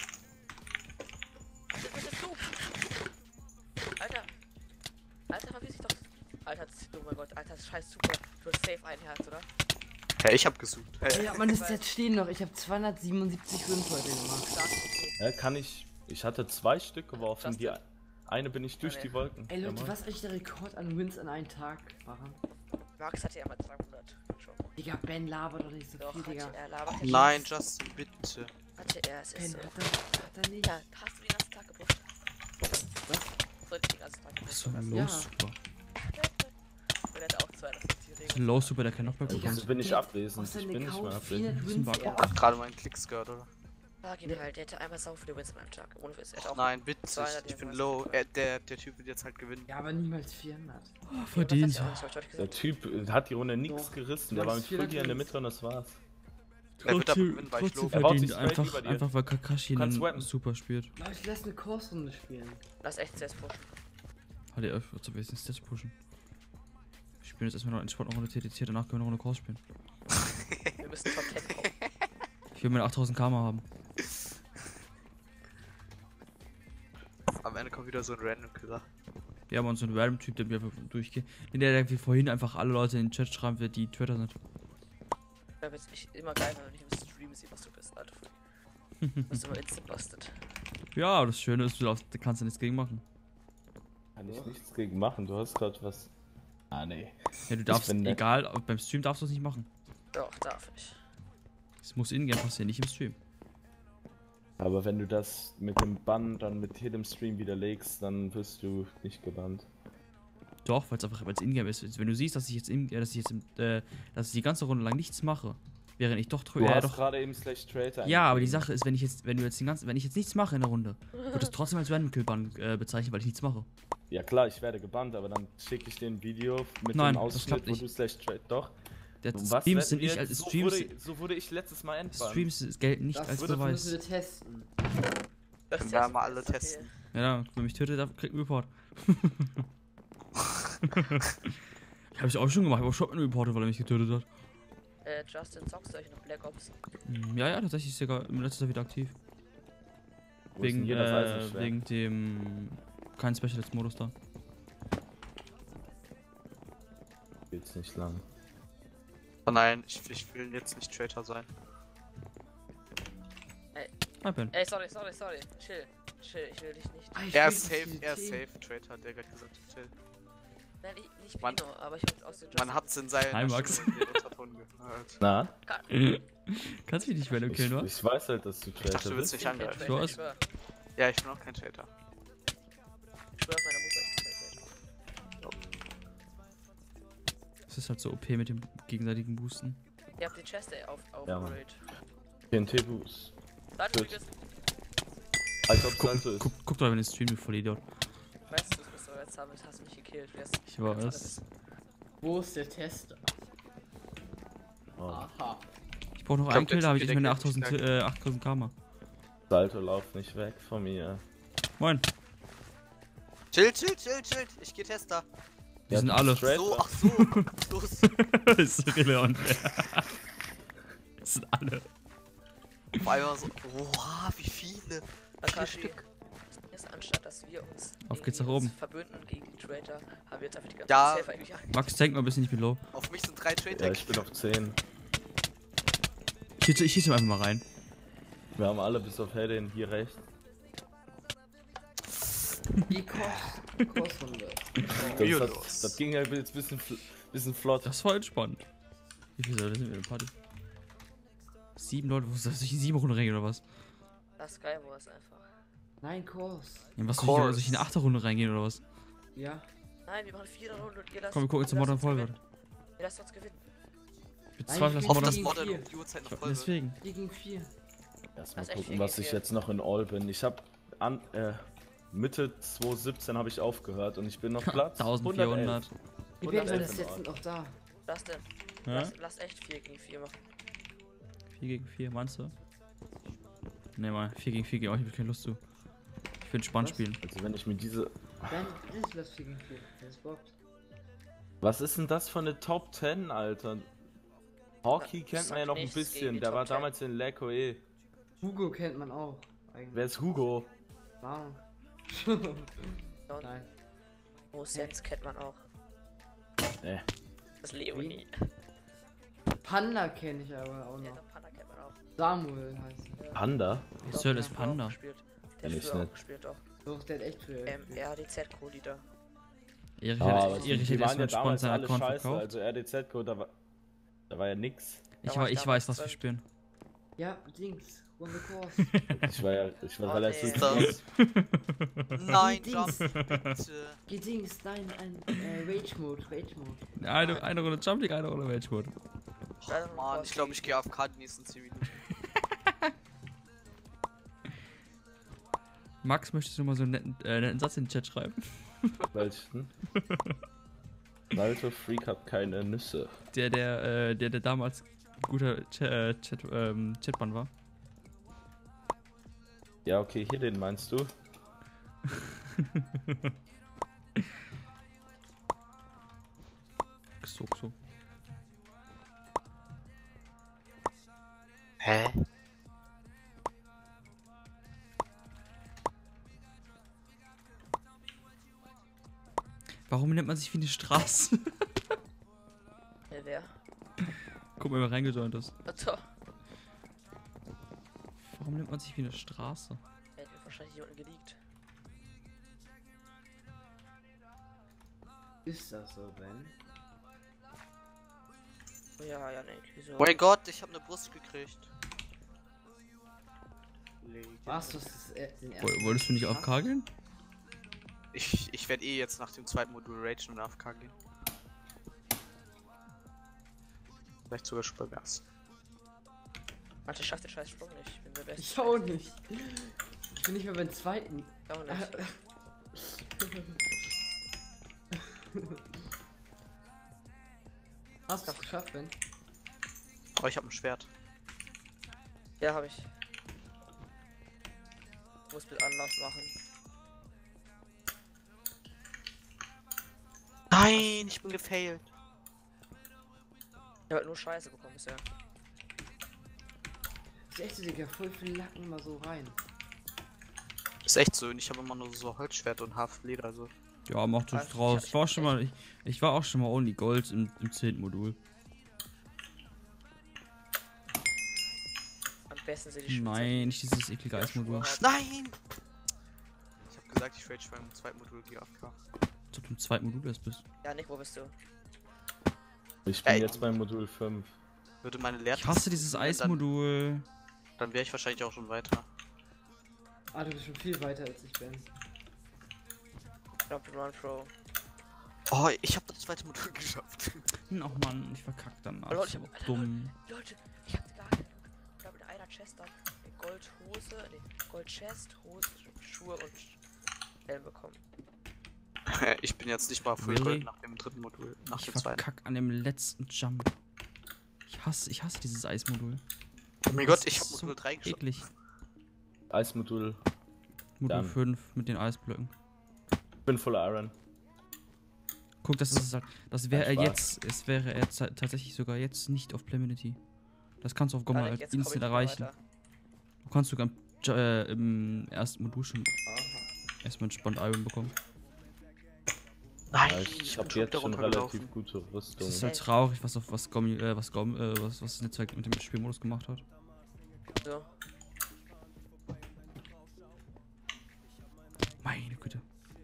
Was bist du? Alter. Alter, verpiss dich doch. Alter, das, oh mein Gott, Alter, das ist scheiß super. Du hast safe ein Herz, oder?
Ja, ich hab gesucht.
Ey, ja, man, das Set stehen noch. Ich hab zweihundertsiebenundsiebzig Wins heute gemacht.
Stark, okay.
Ja, kann ich. Ich hatte zwei Stück geworfen.
Just
Die
it.
eine bin ich durch
Ja,
die
nee.
Wolken.
Ey, Leute,
Ja,
was ist eigentlich der Rekord an Wins an einem Tag waren?
Max hatte ja mal zweihundert. Schon.
Digga, Ben labert doch nicht so
Doch,
viel, Digga.
hatte er, labert
Nein, Justin, bitte.
Hatte er, es ist
Ben,
so.
hat er, hat er nicht.
Ja, hast du den ganzen Tag gepusht?
Was?
So, den ganzen Tag
Was
gepusht.
ist so ein
Ja.
Los Super?
Und er hatte auch zwei, das ist die
So
Regel.
ein Los Super, der kein Knockback
Digga,
bekommt.
Also bin ich
der-
abwesend.
Aus
Ich
seinem
bin nicht mehr
Account
abwesend.
vierhundert
Das ist ein
Wins.
Bug.
Er
Hab grade meinen Klicks gehört, oder?
Sag ihn halt, der hätte einmal sau viele Wins an einem Tag. Ohne Witz, er hat auch.
Nein, bitte.
zweihundert
Ich bin
irgendwas.
low. Er, der, der Typ wird jetzt halt gewinnen.
Ja, aber niemals vierhundert.
Oh, verdient.
Ja, was hat er auch nicht
Der
gesagt?
Typ hat die Runde nichts
Doch.
gerissen.
Du
Der war
hast
mit Full Gear in der
vierhundert
Mitte und das war's.
Er wird aber
Trotzdem,
gewinnen, weil ich
trotzdem
low.
Er baut
verdient.
sich straight
Einfach,
über dir.
einfach weil Kakashi
Du kannst
einen
wappen.
Super spielt.
Leute, lass eine Kursrunde spielen.
Lass echt C S pushen.
H D F, als ob wir jetzt den Stats pushen. Wir spielen jetzt erstmal noch entspannt noch eine T T C, danach können wir noch eine Kurs spielen.
Wir müssen Top zehn kommen.
Ich will meine achttausend Karma haben.
Am Ende kommt wieder so ein Random Killer.
Wir haben uns so einen Random-Typ, der mir einfach durchgeht. Der, der wie vorhin einfach alle Leute in den Chat schreiben wird, die Twitter sind.
Ich glaube, jetzt echt immer geil, wenn man nicht im Stream sieht, was du bist, Alter. Du bist immer instant busted.
Ja, aber das Schöne ist, du darfst, da kannst du nichts gegen machen.
Kann ich nichts gegen machen, du hast gerade was. Ah, nee.
Ja, du darfst,
bin nett.
egal, beim Stream darfst du es nicht machen.
Doch, darf ich.
Es muss in-game passieren, nicht im Stream.
Aber wenn du das mit dem Bann dann mit jedem Stream widerlegst, dann wirst du nicht gebannt.
Doch, weil es einfach weil's in-game ist. Wenn du siehst, dass ich jetzt, in, äh, dass ich jetzt, im, äh, dass ich die ganze Runde lang nichts mache, während ich doch,
Du
äh,
hast
doch.
gerade eben Slash Traitor.
Ja, aber die Sache ist, wenn ich jetzt, wenn du jetzt den ganzen, wenn ich jetzt nichts mache in der Runde, wird es trotzdem als Random Kill Ban äh, bezeichnet, weil ich nichts mache.
Ja klar, ich werde gebannt, aber dann schicke ich dir ein Video mit
Nein,
dem
das
Ausschnitt,
klappt
wo
nicht.
du Slash Traitor. Doch.
Der
Und was
Streams
wetten
sind
wir
nicht als
jetzt? so
Streams.
Wurde, so wurde ich letztes Mal entbannt.
Streams gelten nicht
Das
als
müssen
Beweis.
wir testen.
Das
Können wir mal alle
okay.
testen.
Ja, wenn mich tötet, dann kriegt ein Report. Hab ich auch schon gemacht, ich hab auch Shotgun reportet, weil er mich getötet hat.
Äh, Justin, zockst du euch noch Black Ops?
Hm, Ja, ja, tatsächlich ist er sogar im letzten Jahr wieder aktiv.
Wo ist
Wegen,
denn hier das
äh,
Eisenschwert?
wegen dem kein Specialist-Modus da.
Geht's nicht lang.
Oh nein, ich, ich will jetzt nicht Traitor sein.
Hi, Ben.
Ey, sorry, sorry, sorry. Chill. Chill, ich will dich nicht.
Ah, ich
Er
will
ist
das
safe, er ist
System.
safe Traitor, der gerade gesagt hat, chill.
Nein, ich, nicht
Man-
Pino, aber ich hab's aus dem
Man hat's in seinen
Hi, Max.
Stimme und den Unterton gehört.
Na?
Kannst du mich nicht random
Ich,
killen, wa?
ich weiß halt, dass du
Ich dachte,
Traitor
du willst
bist.
mich angreifen.
Du hast-
Ich schwör,
Ja, ich bin auch kein Traitor.
ich schwör auf meine Mutter, ich bin kein Traitor.
Das ist halt so O P mit dem gegenseitigen Boosten.
Ihr habt die Chest ey, auf, auf
Ja, Mann.
Raid.
T N T-Boost.
Warte,
Gut.
übrigens,
Als ob es Salto ist.
Guck, guck doch in den Stream, du Vollidiot.
weißt du, du bist doch jetzt damit, hast du mich gekillt. Du hast-
Ich weiß.
Wo ist der Tester?
Oh.
Aha.
Ich brauch noch
Ich glaub,
einen Kill, da habe ich
der
nicht mehr
Kill
achttausend,
ist
äh, achttausend Karma.
Salto, lauf nicht weg von mir.
Moin.
Chill, chill, chill, chill. Ich geh Tester.
Die sind alle.
So, ach so. Los.
Das ist irrelevant. Das sind alle.
Auf einmal so. Oha, wie viele.
Akashi,
Stück.
ist anstatt dass wir uns
Auf geht's
irgendwie
nach oben.
uns verbünden gegen die Traitor, haben wir jetzt einfach die ganze
Ja.
Safe eigentlich an.
Max, tank mal ein bisschen, ich bin low.
Auf mich sind drei Traitor.
Ja, ich bin auf zehn.
Ich schieße ich schieße einfach mal rein.
Wir haben alle bis auf Hedin hier rechts.
Wie kostet Kosthunde?
Das, hat, das ging ja jetzt ein bisschen, fl bisschen flott.
Das war entspannt. Wie viele Leute sind wir in der Party? Sieben Leute, wo ist das? Soll ich in sieben Runden reingehen oder was?
Das ist geil, wo es einfach.
Nein, Kurs.
Ja, was soll ich, soll ich in eine achte Runde reingehen oder was?
Ja.
Nein, wir machen vier Runden und ihr lasst
Komm, wir gucken
ihr
zur
lasst
Modern
uns
Folge.
gewinnen. Ihr lasst uns gewinnen.
Ich
Nein,
bezweifle
ich
das
will
Modern.
die-
Modern
vier.
um die Uhrzeit noch voll wird.
Deswegen.
vier gegen vier.
Erstmal
Das ist echt
gucken,
viel
was ich
viel.
jetzt noch in All bin. Ich hab an, äh, Mitte zwanzig siebzehn habe ich aufgehört und ich bin noch Platz
eintausendvierhundert.
Ich bin
hundertelf
jetzt
im
jetzt
All.
noch da.
Lass denn.
Ja?
Lass, lass echt vier gegen vier machen.
vier gegen vier, meinst du? Ne, mal, vier gegen vier geht auch, ich hab keine Lust zu. Ich will entspannt
Was?
spielen.
Also wenn ich mir diese...
Dann ist das vier gegen vier. Das bockt.
Was ist denn das für eine Top zehn, Alter? Hawkey
Ja,
kennt man
sag
ja noch ein
nichts gegen
bisschen,
die
der
Top
war
zehn.
damals in Leco eh.
Hugo kennt man auch. Eigentlich.
Wer ist Hugo?
Ah.
Und
Nein.
Mosens kennt man auch.
Nee.
Das ist Leonie.
Panda kenne ich aber auch
Ja,
noch.
der Panda kennt man auch.
Samuel heißt er.
Panda?
Wie soll das Panda?
Gespielt.
Ja,
Der hat
nicht
früher auch
nett.
gespielt auch.
Doch, der hat echt früher.
Ähm, R D Z-Co-Leader.
Erich
Ah,
hat,
aber
Erich
die,
hat
die
jetzt
waren ja
mal entspannt
damals
seinen
alle
Account
scheiße,
verkauft.
also R D Z-Code, da war, da war ja nix.
Ich,
Da
war,
war
ich
ich
weiß,
damals
was wir
drin.
spielen.
Ja, Dings. Run the course.
Ich war ja, ich war
Oh,
relativ
nee.
krass.
Nein,
Dings.
Jump, bitte.
Geh Dings, nein, ein äh, Rage Mode, Rage Mode.
Eine, eine Runde Jump League, eine Runde Rage Mode.
Oh, Mann, ich glaube, ich gehe auf K die nächsten zehn Minuten.
Max, möchtest du mal so einen netten, äh, netten Satz in den Chat schreiben?
Welchen? Salto Freak hat keine Nüsse.
Der, der, äh, der, der damals guter Ch äh, Chat, ähm, Chatmann war.
Ja, okay, hier den meinst du?
So, so.
Hä?
Warum nennt man sich wie eine Straße?
Wer, wer?
Guck mal, wer reingejoint ist.
Alter.
Warum nennt man sich wie eine Straße?
Er hat mir wahrscheinlich hier unten geleakt.
Ist das so, Ben?
Oh ja, ja, ne, wieso?
Oh mein Gott, ich habe eine Brust gekriegt.
Was, du hast das, äh, den ersten
Woll- Wolltest du nicht
geschafft?
auf K gehen?
Ich, ich werde eh jetzt nach dem zweiten Modul ragen und A F K gehen. Vielleicht sogar schon beim ersten.
Manche ich schaff den scheiß Sprung nicht. Ich bin der Beste.
Ich auch nicht. Ich bin nicht mehr beim zweiten.
Ich auch nicht.
Hast du es geschafft, Ben?
Oh, ich habe ein Schwert.
Ja, hab ich. Ich muss mit Anlauf machen.
Nein, ich bin gefailt.
Ich hab halt nur Scheiße bekommen bisher.
Ich echt, Digga, voll viel Lacken mal so rein.
Ist echt so, und ich habe immer nur so Holzschwert und Haftleder, also.
Ja, mach das
Ich-
draus.
ich-
Ich war schon mal, ich, ich war auch schon mal only Gold im, im zehnten Modul.
Am besten sind die
Nein, nicht dieses eklige Eismodul.
Nein!
Ich habe gesagt, ich rage beim zweiten Modul G A F K.
Als ob du im zweiten Modul erst bist.
Ja, Nick, wo bist du?
Ich bin
Ey.
jetzt bei Modul fünf.
Würde meine Lehrer.
Ich hasse dieses Eismodul.
Dann, dann wäre ich wahrscheinlich auch schon weiter.
Ah, du bist schon viel weiter als ich bin.
Jump Run Pro.
Oh, ich habe das zweite Modul geschafft.
Oh Mann, ich verkack dann.
Oh, Leute, ich
So
hab,
dumm.
Leute, ich hatte gar keine. Ich habe in einer Chest dann eine Goldhose, nee, Gold Chest, Hose, Schuhe und Helm bekommen.
Ich bin jetzt nicht mal Full
Really?
Gold nach dem dritten Modul, nach
Ich
dem zweiten.
verkack an dem letzten Jump. Ich hasse, ich hasse dieses Eismodul.
Oh mein
Das
Gott, ich habe
ist
Modul
so
drei geschafft.
eklig.
Eismodul.
Modul
Dann.
fünf mit den Eisblöcken.
Ich bin voller Iron.
Guck, das ist halt, das wäre er
Spaß.
jetzt, es wäre er ta- tatsächlich sogar jetzt nicht auf Plaminity. Das kannst du auf Gomma
Alter,
halt
jetzt komm ich
instant
nicht mehr
erreichen.
weiter.
Du kannst sogar im, Ju- äh, im ersten Modul schon
Aha.
erstmal entspannt Iron bekommen.
Nein,
Ja, ich
ich
habe
bin schon
jetzt
wieder
schon
runtergelaufen.
relativ gute
Das
Rüstung.
ist halt traurig, was auf was Gommi, äh, was Gom, äh, was, was das Netzwerk mit dem Spielmodus gemacht hat.
So.
Meine Güte.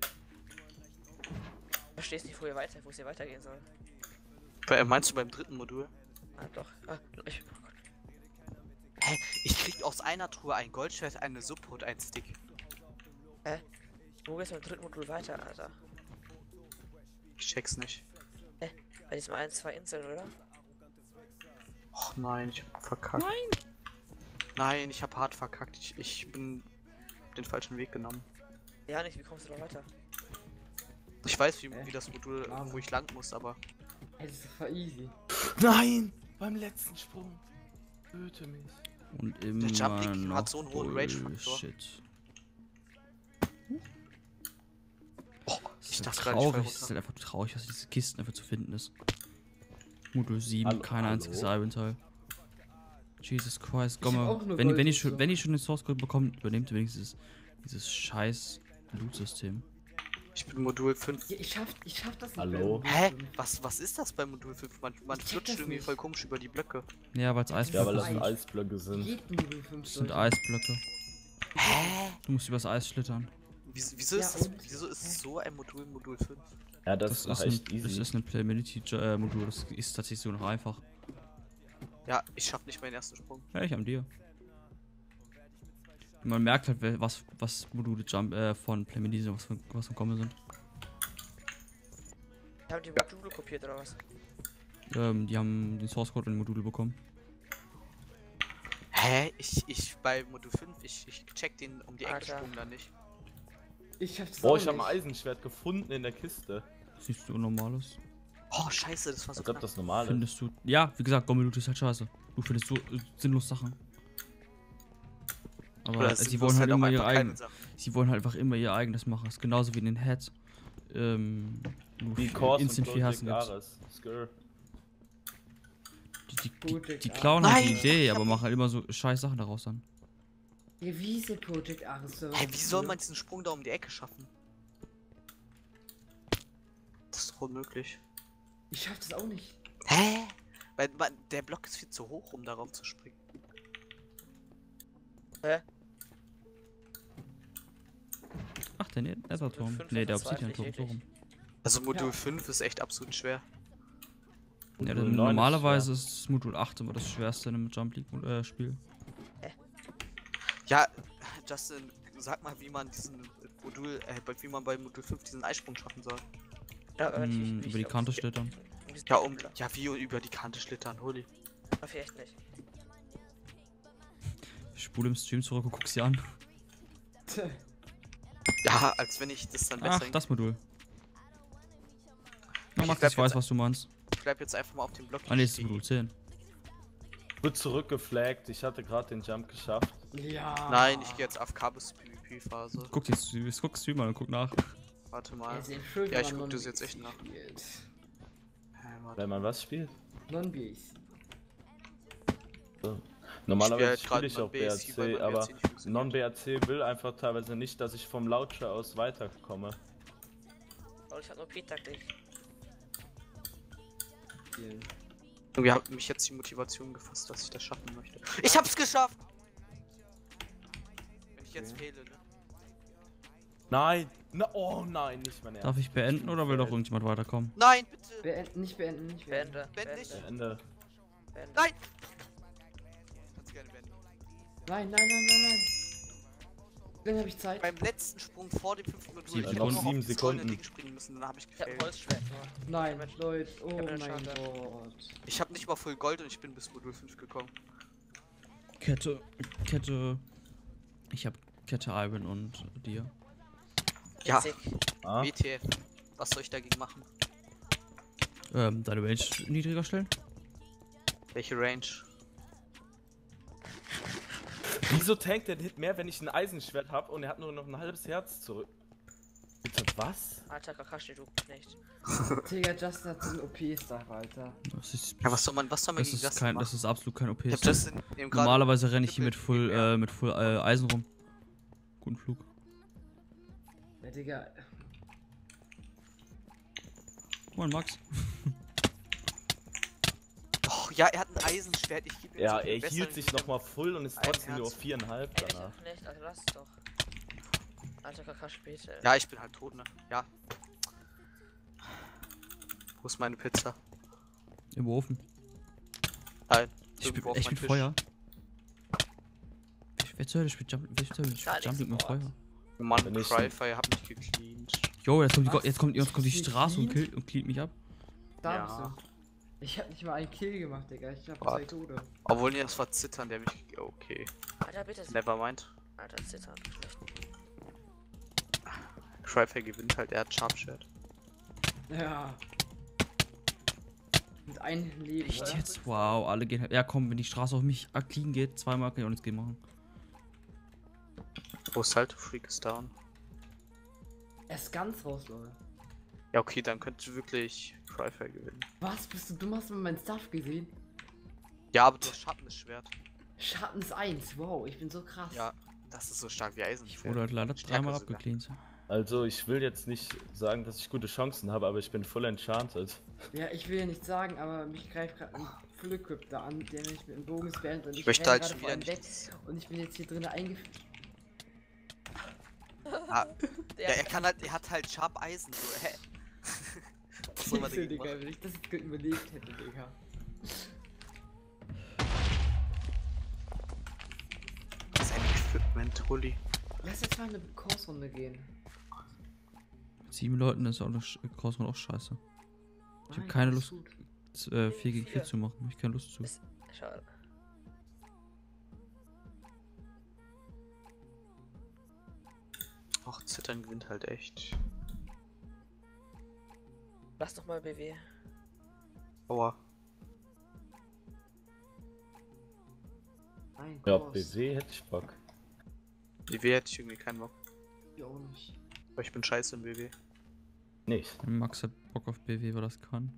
Ich verstehst nicht, wo ihr weiter, wo es hier weitergehen soll.
Bei- Meinst du beim dritten Modul?
Ah, doch. Ah, ich, oh Gott.
Hä? Ich krieg aus einer Truhe ein Goldschwert, eine Suppe und ein Stick.
Wo geht's mit dem dritten Modul weiter, Alter?
Ich check's nicht.
Bei diesem ein, zwei Inseln, oder?
Och nein, ich hab verkackt. Nein! Nein, ich hab hart verkackt. Ich, ich bin den falschen Weg genommen.
Ja, nicht, wie kommst du da weiter?
Ich weiß, wie,
Äh,
wie das Modul,
Name.
wo ich lang muss, aber.
Ey, das ist voll easy.
Nein! Beim letzten Sprung. Töte mich.
Und immer
Jump League
noch
hat so einen hohen Rage-Faktor.
Bullshit.
Oh,
Das
ich
ist
dachte
halt
gerade, ich fall
traurig, es ist
runter.
halt einfach traurig, dass diese Kisten einfach zu finden ist. Modul sieben,
Hallo,
kein
hallo?
einziges Iron-Teil. Jesus Christ,
Ich hab auch
Gomme.
nur
Wenn, wenn,
Gold
ihr
und
schon,
so.
wenn ihr schon den Source Code bekommt, übernehmt wenigstens dieses scheiß Loot-System.
Ich bin Modul fünf.
Ja, ich schaff, ich schaff das nicht.
Hallo?
mehr.
Hä? Was, was ist das bei Modul fünf? Man, man
Ich check
flutscht
das
irgendwie
nicht.
voll komisch über die Blöcke.
Ja, weil es
Ja,
Eisblöcke
weil das
sind.
sind Eisblöcke sind.
Geht Modul fünf
Das sind
Leute.
Eisblöcke.
Hä?
Du musst übers Eis schlittern.
Wieso, wieso
Ja,
ist das,
und?
wieso ist so ein Modul Modul fünf?
Ja, das,
Das
ist
ist, ein,
echt
das
easy.
ist ein Playability-Modul, das ist tatsächlich so noch einfach.
Ja, ich schaff nicht meinen ersten Sprung.
Ja, ich am dir. Man merkt halt, wel- was, was Module Jump äh, von Playability sind, was von, was von Komme sind.
Haben die Module kopiert oder was?
Ähm, die haben den Source Code und die Module bekommen.
Hä? Ich, ich, bei Modul fünf, ich, ich check den um die Ecke
Alter.
Sprung dann nicht.
Ich schaff's
Boah,
auch
ich habe ein
nicht.
Eisenschwert gefunden in der Kiste.
Das ist so normales.
Oh, scheiße, das war so
Als ob
knapp.
das normal ist.
Findest du. Ja, wie gesagt, Gomme Loot ist halt scheiße. Du findest so äh, sinnlos Sachen. Aber
Oder
äh,
es
sie
sind
wollen halt
auch
immer ihr
einfach keine
eigenes.
Sachen.
Sie wollen halt einfach immer ihr eigenes machen. Das ist genauso wie in den Heads. Ähm. nur
Wie
für
Kors und
Instant vier
Project
Herzen gibt.
Ares. Skr.
Die, die, die,
Project
die
Ares.
klauen halt die
Nein,
Idee,
ich
aber
hab-
machen halt immer so scheiß Sachen daraus dann.
Ja, wie ist der Project Ares?
Hä, wie soll man diesen Sprung da um die Ecke schaffen?
Pro möglich.
Ich schaff das auch nicht.
Hä? Weil man, der Block ist viel zu hoch, um darauf zu springen.
Hä?
Ach, der Netherturm.
fünf
Ne, der
bezweifle ich
Obsidian-Turm, so rum.
wirklich.
Also Modul
Ja.
fünf ist echt absolut schwer.
Ja,
Modul
dann
neun ist
normalerweise ist das Modul acht immer das schwerste in einem Jump League-Spiel.
Ja, Justin, sag mal, wie man diesen Modul, äh, bei- wie man bei Modul fünf diesen Eisprung schaffen soll.
Ja, relativ
Hm,
nicht,
über die
aber
Kante
es geht-
schlittern.
ein bisschen
Ja, um,
simpler.
ja, wie über die Kante schlittern, holi.
Aber vielleicht nicht.
Ich spule im Stream zurück und guck sie an.
Ja, als wenn ich das dann besser
Ach, das Modul. Na,
Ich
Max,
bleib
ich weiß,
jetzt-
was du meinst.
Ich bleib jetzt einfach mal auf dem Block.
Ah, ne, das ist
stehen.
Modul zehn.
Wird zurückgeflaggt, ich hatte gerade den Jump geschafft.
Ja.
Nein, ich gehe jetzt auf K bis PvP-Phase.
Guck den Stream, guck Stream an und guck nach.
Warte mal.
Ja, sehr schön,
Ja,
wenn
ich
man
guck das
Non-B
jetzt echt nach.
spielt.
Hä, warte.
Wenn man was spielt.
Non-B.
So. Normalerweise
Ich spiel halt
spiele ich
grad
auch
Non-B S C, weil
B R C,
mein
aber
B R C nicht funktioniert.
Non-B R C will einfach teilweise nicht, dass ich vom Launcher aus weiterkomme.
Aber ich hab nur P-Taktik.
Irgendwie hat mich jetzt die Motivation gefasst, dass ich das schaffen möchte. Ich hab's geschafft! Wenn ich jetzt fehle, ne?
Nein! Na, oh nein, nicht mein Ernst.
Darf ich beenden oder will doch irgendjemand weiterkommen?
Nein, bitte!
Beenden, nicht beenden, nicht beenden.
Beende.
Beende nicht.
Beende.
Ende.
Beende.
Nein! Kannst gerne beenden.
Nein, nein, nein, nein, nein. Wie lange habe ich Zeit?
Beim letzten Sprung vor dem fünften Modul
Sieben
ich
Sekunden.
noch auf
Sieben
das goldene
Sekunden.
Ding springen müssen, dann habe ich
Ich hab ein
gefailt.
Holzschwert nur.
Nein,
Mensch.
Leute, oh
hab eine
mein
Schande.
Gott.
Ich habe nicht mal Full Gold und ich bin bis Modul fünf gekommen.
Kette, Kette. Ich hab Kette Iron und dir.
Ja,
Sick.
Ah,
W T F. Was soll ich dagegen machen?
Ähm, deine Range niedriger stellen?
Welche Range?
wieso tankt der den Hit mehr, wenn ich ein Eisenschwert habe und er hat nur noch ein halbes Herz zurück? Bitte was?
Alter Kakashi, du Knecht.
Digga, Justin hat so einen O P-Stuff, Alter.
Das ist,
Ja, was soll man, was soll man
das
gegen
ist,
das
kein,
machen?
das ist absolut kein O P.
Ich hab Justin eben gerade
Normalerweise renne ich hier mit Full,
Triple
äh, mit Full äh, Eisen rum. Guten Flug.
Ja, Digga.
Moin Max.
Oh, ja, er hat ein Eisenschwert. Ich gebe ihm
Ja,
so viel
er
besseren
hielt sich
Item.
nochmal full und ist
Ein
trotzdem nur
Herz.
auf viereinhalb
Ey, ich
danach.
hab Knecht, also lass es doch. Alter Kakashi, bitte.
Ja, ich bin halt tot, ne? Ja. Wo ist meine Pizza?
Im Ofen.
Nein.
Ich
irgendwo
spiel
auf
echt
meinem
mit
Tisch.
Feuer. Ich, wer zur Hölle spielt Jump, wer zur Hölle spielt
Gar
Jump
nichts
mit
im Ort.
Feuer?
Mann,
Wenn ich-
Cryfire hat mich gecleant.
Jo, jetzt kommt die,
Was?
Go- jetzt kommt, jetzt kommt die
Ist die
Straße und
clean?
killt, und killt mich ab.
Da
Ja.
bist du. Ich hab nicht mal einen Kill gemacht, Digga. Ich hab
Warte.
zwei Tode.
Obwohl, nee, das war Zittern, der mich. Okay.
Alter, bitte.
Nevermind.
Alter, zittern. Schlecht.
Cryfire gewinnt halt, er hat Sharpshirt.
Ja. Mit einem Leben.
Echt
oder?
jetzt? Wow, alle gehen halt. Ja, komm, wenn die Straße auf mich clean geht, zweimal kann ich auch nichts gegen machen.
Wo ist halt Freak ist down.
Er ist ganz raus, Leute.
Ja, okay, dann könnte wirklich Cryfire gewinnen.
Was? Bist du dumm? Hast du mal meinen Stuff gesehen?
Ja, aber du hast Schattenschwert.
Schatten ist eins. Wow, ich bin so krass.
Ja, das ist so stark wie Eisen.
Ich wurde halt leider
Stärker
dreimal
sogar.
abgecleant.
Also ich will jetzt nicht sagen, dass ich gute Chancen habe, aber ich bin full enchanted.
Ja, ich will ja nicht sagen, aber mich greift gerade ein Full Equip da an, der mich mit dem Bogen spammt und ich,
Ich möchte
renn
halt
gerade
schon
vor
wieder
ihm weg
nichts.
und ich bin jetzt hier drin eingeführt.
Ah, ja, er kann halt, er hat halt Sharp Eisen, so, hä? Was soll man dagegen
Digga,
machen?
wenn ich das jetzt überlebt hätte, Digga.
Sein Equipment, Holy.
Lass jetzt mal eine Kursrunde gehen.
Mit sieben Leuten ist auch das Crossrun auch scheiße. Ich hab
Nein,
keine
alles
Lust.
gut.
Äh, vier gegen vier zu machen. Hab ich keine Lust zu.
Ist- Schade.
Ach, Zittern gewinnt halt echt.
Lass doch mal B W.
Aua.
Nein,
Ja,
Kurs.
B W hätte ich Bock.
B W hätte ich irgendwie keinen Bock.
Ich auch nicht.
Aber ich bin scheiße in B W.
Nicht.
Max hat Bock auf B W, weil das kann.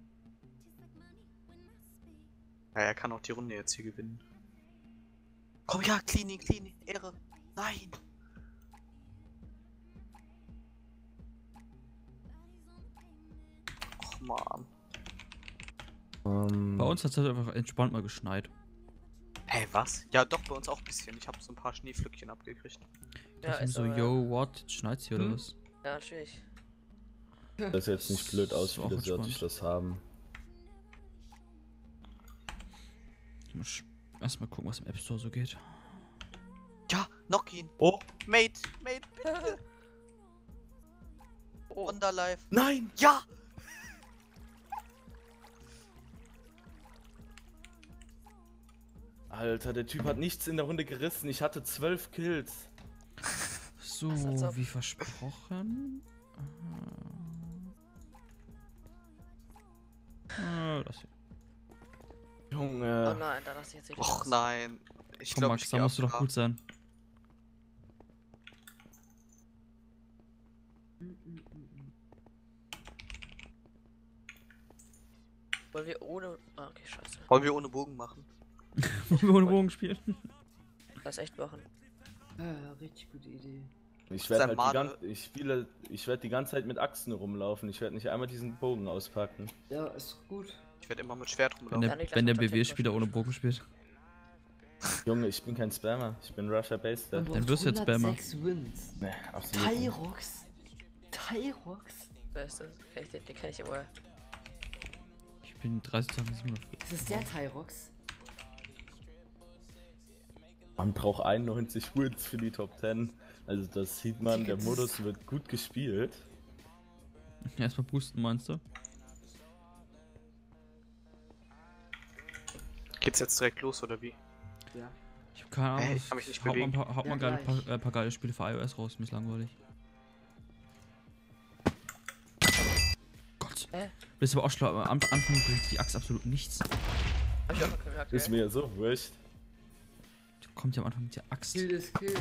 Ja, er kann auch die Runde jetzt hier gewinnen. Komm ja, Cleaning, Cleaning, Ehre. Nein. Oh Mann.
Ähm,
Bei uns hat es halt einfach entspannt mal geschneit.
Hey, was? Ja, doch, bei uns auch ein bisschen. Ich habe so ein paar Schneeflöckchen abgekriegt.
Ja,
Ich bin
ist
so,
aber-
yo, what? Jetzt schneit's hier
Hm?
oder was?
Ja, natürlich.
das jetzt nicht blöd aus,
Ist
wie
auch
das sollte ich
entspannt.
das haben.
Ich muss erstmal gucken, was im App Store so geht.
Ja, knock ihn.
Oh!
Mate, Mate, bitte.
Oh,
Wonderlife.
Nein!
Ja!
Alter, der Typ hat nichts in der Runde gerissen. Ich hatte zwölf Kills.
So,
Was hat's auf-
wie versprochen. Äh, das hier.
oh
Junge.
nein, da lass ich jetzt wieder
Och
raus.
nein. Ich
Komm,
glaube,
Max,
ich
da
geh
musst du doch
ab.
gut sein.
Wollen wir ohne... Ah, okay, scheiße.
Wollen wir ohne Bogen machen?
Wollen wir ohne Bogen spielen?
Lass echt machen.
Ah, richtig gute Idee.
Ich werde
Sein
halt die
Mane-
ganze, ich spiele, ich werde die ganze Zeit mit Achsen rumlaufen. Ich werde nicht einmal diesen Bogen auspacken.
Ja, ist doch gut.
Ich werde immer mit Schwert
Wenn
rumlaufen.
der,
Ja, nicht
wenn der
gleich unter
B W-Spieler ohne Bogen spielt.
Junge, ich bin kein Spammer. Ich bin Russia Based.
Man
Ne,
Dann
braucht
wirst du jetzt Spammer.
hundertsechs Wins.
absolut. nicht.
Tyrox. Tyrox.
Wer ist das? Kenn ich den, den kenn ich ja wohl.
Ich bin dreißigtausendsiebenhundert.
Das ist der Tyrox.
Man braucht einundneunzig Wins für die Top zehn. Also das sieht man, der Modus wird gut gespielt.
Erstmal boosten, meinst du?
Geht's jetzt direkt los oder wie?
Ja.
Ich hab keine Ahnung.
Ey, ich kann mich nicht
haut mal, ein
bewegen.
paar, haut mal
Ja,
geile,
gleich.
paar, äh, paar geile Spiele für iOS raus, mir ist langweilig. Gott.
Hä?
Das ist aber auch schlau, am Anfang bringt die Axt absolut nichts.
Hab ich auch noch gemerkt.
Ist
ey.
mir so wurscht.
Die kommt ja am Anfang mit der Axt.
Kill ist Kill.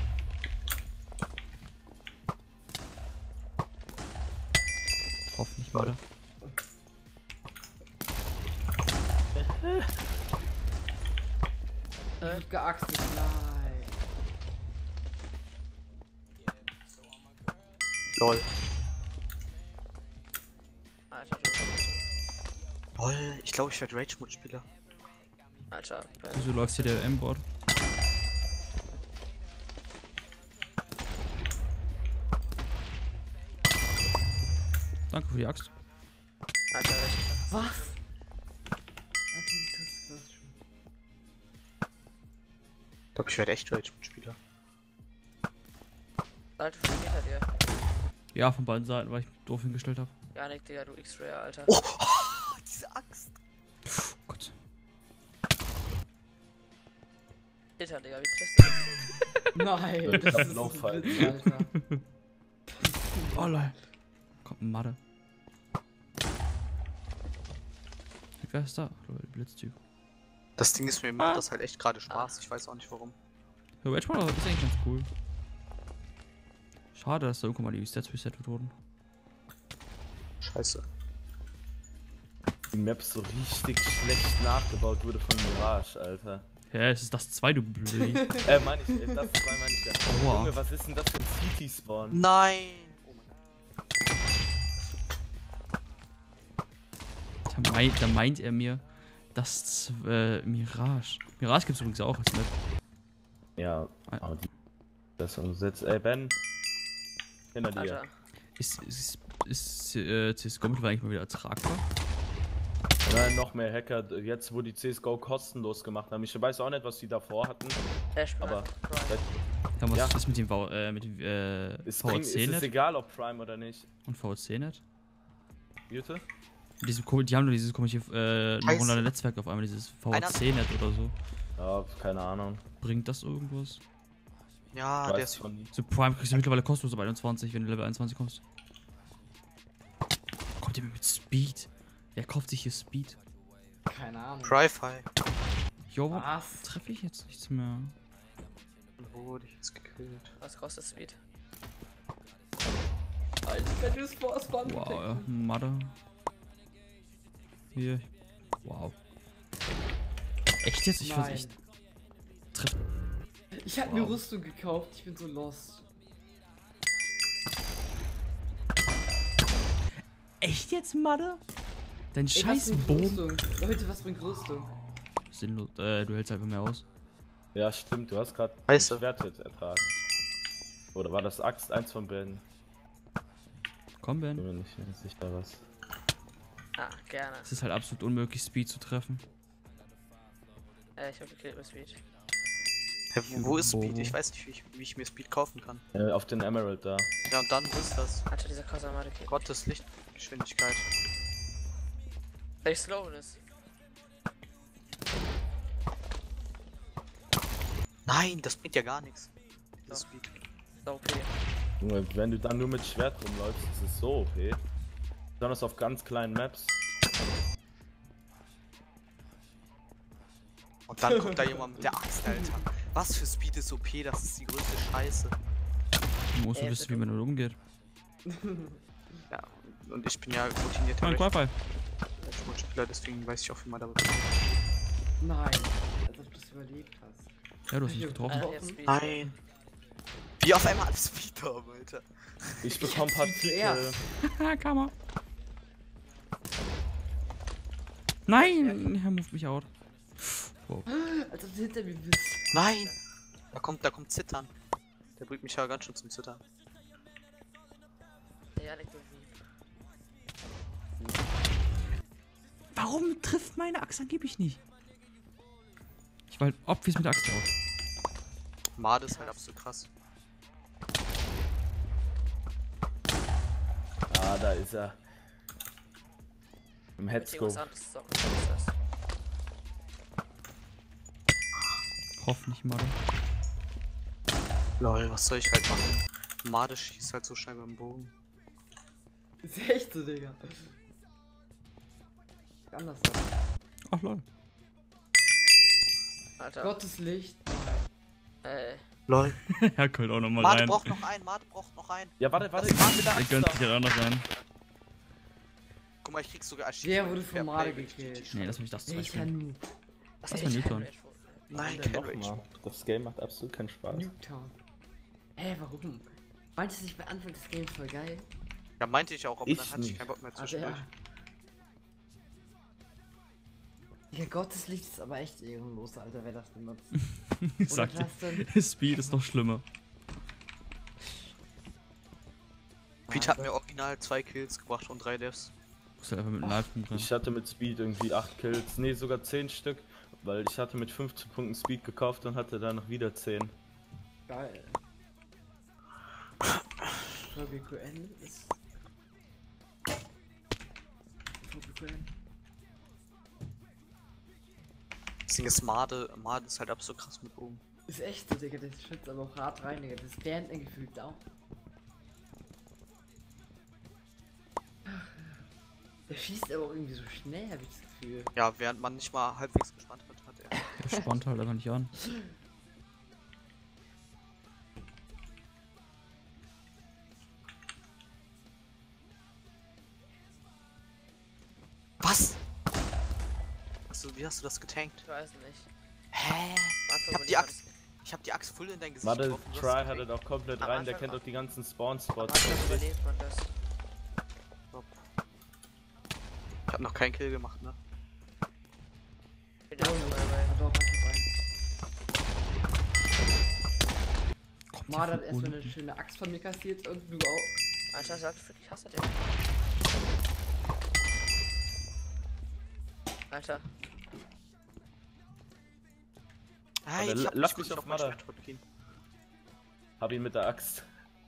Hoffentlich mal.
Wird geaxtet. Nein.
Lol.
Alter, du-
Lol. Ich glaube, ich werde Rage-Mode-Spieler.
Alter.
Wieso läuft hier der M-Board? Danke für die Axt.
Alter, recht.
Was? Okay, das war's schon.
Ich glaube, ich werde echt Rage-Mode-Spieler.
Alter, was geht hinter dir?
Ja, von beiden Seiten, weil ich doof hingestellt habe.
Janik, Digga, du X-Ray, Alter.
Oh, diese Axt.
Gott.
Hinter, Digga, wie kriegst du das?
Nein,
Ich
das
hab
ist
noch
ein
fallen.
Witz, Alter.
Oh lol. Kommt ein Madde. Wer ist da? Lol, Blitztyp.
Das Ding ist, mir
Ah.
macht das halt echt gerade Spaß. Ich weiß auch nicht warum.
Ja, Rage Mode ist eigentlich ganz cool. Schade, dass da irgendwann mal die Stats resettet wurden.
Scheiße.
Die Map so richtig schlecht nachgebaut wurde von Mirage, Alter.
Ja, es ist das zwei, du Blödi.
Äh, meine ich, äh, das war meine ich ja.
Aua.
Junge, was ist denn das für ein City-Spawn?
Nein. Oh mein
Da meint, da meint er mir, das äh, Mirage. Mirage gibt's übrigens auch als Map.
Ja, aber die das umsetzt. Ey, Ben. Hinter dir.
Alter.
Ist, ist, ist äh, C S G O mittlerweile eigentlich mal wieder ertragbar?
Nein, noch mehr Hacker. Jetzt, wo die C S G O kostenlos gemacht haben. Ich weiß auch nicht, was die davor hatten.
Flash,
Aber
Prime.
Ja, was
Ja.
ist mit dem, V- äh, mit dem äh,
es, bringt, es ist
VOC-Net
egal, ob Prime oder nicht.
und V O C-Net?
Bitte?
Diese, kom- die haben nur dieses komische äh,
Scheiße.
neuronale Netzwerk auf einmal, dieses V O C-Net oder so.
Ja, keine Ahnung.
Bringt das irgendwas?
Ja,
Weiß
der ist
von nie.
Zu Prime kriegst du mittlerweile kostenlos ab einundzwanzig, wenn du Level einundzwanzig kommst. Kommt ihr mit Speed? Wer kauft sich hier Speed?
Keine Ahnung.
Dry-Fi.
Jo, warum
Was?
treffe ich jetzt nichts mehr?
Wo wurde ich jetzt gekillt?
Was kostet Speed?
Alter, wenn du es vor Spawn
Wow, ja, Madde. Hier. Wow. Echt jetzt? Ich weiß
Nein.
echt. Treff.
Ich hab
Wow.
mir Rüstung gekauft, ich bin so lost.
Echt jetzt, Madde? Dein
Ey,
scheiß
was bringt
Bogen.
Rüstung? Leute, was bringt Rüstung?
Sinnlos. Äh, du hältst einfach mehr aus.
Ja, stimmt, du hast gerade
Scheiße.
Schwert jetzt ertragen. Oder war das Axt eins von beiden?
Komm, Ben.
Bin mir nicht mehr sicher was.
Ah, gerne.
Es ist halt absolut unmöglich, Speed zu treffen.
Äh, ich hab gekillt mit Speed.
Hä, wo, wo ist
Bobo.
Speed? Ich weiß nicht, wie ich, wie ich mir Speed kaufen kann.
Äh, auf den Emerald da.
Ja, und dann, wo ist das?
Alter, dieser Kasamade killt.
Gottes Lichtgeschwindigkeit.
Weil ich Slowness.
Nein, das bringt ja gar nichts. Das
Doch.
Speed.
So O P.
Junge, wenn du dann nur mit Schwert rumläufst, ist es so O P. Besonders auf ganz kleinen Maps.
Und dann kommt da jemand mit der Axt, Alter. Was für Speed ist O P? Das ist die größte Scheiße.
Du musst
Äh,
wissen, wie man damit umgeht.
Ja, und ich bin ja routinierter
Mein Qualify.
Spieler, deswegen weiß ich auch, wie man damit umgeht.
Nein, als ob du es überlebt hast.
Ja, du hast mich getroffen.
Äh, jetzt Speed.
Nein. Wie auf einmal alles Speed haben, Alter.
Ich bekomme Partikel.
zuerst.
Haha, Karma. Nein! Er moved mich out. Wow.
Als ob du hinter mir bist.
Nein! Da kommt, da kommt Zittern. Der bringt mich ja ganz schön zum Zittern.
Ja, nicht so wie.
Warum trifft meine Axt angeblich nicht? Ich war halt obvious mit der Axt drauf.
Made ist halt absolut krass.
Ah, da ist er. Im
Mit
Headscope.
was anderes zocken. Was ist das?
Hoff nicht mal.
Lol, was soll ich halt machen? Made schießt halt so schnell mit dem Bogen.
Ist echt so, Digga. Anders.
Ach lol.
Alter.
Gottes Licht.
Ey.
Lol.
Er könnte auch nochmal
Made
rein.
braucht noch einen, Made braucht noch einen.
Ja, warte, warte, ich mach mit der
Er
Axt
gönnt
da.
sich ja auch noch rein.
Guck mal, ich krieg sogar als
Der wurde
Fair
von Made
Play, wenn ich die-
gekillt.
Nee, lass mich das zum
Welcher
Beispiel.
Noob?
Was
Das
ist
war
denn
Newton.
Rage?
Nein, kein Rage.
Nochmal. Das Game macht absolut keinen Spaß.
Nuketown. Hä, warum? Meintest du nicht bei Anfang des Games voll geil?
Ja, meinte ich auch, aber
Ich
dann hatte ich
nicht.
keinen Bock mehr
Also
zwischendurch.
ja. Ja, Gottes Licht ist aber echt ehrenlos, Alter, wer das benutzt.
Ich
Oder
sag
was denn?
dir, Speed ist noch schlimmer.
Pete hat mir original zwei Kills gebracht und drei Deaths.
Du musst halt einfach mit dem Live rumrennen.
Ich hatte mit Speed irgendwie acht Kills, nee sogar zehn Stück, weil ich hatte mit fünfzehn Punkten Speed gekauft und hatte dann noch wieder zehn.
Geil. V B Q N ist... V B Q N?
Das Ding ist Made, Made ist halt absolut krass mit Bogen.
Ist echt so, Digga, das schützt aber auch hart rein, Digga. Das während er gefühlt auch. Der schießt aber auch irgendwie so schnell, hab ich das Gefühl.
Ja, während man nicht mal halbwegs gespannt hat, hat er.
Der spannt halt einfach nicht an.
Was? Achso, wie hast du das getankt?
Ich weiß nicht.
Hä?
Am Anfang
Ich hab
bin
die Axt, ich hab die Axt voll in dein Gesicht
Warte,
getroffen, du hast
Try
es
hatte
getankt.
doch komplett
Am
rein, der
Anfang
kennt doch die ganzen
Am
Spawn-Spots.
Anfang überlebt man das.
Ich hab noch keinen Kill gemacht, ne?
Ich bin ja auch dabei.
Hat auch rein. Marder hat erstmal eine schöne Axt von mir kassiert und du auch.
Alter, sag ich wirklich, hasse den. Alter.
Hey,
Warte,
ich hab
lass
nicht
mich
gut
auf
mein
Marder.
Schwert hotkriegen.
Hab ihn mit der Axt.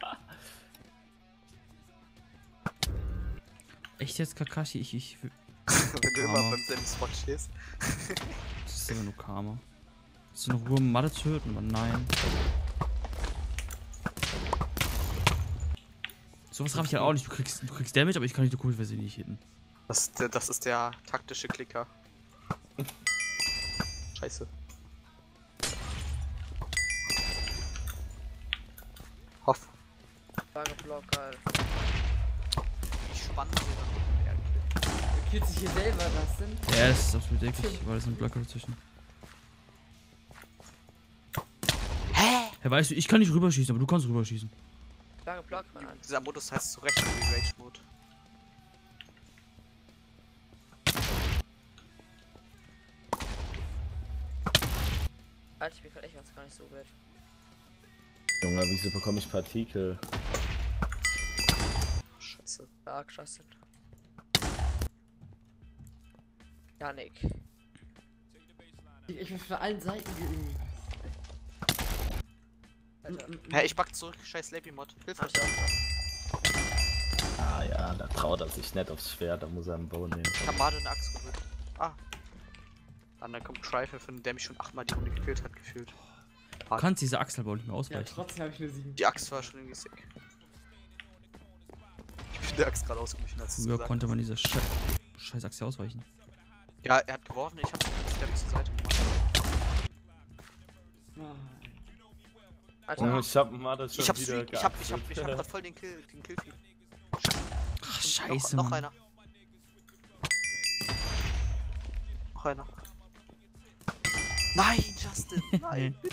Echt jetzt, Kakashi? Ich, ich.
Wenn du immer
Karma.
beim selben Spot stehst.
Das ist aber nur Karma. Hast du noch Ruhe, um Mathe zu töten? Aber nein. Sowas raff ich halt auch nicht. Du kriegst, du kriegst Damage, aber ich kann nicht so cool für sie nicht hitten.
Das, ist der- das ist der taktische Klicker. Scheiße. Hoff.
Lageblock, Alter.
Wie spannend sogar.
Er killt sich hier selber, was denn?
Ja, das ist absolut eklig, weil es sind Blöcke dazwischen.
Hä?
Ja, weißt du, ich kann nicht rüberschießen, aber du kannst rüberschießen.
Lageblock, Mann.
Dieser Modus heißt zu Recht wie Rage Mode.
Alter, ich bin gerade echt ganz gar nicht so gut.
Junge, wieso bekomme ich Partikel?
Scheiße. Ja, Justin. Janik.
Ich, ich bin von allen Seiten geübt.
Alter.
Hä, ich back zurück, scheiß Lappy Mod. Hilf euch.
Ah ja, da traut er sich nicht aufs Schwert, da muss er einen Bow nehmen.
Ich hab Made eine Axt geholt. Ah. Und dann kommt Trifle, von der mich schon achtmal die Runde gekillt hat, gefühlt.
Du kannst diese Achselbau nicht mehr
Ja,
ausweichen.
trotzdem habe ich nur sieben.
Die Axt war schon irgendwie sick. Ich bin der Axt gerade ausgewichen, als du
Früher
gesagt
konnte
hast.
man diese Sche scheiß Achse ausweichen.
Ja, er hat geworfen, ich hab den zur Seite gemacht.
Alter.
Oh, ich hab mal das schon
Ich hab
wieder
Streak, ich hab, ich hab,
geachtet.
ich hab grad voll den Kill, den Killfeed.
Ach, scheiße,
Noch, noch
Mann.
einer. Noch einer. Nein, Justin, nein, bitte.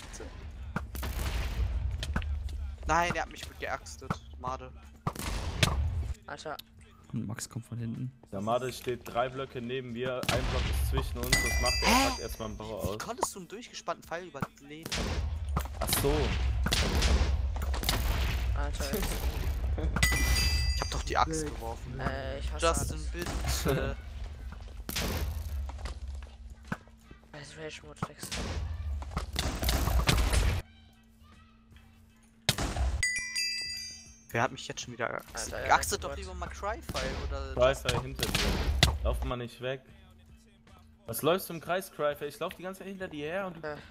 Nein, er hat mich geaxtet, Made.
Alter.
Und Max kommt von hinten.
Der Made steht drei Blöcke neben mir, ein Block ist zwischen uns, was macht er? Er packt erstmal einen Bauer
Wie
aus.
konntest du einen durchgespannten Pfeil überleben?
Ach so.
Alter.
Ich hab doch die Axt geworfen.
Äh, ich hasse
Justin,
alles.
bitte.
Als Rage Mode Text.
Wer hat mich jetzt schon wieder geaxtet?
Alter, ja,
Geaxtet doch
Gott.
lieber mal Cry-Pfeil oder...
Cryfire hinter dir. Lauf mal nicht weg. Was läufst du im Kreis, Cryfire? Ich lauf die ganze Zeit hinter dir her und du...
Ja.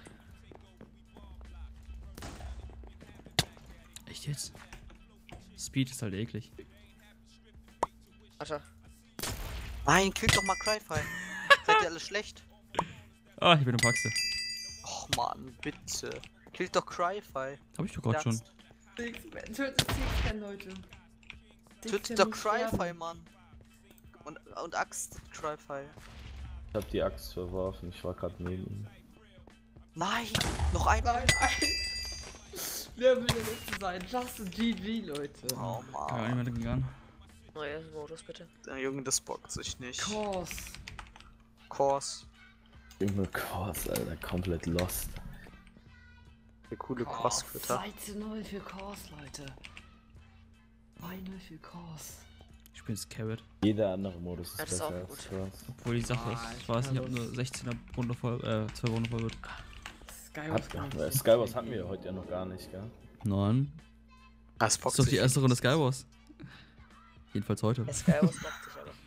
Echt jetzt? Speed ist halt eklig.
Alter.
Nein, killt doch mal Cry-Pfeil. Seid ihr alle schlecht?
Ah, ich bin im Paxe.
Och man, bitte. Killt doch Cry-Pfeil.
Hab ich doch gerade schon.
Tötet Sixpen, Leute.
Tötet doch Cry-Pfeil, Mann. Und, und Axt Cry-Pfeil.
Ich hab die Axt verworfen, ich war gerade neben ihm.
Nein, noch ein.
Nein, nein. Wer will der Letzte sein? Justin G G, Leute.
Oh
Kann
man.
niemand dagegen an.
Neuer Modus, bitte.
Der Junge, das bockt sich nicht.
Kurs.
Kors.
Junge Kurs, Alter, komplett lost.
Der coole
Kurs.
Crossfitter.
Seite null für Kurs, Leute. zwei null für Kurs.
Ich bin jetzt Carrot.
Jeder andere Modus ist
Ja, das ist
besser
auch
als
gut.
Kurs.
Obwohl die Sache
Ah,
ist, ich
ich
weiß
kann
nicht, ob
los.
nur sechzehner Runde voll, äh, zwei Runde voll wird.
Skywars.
Hat, äh, Skywars hatten wir heute ja noch gar nicht, gell?
Nein.
Das
Das
bockt
ist doch die
sich.
erste Runde Skywars. Jedenfalls heute.
Der Skywars macht sich aber.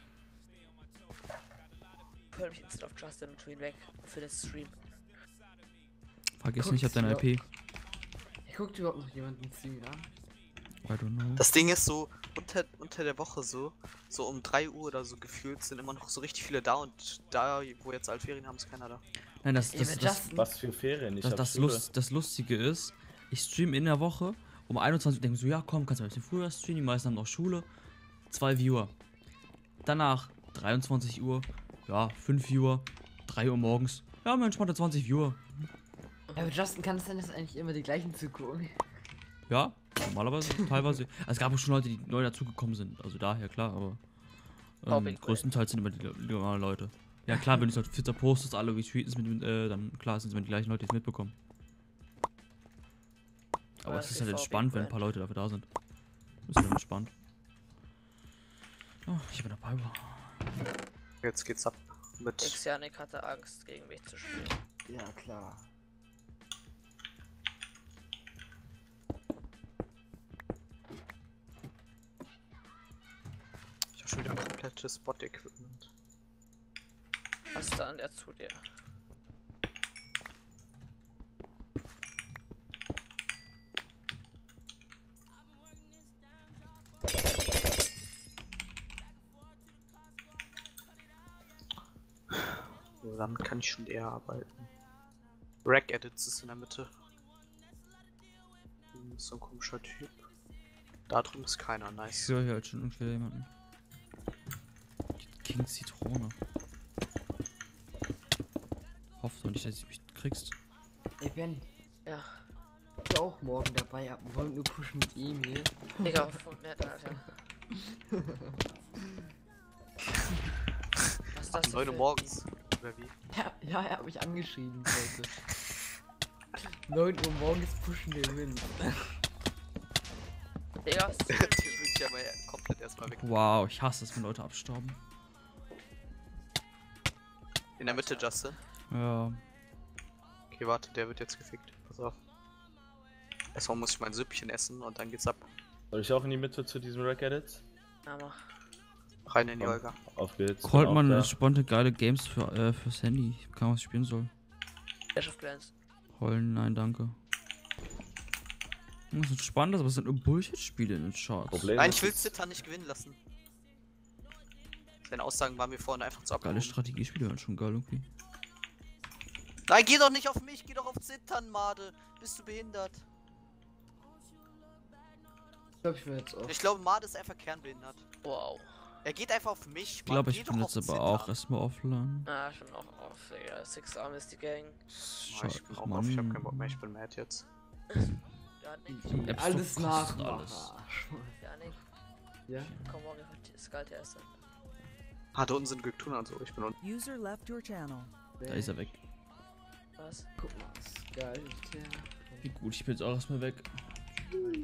Ich hol mich instant auf Justin und tu ihn weg. Für den Stream.
Vergiss nicht, ich hab deine I P.
Guckt überhaupt noch jemand im Stream an?
I don't know.
Das Ding ist so, unter, unter der Woche so, so um drei Uhr oder so gefühlt sind immer noch so richtig viele da und da, wo jetzt Alferien haben, ist keiner da.
Nein, das,
Ja,
das,
aber
das,
Justin-
Was für Ferien? Ich
das,
hab
das,
Schule.
Lust, das Lustige ist, ich stream in der Woche um einundzwanzig Uhr, denke so, ja komm, kannst du ein bisschen früher streamen, die meisten haben noch Schule. Zwei Viewer. Danach dreiundzwanzig Uhr, ja, fünf Viewer, drei Uhr morgens. Ja, man entspannte zwanzig Viewer.
Ja, aber Justin, kann es sein, dass eigentlich immer die gleichen zugucken?
Ja, normalerweise, teilweise. Also es gab auch schon Leute, die neu dazugekommen sind. Also daher, klar, aber
Oh,
ähm,
Big
größtenteils sind immer die, die normalen Leute. Ja klar, wenn du so auf Twitter postest, alle retweeten es mit, äh, dann klar sind es immer die gleichen Leute, die es mitbekommen. Aber
Ja,
es ist
T
halt
V
entspannt,
Big
wenn ein paar Leute dafür da sind. Das ist halt entspannt. Oh, ich bin dabei.
Jetzt geht's ab mit...
X-Janik hatte Angst, gegen mich zu spielen.
Ja, klar.
Ich hab schon wieder ein komplettes Bot-Equipment.
Was dann der zu dir?
So, damit kann ich schon eher arbeiten. Rack Edits ist in der Mitte. Hm, ist so ein komischer Typ. Da drüben ist keiner,
Ich
nice.
höre hier halt schon irgendwie jemanden. King Zitrone. Hoffe doch nicht, dass du mich kriegst.
Ey, Ben,
Ja,
ich bin auch morgen dabei, aber wir wollen nur pushen mit Emil.
Digga, auf nett, Alter. Was ist das denn
neun Uhr
für-
morgens. Oder wie?
Ja, ja, er hat mich angeschrieben heute. neun Uhr morgens pushen den Wind.
Digga, was ist das?
Den will ich ja mal komplett erstmal weg.
Wow, ich hasse es, wenn Leute abstauben.
In der Mitte, Justin.
Ja.
Okay, warte, der wird jetzt gefickt. Pass auf. Erstmal muss ich mein Süppchen essen und dann geht's ab.
Soll ich auch in die Mitte zu diesem Rack-Edit?
Ja, mach.
Rein in die Olga.
Auf geht's.
Callt
Bin
man
auch da.
entspannte geile Games für, äh, fürs Handy. Ich kann was ich spielen soll.
Clash of Clans.
Heulen, nein, danke. Das ist spannend, aber es sind nur Bullshit-Spiele in den Charts.
Problem
Nein,
ist,
ich will Zittern nicht gewinnen lassen. Seine Aussagen waren mir vorhin einfach zu
Geile
abgehoben.
Strategiespiele waren schon geil irgendwie.
Nein, geh doch nicht auf mich, geh doch auf Zittern, Made. Bist du behindert?
Ich glaube, ich bin jetzt auch.
Ich glaube, Made ist einfach kernbehindert.
Wow.
Er geht einfach auf mich.
Ich glaube,
Mann,
ich
geh
bin
doch
jetzt
auf
aber
Zittern.
auch erstmal offline.
Ah, ich bin auch auf, Digga. Six Arm ist die Gang.
Oh, ich bin auch auf, ich hab keinen Bock mehr, ich bin mad jetzt.
Ja, Nick.
Die App Store
Alles
kostet
nachmachen.
alles.
Ja, Nick.
Ja?
Komm morgen von Skull essen.
Ah, da unten sind Göktun und so, ich bin unten.
User left your channel.
Da ist er weg.
Was?
Guck mal, ist geil. Der.
Wie gut, ich bin jetzt auch erstmal weg.